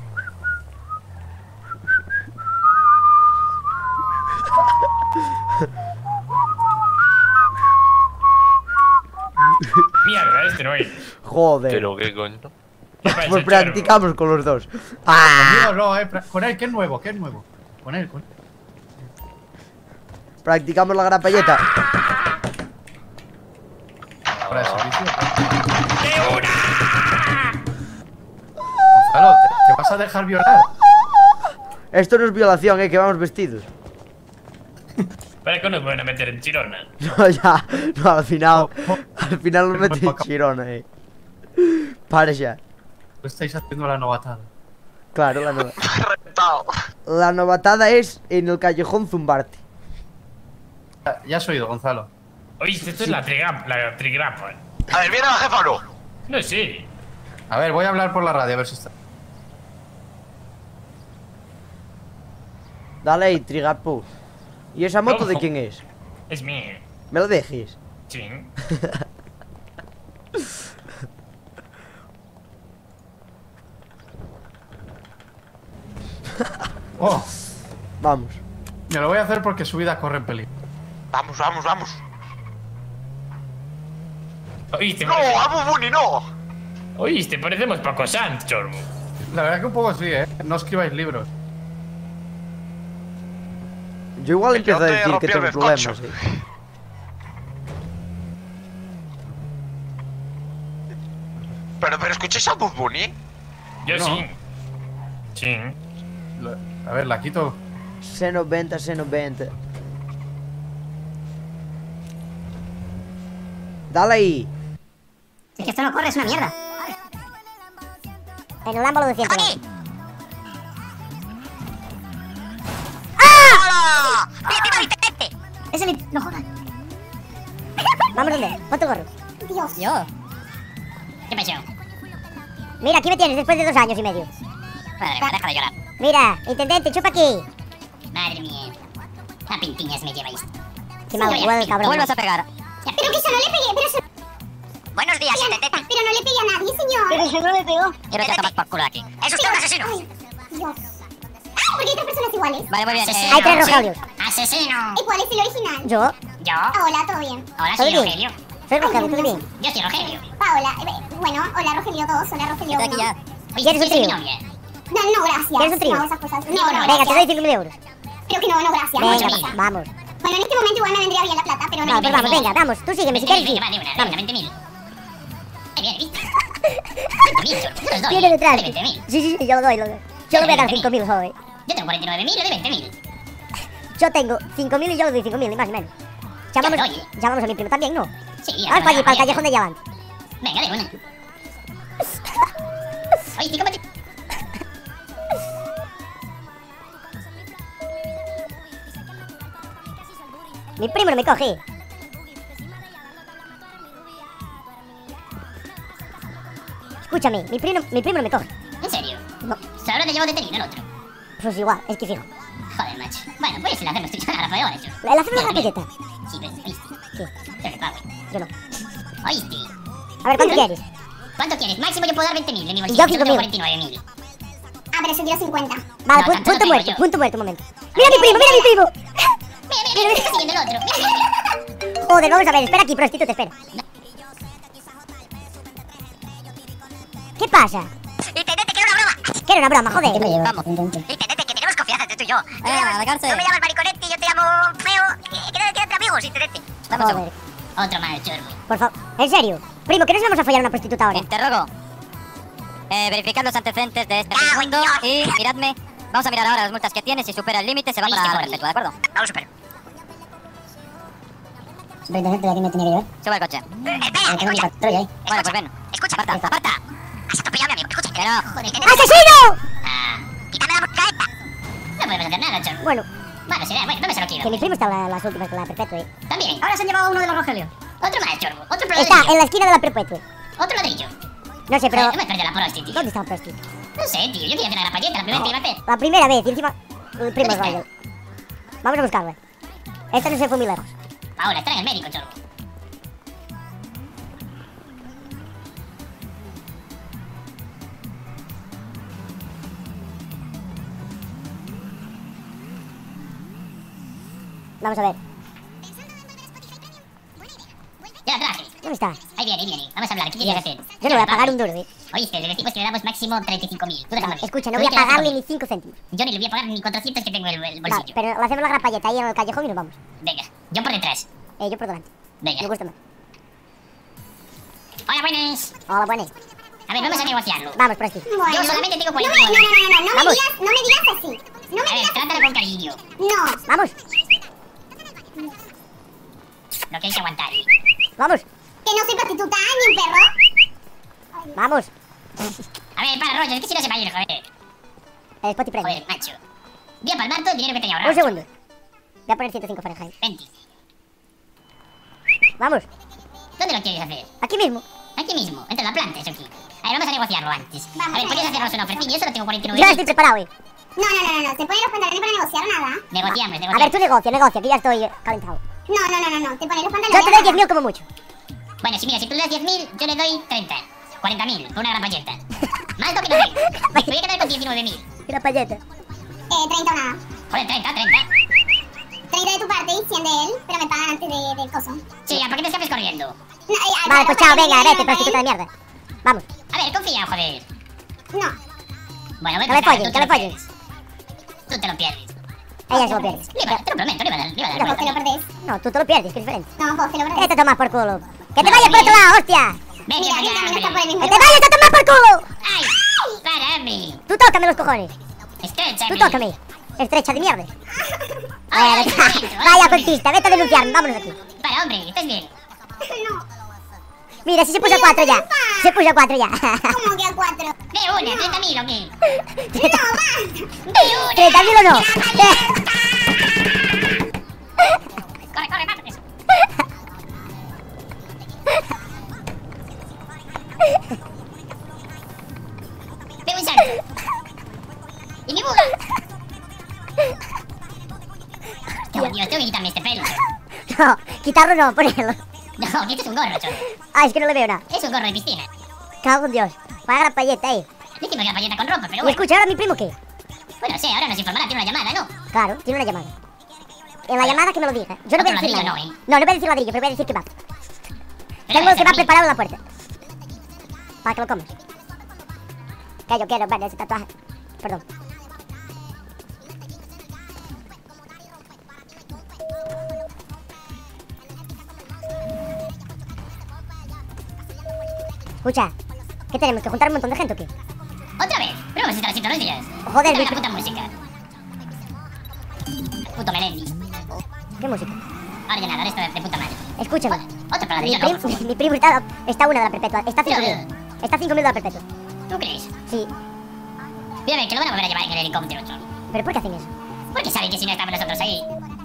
Mierda, este no hay. Joder. Pero qué coño. Pues practicamos con los dos. ¡Ah! No, no, eh, pra- con él, que es nuevo, que es nuevo. Con él, con él. Practicamos la grapalleta. Para el servicio. Gonzalo, ¿te, te vas a dejar violar? Esto no es violación, eh, que vamos vestidos. Para que nos van a meter en Chirona. No, ya. No, al final. Al final nos meten en Chirona, eh. Para ya. Lo estáis haciendo la novatada. Claro, la novatada. La novatada es en el callejón zumbarte. Ya, ya has oído, Gonzalo. Oíste, esto es la trigrapa. La trigrapa. A ver, ¿viene la jefa o no? No sé. A ver, voy a hablar por la radio, a ver si está. Dale ahí, trigapo. ¿Y esa moto de ¿Cómo? quién es? Es mía. ¿Me lo dejes? Sí. Oh, Vamos. me lo voy a hacer porque su vida corre en peligro. Vamos, vamos, vamos. Oíste, ¡No, parece- Abu Bunny, no! Oíste, parecemos Paco Sanz, chorbo. La verdad que un poco sí, eh. No escribáis libros. Yo igual Que empiezo yo a te decir que rompí el tengo problemas, bizcocho. eh. Pero, pero, ¿escucháis a Abu Bunny? Yo No. sí. Sí. La- a ver, la quito. C noventa, C noventa. Dale ahí. Es que esto no corre, es una mierda. En un Lambo lo de siempre. ¡Aquí! ¡Ah! Es el... No jodas. Vamos, ¿dónde? Ponte el gorro. Dios. Yo. ¿Qué pasó? Mira, aquí me tienes después de dos años y medio. Madre mía, deja de llorar. Mira, intendente, chupa aquí. Madre mía. A pintiñas me lleváis. Qué mal huevo el cabrón. Vuelvas a pegar. Pero que eso no le pegué, pero eso... Buenos días, intendente. Pero no le pegué a nadie, señor. Pero eso no le pegó. Quiero que tomas por culo aquí. ¡Es usted un asesino! Ay, Dios. ¡Ah! ¿Por qué hay tres personas iguales? Vale, muy bien. Hay tres Rogelios. ¡Asesino! ¿Y cuál es el original? ¿Yo? ¿Yo? Hola, ¿todo bien? Ahora ¿Todo soy bien? Rogelio. Soy Rogelio, ¿todo bien? Yo soy Rogelio. Paola, eh, bueno, hola Rogelio dos, hola Rogelio Estoy aquí uno. ya. ¿Quieres un ¿quién es mi trío? novia? No, no, gracias. ¿Quieres un trío? No, esas cosas. No, No, no, no, venga, te doy gracias. cinco mil euros. Creo que no, no, gracias. Venga, Muchas va, gracias. vamos. Bueno, en este momento igual me vendría bien la plata, pero no. Vale, me pues vamos, viene venga, bien. vamos. Tú sígueme si quieres. Venga, va, de una, de una, veinte mil. Ahí viene, ¿viste? veinte mil, chorro. Yo los doy. Tiene ¿eh? detrás. De veinte mil. Sí, sí, sí, yo lo doy, lo doy. Yo le voy a dar cinco mil, joder. Yo tengo cuarenta y nueve mil, le doy veinte mil. Yo tengo cinco mil y yo le doy cinco mil, ni más ni menos. Llamamos, Yo le doy. llamamos a mi primo también, ¿no? Sí, Vamos para allí, para el callejón de Yavant. Venga, de una. Oye, ¿cómo te...? Mi primo no me coge. Escúchame, mi primo, mi primo no me coge. ¿En serio? No. Solo te llevo detenido el otro. Pues igual, es que fijo. Joder, macho. Bueno, pues le hacemos tú a la peor, eso. ¿Le hacemos la galleta? Sí, pero ¿oíste? ¿Qué? Pero que pago. Yo no. ¿Oíste? A ver, ¿cuánto quieres? ¿Cuánto quieres? Máximo yo puedo dar veinte mil de mi bolsillo. Yo Yo cinco tengo mil. cuarenta y nueve mil. Ah, pero eso quiero cincuenta. Vale, No, pu- tanto no punto tengo muerto, yo. punto muerto, un momento. ¡Mira mi primo, mira mi primo! Mira, mira, mira, me está siguiendo el otro. Joder, vamos a ver, espera aquí, prostituta, espera. ¿Qué pasa? Intendente, que era una broma. Que era una broma, joder. Vamos. Intendente, que tenemos confianza entre tú y yo. Tú me Ah, llamas- la cárcel. Tú me llamas Mariconetti, yo te llamo Feo. Que quedamos entre amigos, intendente. Vamos a Joder. Otro más, chorbo. Por favor, en serio. Primo, que nos vamos a follar a una prostituta ahora. Interrogo. Eh, verificad los antecedentes de este segundo y miradme. Vamos a mirar ahora las multas que tiene. Si supera el límite, se va para la perpetua, ¿de acuerdo? Vamos, super. Superintendente, de aquí me tiene que llevar. Sube al coche. Eh, tengo mi patrulla ahí. Bueno, pues ven. Escucha, aparta, aparta. Has atropellado a mi amigo. Escucha. Que no, joder. que- ¡Asesino! Ah, quítame la porcaeta. No podemos hacer nada, chorbo. Bueno, Bueno, será, bueno, no me se lo quiero. que mi primo está en la- las últimas con la perpetua, eh. También. Ahora se han llevado uno de los Rogelios. Otro más, chorbo. Otro Está ladrillo. en la esquina de la perpetua. Otro ladrillo. No sé, pero... Me he perdido la prosti, tío. ¿Dónde está la prosti? No sé, tío. Yo quería hacer la grapalleta, la primera vez que iba a hacer. La primera vez, y encima... El primo rollo. Vamos a buscarla. Esta no se fue muy lejos. Ahora, está en el médico, chorro. Vamos a ver. Ya la traje. ¿Dónde está? Ahí viene, ahí viene. Vamos a hablar. ¿Qué quieres hacer? Yo no voy a pagar un duro, ¿eh? Oíste, le decimos que le damos máximo treinta y cinco mil. Tú déjame. Escucha, no voy a pagarle ni cinco céntimos. Yo ni le voy a pagar ni cuatrocientos que tengo en el, el Vale, bolsillo. pero le hacemos la grapalleta ahí en el callejón y nos vamos. Venga, yo por detrás. Eh, yo por delante. Venga. Me gusta más. Hola, buenas. Hola, buenas. A ver, vamos a negociarlo. Vamos, Prosti. Yo solamente tengo No, cuarenta me, y no, nueve. no, no, no, no me Vamos. digas, no me digas así. No me A ver, digas trátalo con cariño. No. Vamos. Lo que hay que aguantar. Vamos. Que no soy prostituta ni un perro. Vamos. A ver, para, rollo, es que si no se va a ir, joder. El spot y premio. Joder, macho. Voy a palmar todo el dinero que tenía ahorrado. Un segundo. Voy a poner ciento cinco Fahrenheit. veinte. Vamos. ¿Dónde lo quieres hacer? Aquí mismo. Aquí mismo, entre la planta, eso aquí. A ver, vamos a negociarlo antes. Vamos, a ver, ¿podrías venga. hacernos una ofertilla? Yo solo tengo cuarenta y nueve Yo mil. estoy preparado, eh. No, no, no, no, no. Se ponen los pantalones para negociar o nada. Negociamos, negociamos. A ver, tú negocia, negocia, que ya estoy eh, calentado. No, no, no, no, no. Te ponen los pantalones. Yo te doy diez mil como mucho. Bueno, si mira, si tú le das diez mil, yo le doy treinta. cuarenta mil, por una gran payeta. Más toque no tengo. Me voy a quedar con diecinueve mil. Grapalleta. Eh, treinta o nada. Joder, treinta, treinta. treinta de tu parte y cien de él, pero me pagan antes de, del coso. Sí, ¿a por qué te escapes corriendo? No, eh, Vale, pues chao, venga, vete, pero prostituta de mierda. Vamos. A ver, confía, joder. No. Bueno, voy a Que me pasar, follen, tú que te me lo follen. pierdes. Tú te lo pierdes. Ella se lo pierde. Le iba- te lo prometo, le iba a dar, le iba a dar No, cuenta. Te lo perdés. No, tú te lo pierdes, que es diferente. No, vos te lo ¿Qué perdés. te tomas por culo? ¡Que te vayas por otro lado, hostia! Ven, Mira, ven, mi camino está por el ven, mismo ¡Que te lugar. vayas a tomar por culo! ¡Ay! ¡Para, hombre! Tú tócame los cojones. Estrecha, Tú tócame. Estrecha de mierda. Ay, Vaya, ay, ay, vaya ay, contista, vete a denunciarme, vámonos aquí. Para, hombre, ¿estás bien? No. Mira, si se puso a cuatro ya. Se puso a cuatro ya. ¿Cómo que a cuatro? De una, treinta mil o qué. No, va. De una. ¿Treinta mil o no? Corre, corre, mátate eso. Pega un salto. Y mi buga. Oh, Dios, tengo que quitarme este pelo. No, quitarlo no, ponerlo. No, que esto es un gorro, chorro. Ay, es que no le veo nada. Es un gorro de piscina. Cago en Dios. Vaya grapalleta ahí. Dice que la payeta con ropa, pero Y bueno. escucha, ahora mi primo qué. Bueno, sí, ahora nos informará, tiene una llamada, ¿no? Claro, tiene una llamada. En la llamada que me lo diga. Yo no voy a decir Otro nada. ladrillo no, ¿eh? No, no voy a decir ladrillo, pero voy a decir kebab. Pero Tengo el ese kebab mío. preparado en la puerta. Para que lo comas. Que yo quiero ver ese tatuaje. Perdón. Escucha, ¿qué tenemos? ¿Que juntar un montón de gente o qué? ¿Otra vez? Pero vamos a estar así todos los días. Joder, Quítame mi- la puta música. Puto Melendi. ¿Qué música? Ahora ya nada, esto de, de puta madre. Escúchame. Otra para Mi, ladrillo, prim- no, por favor. mi primo está, está una de la perpetua. Está cinco Pero- mil. Está cinco mil de la perpetua. ¿Tú crees? Sí. Voy a ver, que lo van a volver a llevar en el helicóptero, chorro. ¿Pero por qué hacen eso? Porque saben que si no estamos nosotros ahí.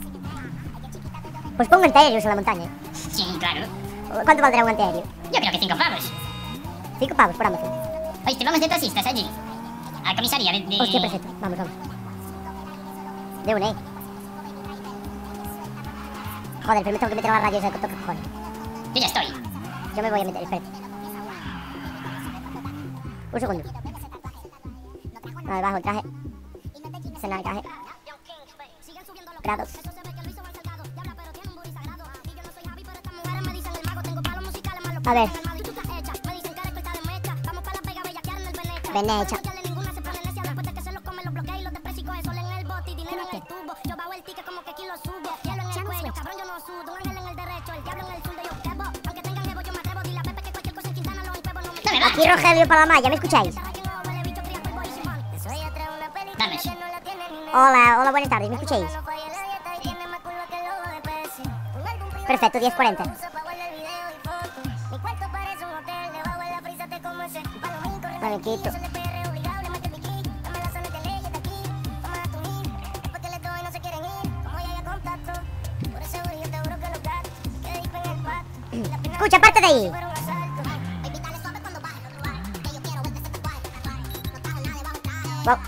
Pues pongo antiaéreos en la montaña. Sí, claro. ¿Cuánto valdrá un antiaéreo? Yo creo que cinco pavos. Cinco pavos por Amazon. Oíste, vamos de taxistas allí. A comisaría de... de... Hostia, perfecto. Vamos, vamos. De una, eh. Joder, pero me tengo que meter a las rayos de toca cojones. Yo ya estoy. Yo me voy a meter, espera. Un segundo. Vale, bajo el traje. Cenar el traje. Grados. A ver. Venecha. Aquí Rogelio para la malla, ¿me escucháis? Vamos. Hola, hola, buenas tardes, ¿me escucháis? Perfecto, diez cuarenta. Vale, quito. Escucha, aparte de ahí. Wow.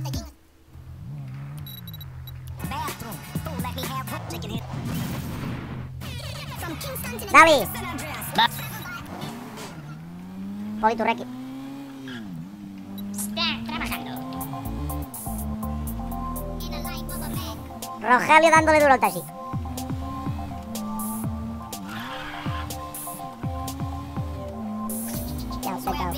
David. Poli Turrequi. Rogelio dándole duro al taxi. Ya, petado.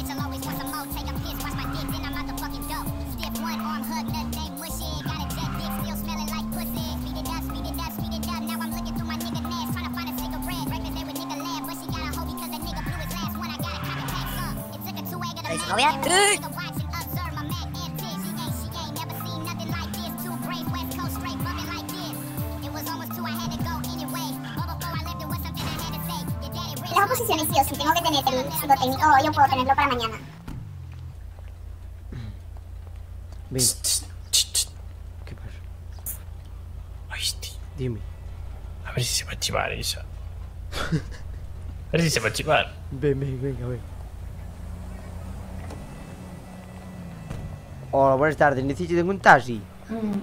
¿Novia? Las oposiciones sí o sí, tengo que tener el psicotécnico o yo puedo tenerlo para mañana. Ven. ¿Qué pasa? Oíste. Dime. A ver si se va a chivar esa. A ver si se va a chivar. Ven, ven, venga, ven. Hola, buenas tardes. ¿Necesito un taxi? Mm.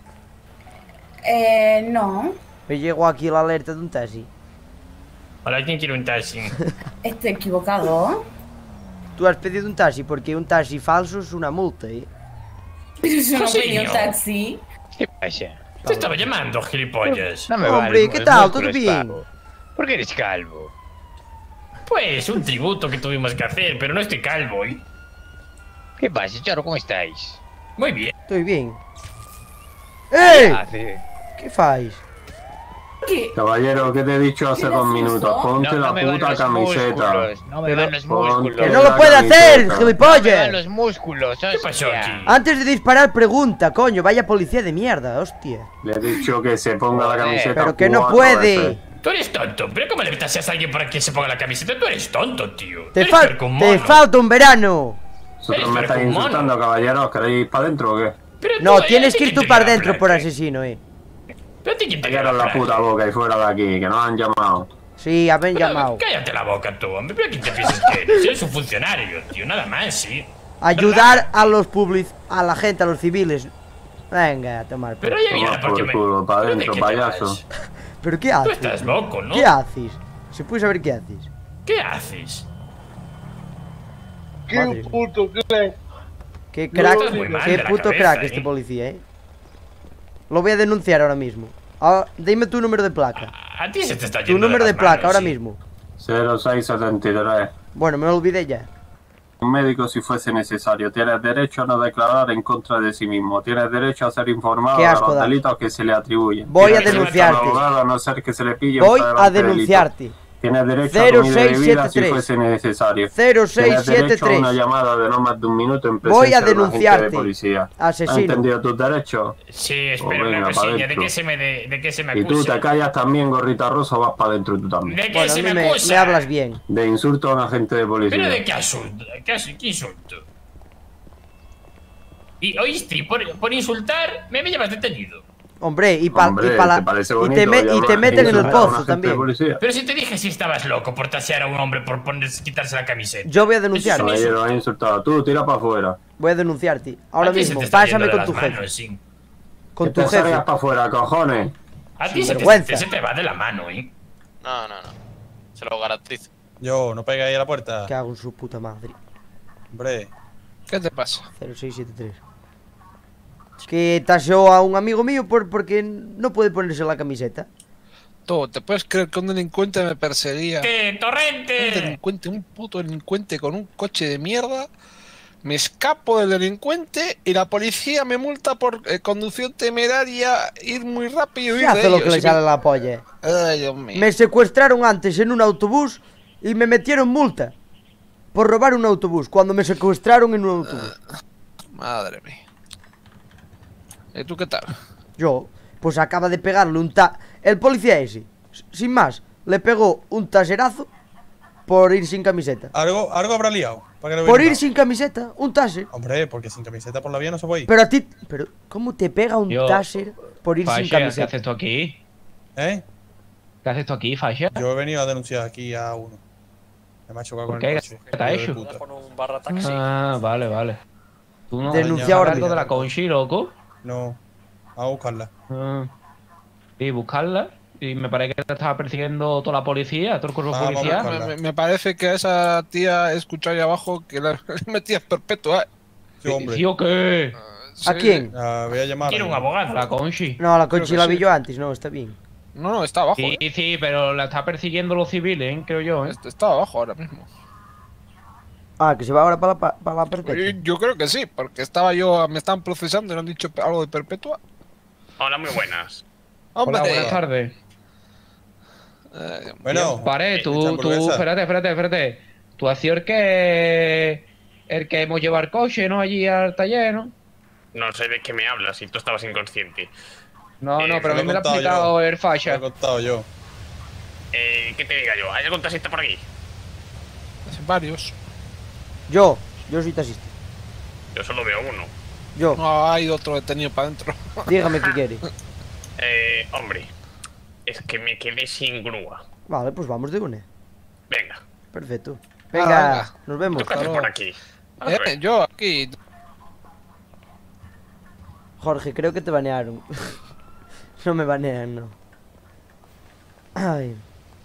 Eh, no. Me llegó aquí la alerta de un taxi. Hola, ¿quién quiere un taxi? Estoy equivocado. Tú has pedido un taxi porque un taxi falso es una multa, ¿eh? Pero yo no José, pedí un no. taxi. ¿Qué pasa? Te estaba llamando, gilipollas. No me Hombre, vale, ¿qué el tal? músculo ¿Todo es bien? pavo. ¿Por qué eres calvo? Pues un tributo que tuvimos que hacer, pero no estoy calvo, ¿eh? ¿Qué pasa, Charo? ¿Cómo estáis? Muy bien. Estoy bien. ¡Ey! hace? ¿Qué fáis? ¿Qué? Caballero, ¿qué te he dicho hace dos minutos? Ponte No, no la me van puta los camiseta. músculos, no me Pero- van los Ponte músculos. ¡Que no la lo puede hacer, camiseta. gilipollas! No me van los músculos, ¿Qué pasó hostia. aquí? Antes de disparar, pregunta, coño. Vaya policía de mierda, hostia. Le he dicho que se ponga la Joder, camiseta. Pero que no cuatro puede. veces. Tú eres tonto, pero ¿cómo le gritas a alguien para que se ponga la camiseta? Tú eres tonto, tío. Te, Eres fal- peor que un te mono. falta un verano. ¿Vosotros Eres me peor estáis que un mono. insultando, caballeros? ¿Queréis para adentro o qué? Pero tú, No, eh, tienes ¿a ti que ir quién tú te para dio la adentro por frase? asesino, eh. ¿Pero a ti quién te dio Callaros la frase? puta boca y fuera de aquí, que nos han llamado. Sí, habéis Pero, llamado. Cállate la boca tú, hombre. ¿Pero quién te piensas que eres? Eres un funcionario, tío. Nada más, sí. Ayudar a los public... a la gente, a los civiles. Venga, a tomar. Pero por- ya mira, Toma porque por me... culo, para ¿Pero de adentro, qué te payaso. vas? ¿Pero qué Tú haces? estás loco, ¿no? ¿Qué haces? ¿Se puede saber qué haces? ¿Qué haces? ¡Qué Madre. puto crack! Qué crack, estás muy mal qué de la puto cabeza, crack eh. este policía, eh. Lo voy a denunciar ahora mismo. Ah, dime tu número de placa. A ti se te está yendo Tu número de de las placa, manos, ahora sí. mismo. cero seis setenta y tres. Bueno, me lo olvidé ya. Un médico si fuese necesario. Tienes derecho a no declarar en contra de sí mismo. Tienes derecho a ser informado Qué de asco los da. delitos que se le atribuyen. Voy Tienes a derecho denunciarte. un abogado a no ser que se le pille Voy un a flagrante delito. denunciarte. Tienes derecho cero a comida y seis siete bebida si tres. fuese necesario. cero seis Tienes siete derecho a tres. una llamada de no más de un minuto en Voy presencia a de un agente denunciarte. de policía. Asesino. ¿Has entendido tus derechos? Sí, Pues espera venga, una pa' cosilla. ¿De dentro. qué se me, de, de qué se me Y tú acusa? te callas también, gorrita rosa, vas para adentro tú también. ¿De qué Bueno, a se mí me me, acusa? me hablas bien. De insulto a un agente de policía. ¿Pero de qué asunto? ¿Qué, asu- qué insulto? Y oíste, por, por insultar me, me llevas detenido. Hombre, y para Hombre, pa la- ¿te parece y bonito te, me- y llamar- te meten en el insultar a un pozo agente también. de policía? Pero si te dije si estabas loco por tasear a un hombre por ponerse, quitarse la camiseta. Yo voy a denunciarte. Caballero, has insultado. Tú, tira para afuera. Voy a denunciarte. Ahora A ti se mismo. te está Pásame yendo de con las tu jefe. manos, sí. Con Que tu te jefe. salgas para afuera, cojones. A ti se te, Sinvergüenza. se te va de la mano, ¿eh? No, no, no. Se lo garantizo. Yo, no pegue ahí a la puerta. Que hago en su puta madre. Hombre. ¿Qué te pasa? cero seis siete tres. Que taseó a un amigo mío por, porque no puede ponerse la camiseta. Tú, ¿te puedes creer que un delincuente me perseguía? ¡Que Un torrente! delincuente, un puto delincuente con un coche de mierda. Me escapo del delincuente y la policía me multa por eh, conducción temeraria, ir muy rápido y ¿Qué huir de hace lo ellos. que le Y sale me- la polla? Ay, Dios mío. Me secuestraron antes en un autobús y me metieron multa por robar un autobús cuando me secuestraron en un autobús. Madre mía. ¿Y tú qué tal? Yo, pues acaba de pegarle un ta... El policía ese, s- sin más, le pegó un taserazo por ir sin camiseta. Algo, algo habrá liado. Para que lo Por hubiera ir sin camiseta, un taser. dado. Hombre, porque sin camiseta por la vía no se puede ir. Pero a ti... Pero, ¿cómo te pega un Yo- taser por ir sin Fasha, ¿qué camiseta? haces tú aquí? ¿Eh? ¿Qué haces tú aquí, Fasha? Yo he venido a denunciar aquí a uno. Me ha chocado ¿Por con qué? el coche. ¿Qué te ha hijo de hecho? puta. Con un barra taxi. Ah, vale, vale. ¿Tú no Denuncia ahora algo mismo. de la Conchi, loco? No. Vamos a buscarla. Ah. Y buscarla. Y me parece que te estaba persiguiendo toda la policía, todo el cuerpo Vamos a policial. buscarla. Me, me parece que a esa tía he escuchado ahí abajo que la metía perpetua. Sí, hombre. ¿Sí o qué? ¿A quién? Ah, voy a llamar. Quiero un abogado. La Conchi. No, la Creo Conchi que la sí. vi yo antes, no, está bien. No, no, está abajo. Sí, eh. sí, pero la está persiguiendo los civiles, ¿eh? Creo yo, ¿eh? Está- Está abajo ahora mismo. Ah, que se va ahora para la, pa- para la perpetua. Yo, yo creo que sí, porque estaba yo, me estaban procesando y no han dicho algo de perpetua. Hola, muy buenas. Hombre, Hola, buenas tardes. Eh, Bueno. Pare, ¿esta tú, tú, hamburguesa? espérate, espérate, espérate. Tú has sido el que. El que hemos llevado el coche, ¿no? Allí al taller, ¿no? No sé de qué me hablas si tú estabas inconsciente. No, Eh, no, pero a lo mí he me lo ha contado explicado el Lo he facha. contado yo. Eh, ¿qué te diga yo? ¿Hay algún taxista por aquí? varios. Yo, yo soy taxista. Yo solo veo uno. Yo. No, hay otro detenido para adentro. Dígame qué quiere. Eh, hombre. Es que me quedé sin grúa. Vale, pues vamos de una. Venga. Perfecto. Ah, Venga, venga. nos vemos. ¿Tú qué haces por aquí? A Eh, ver. yo aquí. Jorge, creo que te banearon. No me banean, no. Ay.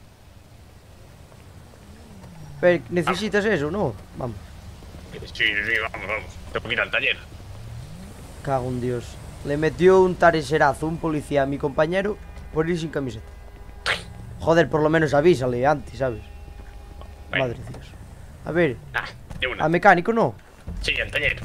Pero, ¿necesitas eso, no? Vamos. Sí, sí, vamos, vamos. Tengo que ir al taller. Cago en Dios. Le metió un tareserazo un policía a mi compañero por ir sin camiseta. Joder, por lo menos avísale antes, ¿sabes? Bueno. Madre de Dios. A ver, Ah, de una. a mecánico no. Sí, al taller.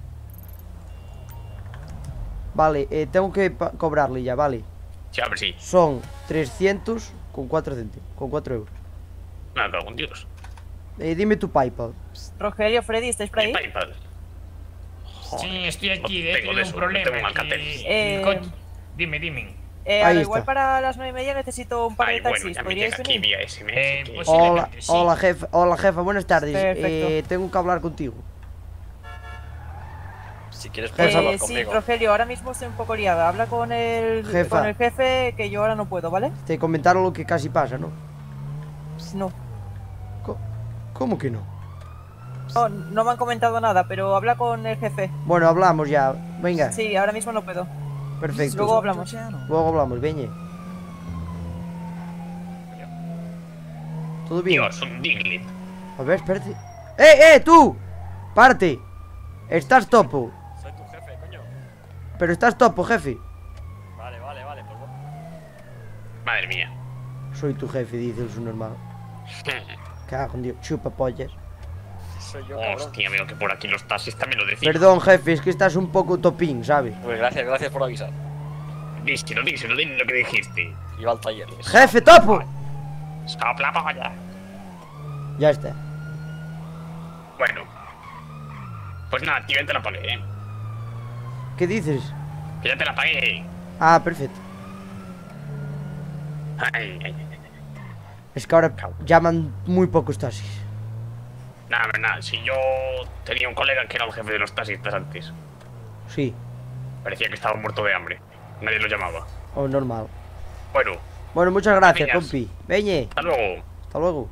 Vale, eh, tengo que pa- cobrarle ya, vale. Sí, a ver, sí. Son trescientos con cuatro céntimos, con cuatro euros. Nada, cago en Dios. Eh, dime tu PayPal. Rogelio, Freddy, ¿estáis por ahí? PayPal. Sí, estoy aquí, No he tengo tenido de un eso, problema. no tengo un que alcatel. el Eh, coche- Dime, dime. Eh, Ahí al igual está. para las nueve y media necesito un par de Ay, bueno, taxis. ya me ¿Podríais llega aquí venir? vía S M S. Eh, que- pues- Hola, Posiblemente, sí. hola jefa, hola jefa, buenas tardes. Perfecto. Eh, tengo que hablar contigo. Si quieres Jefa. puedes hablar Eh, sí, conmigo. Rogelio, ahora mismo estoy un poco liada. Habla con el, Jefa. con el jefe, que yo ahora no puedo, ¿vale? Te comentaron lo que casi pasa, ¿no? Pues no. ¿Cómo que no? no. No me han comentado nada, pero habla con el jefe. Bueno, hablamos ya. Venga, Sí, ahora mismo no puedo. perfecto. Luego hablamos. Luego hablamos, veñe. ¿Todo bien? Dios, un Diglett. A ver, espérate. ¡Eh, eh, tú! ¡Parte! Estás topo. Soy tu jefe, coño. Pero estás topo, jefe. Vale, vale, vale. Pues bueno. Madre mía. Soy tu jefe, dice el subnormal. Cago en Dios, chupa pollas. Soy yo, cabrón. Hostia, veo que por aquí los taxis también lo decían. Perdón, jefe, es que estás un poco topín, ¿sabes? Pues gracias, gracias por avisar. Díselo, díselo, dile lo que dijiste. Iba al taller. ¡Jefe, topo! Sopla polla. Ya está. Bueno. Pues nada, tío, ya te la pagué, ¿eh? ¿Qué dices? Que ya te la pagué. Ah, perfecto. Ay, ay, ay. Es que ahora llaman muy pocos taxis. Nada, nada, si yo tenía un colega que era el jefe de los taxistas antes. Sí, Parecía que estaba muerto de hambre. Nadie lo llamaba. o normal. Bueno, Bueno, muchas gracias, Gracias. compi. Veñe. hasta luego. Hasta luego.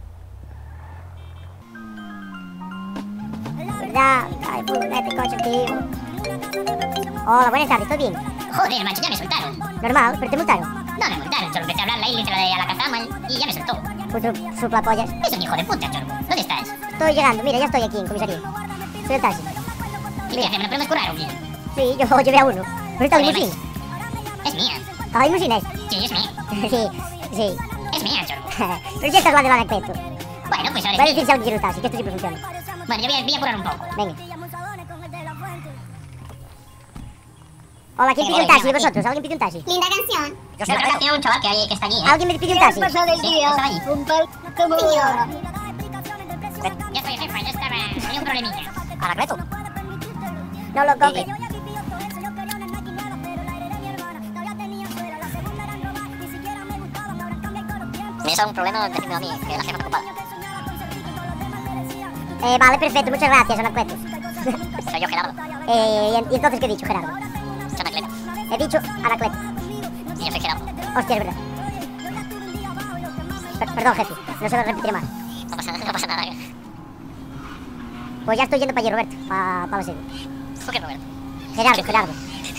¿Verdad? Ay, puta, este coche antiguo. Hola, buenas tardes, ¿todo bien? Joder, macho, ya me soltaron. Normal, pero te multaron. No me multaron, solo empecé a hablar la isla y te lo de a la cazama y ya me soltó. Puto suplapollas. Es un hijo de puta, chorbo. ¿Dónde estás? Estoy llegando, mira, ya estoy aquí en comisaría. Soy el taxi. ¿Y qué haces? ¿Me lo podemos curar o qué? Sí, yo llevé a uno. Pero está Joder, limusín. Es mía. ¿Estaba limusín es? Sí, es mía. Sí, sí. Es mía, chorbo. Pero si estás hablando de aspecto. Bueno, pues ahora Voy a es decir mía. si alguien quiere un taxi, que esto siempre funciona. Bueno, yo voy a, voy a curar un poco. Venga. Hola, ¿quién pidió un taxi de vosotros? ¿Alguien pidió un taxi? Linda canción. Yo soy la canción de un chaval que, hay, que está allí, ¿eh? ¿Alguien me pidió un taxi? pasado del día? Estaba allí. Un pal como oro. Ya estoy, jefa, ya estaba. Tenía un problemilla. ¿Aracleto? No lo compres. Si tienes algún problema, decídmelo a mí, que la jefa está ocupada. Eh, vale, perfecto, muchas gracias, Anacleto. Soy yo, Gerardo. Eh, ¿y entonces qué he dicho, Gerardo? Soy Anacleto. He dicho Anacleto. Sí, yo soy Gerardo. Hostia, es verdad. Per- perdón, jefe, no se lo repetiré más. No pasa, no pasa nada. Pues ya estoy yendo para allí, Roberto, para pa la sede. ¿Cómo que Roberto? Gerardo, Gerardo.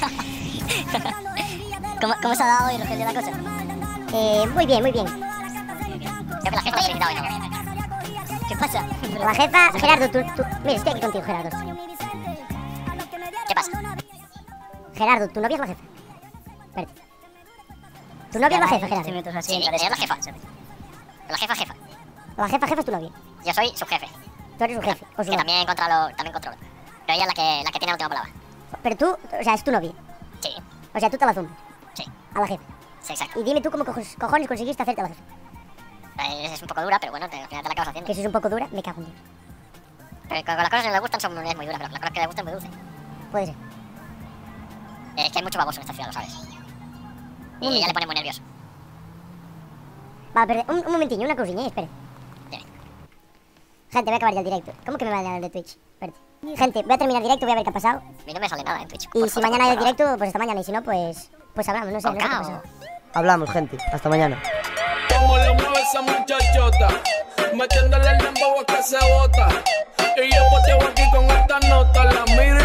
¿Cómo, ¿Cómo se ha dado hoy, Rogelio, la cosa? Eh, muy bien, muy bien. Creo que la jefa no se ha hoy, ¿no? ¿Qué pasa? La jefa, Gerardo, tú, tú... Mira, estoy aquí contigo, Gerardo. ¿Qué pasa? Gerardo, ¿tu novia es la jefa? Espérate. ¿Tu novia es la jefa, Gerardo? Sí, es la jefa. La jefa, jefa. La jefa, jefa es tu novia. Yo soy su jefe. Tú eres su jefe. O su que también controlo, también controlo. Pero ella es la que, la que tiene la última palabra. Pero tú, o sea, es tu novia. Sí. O sea, tú te la zumbas. Sí. A la jefa. Sí, exacto. Y dime tú cómo cojones, cojones conseguiste hacerte a la jefa. Eh, es un poco dura, pero bueno, te, al final te la acabas haciendo. Que si es un poco dura, me cago en Dios. Pero con, con las cosas que le gustan son, es muy dura, pero las cosas que le gustan es muy dulce. Puede ser. Eh, es que hay mucho baboso en esta ciudad, lo sabes. Y ella le pone muy nervioso. Va, pero un, un momentillo, una cosilla, eh, espere. Dime. Gente, voy a acabar ya el directo. ¿Cómo que me va a dar el de Twitch? Espérate. Gente, voy a terminar el directo, voy a ver qué ha pasado. A mí no me sale nada en Twitch. Y si mañana hay el directo, pues hasta mañana. Y si no, pues pues hablamos, no sé, no sé qué ha pasado. Hablamos, gente. Hasta mañana. Como lo mueve esa muchachota, metiéndole el dembow a que se bota. Y yo poteo aquí con esta nota, la miro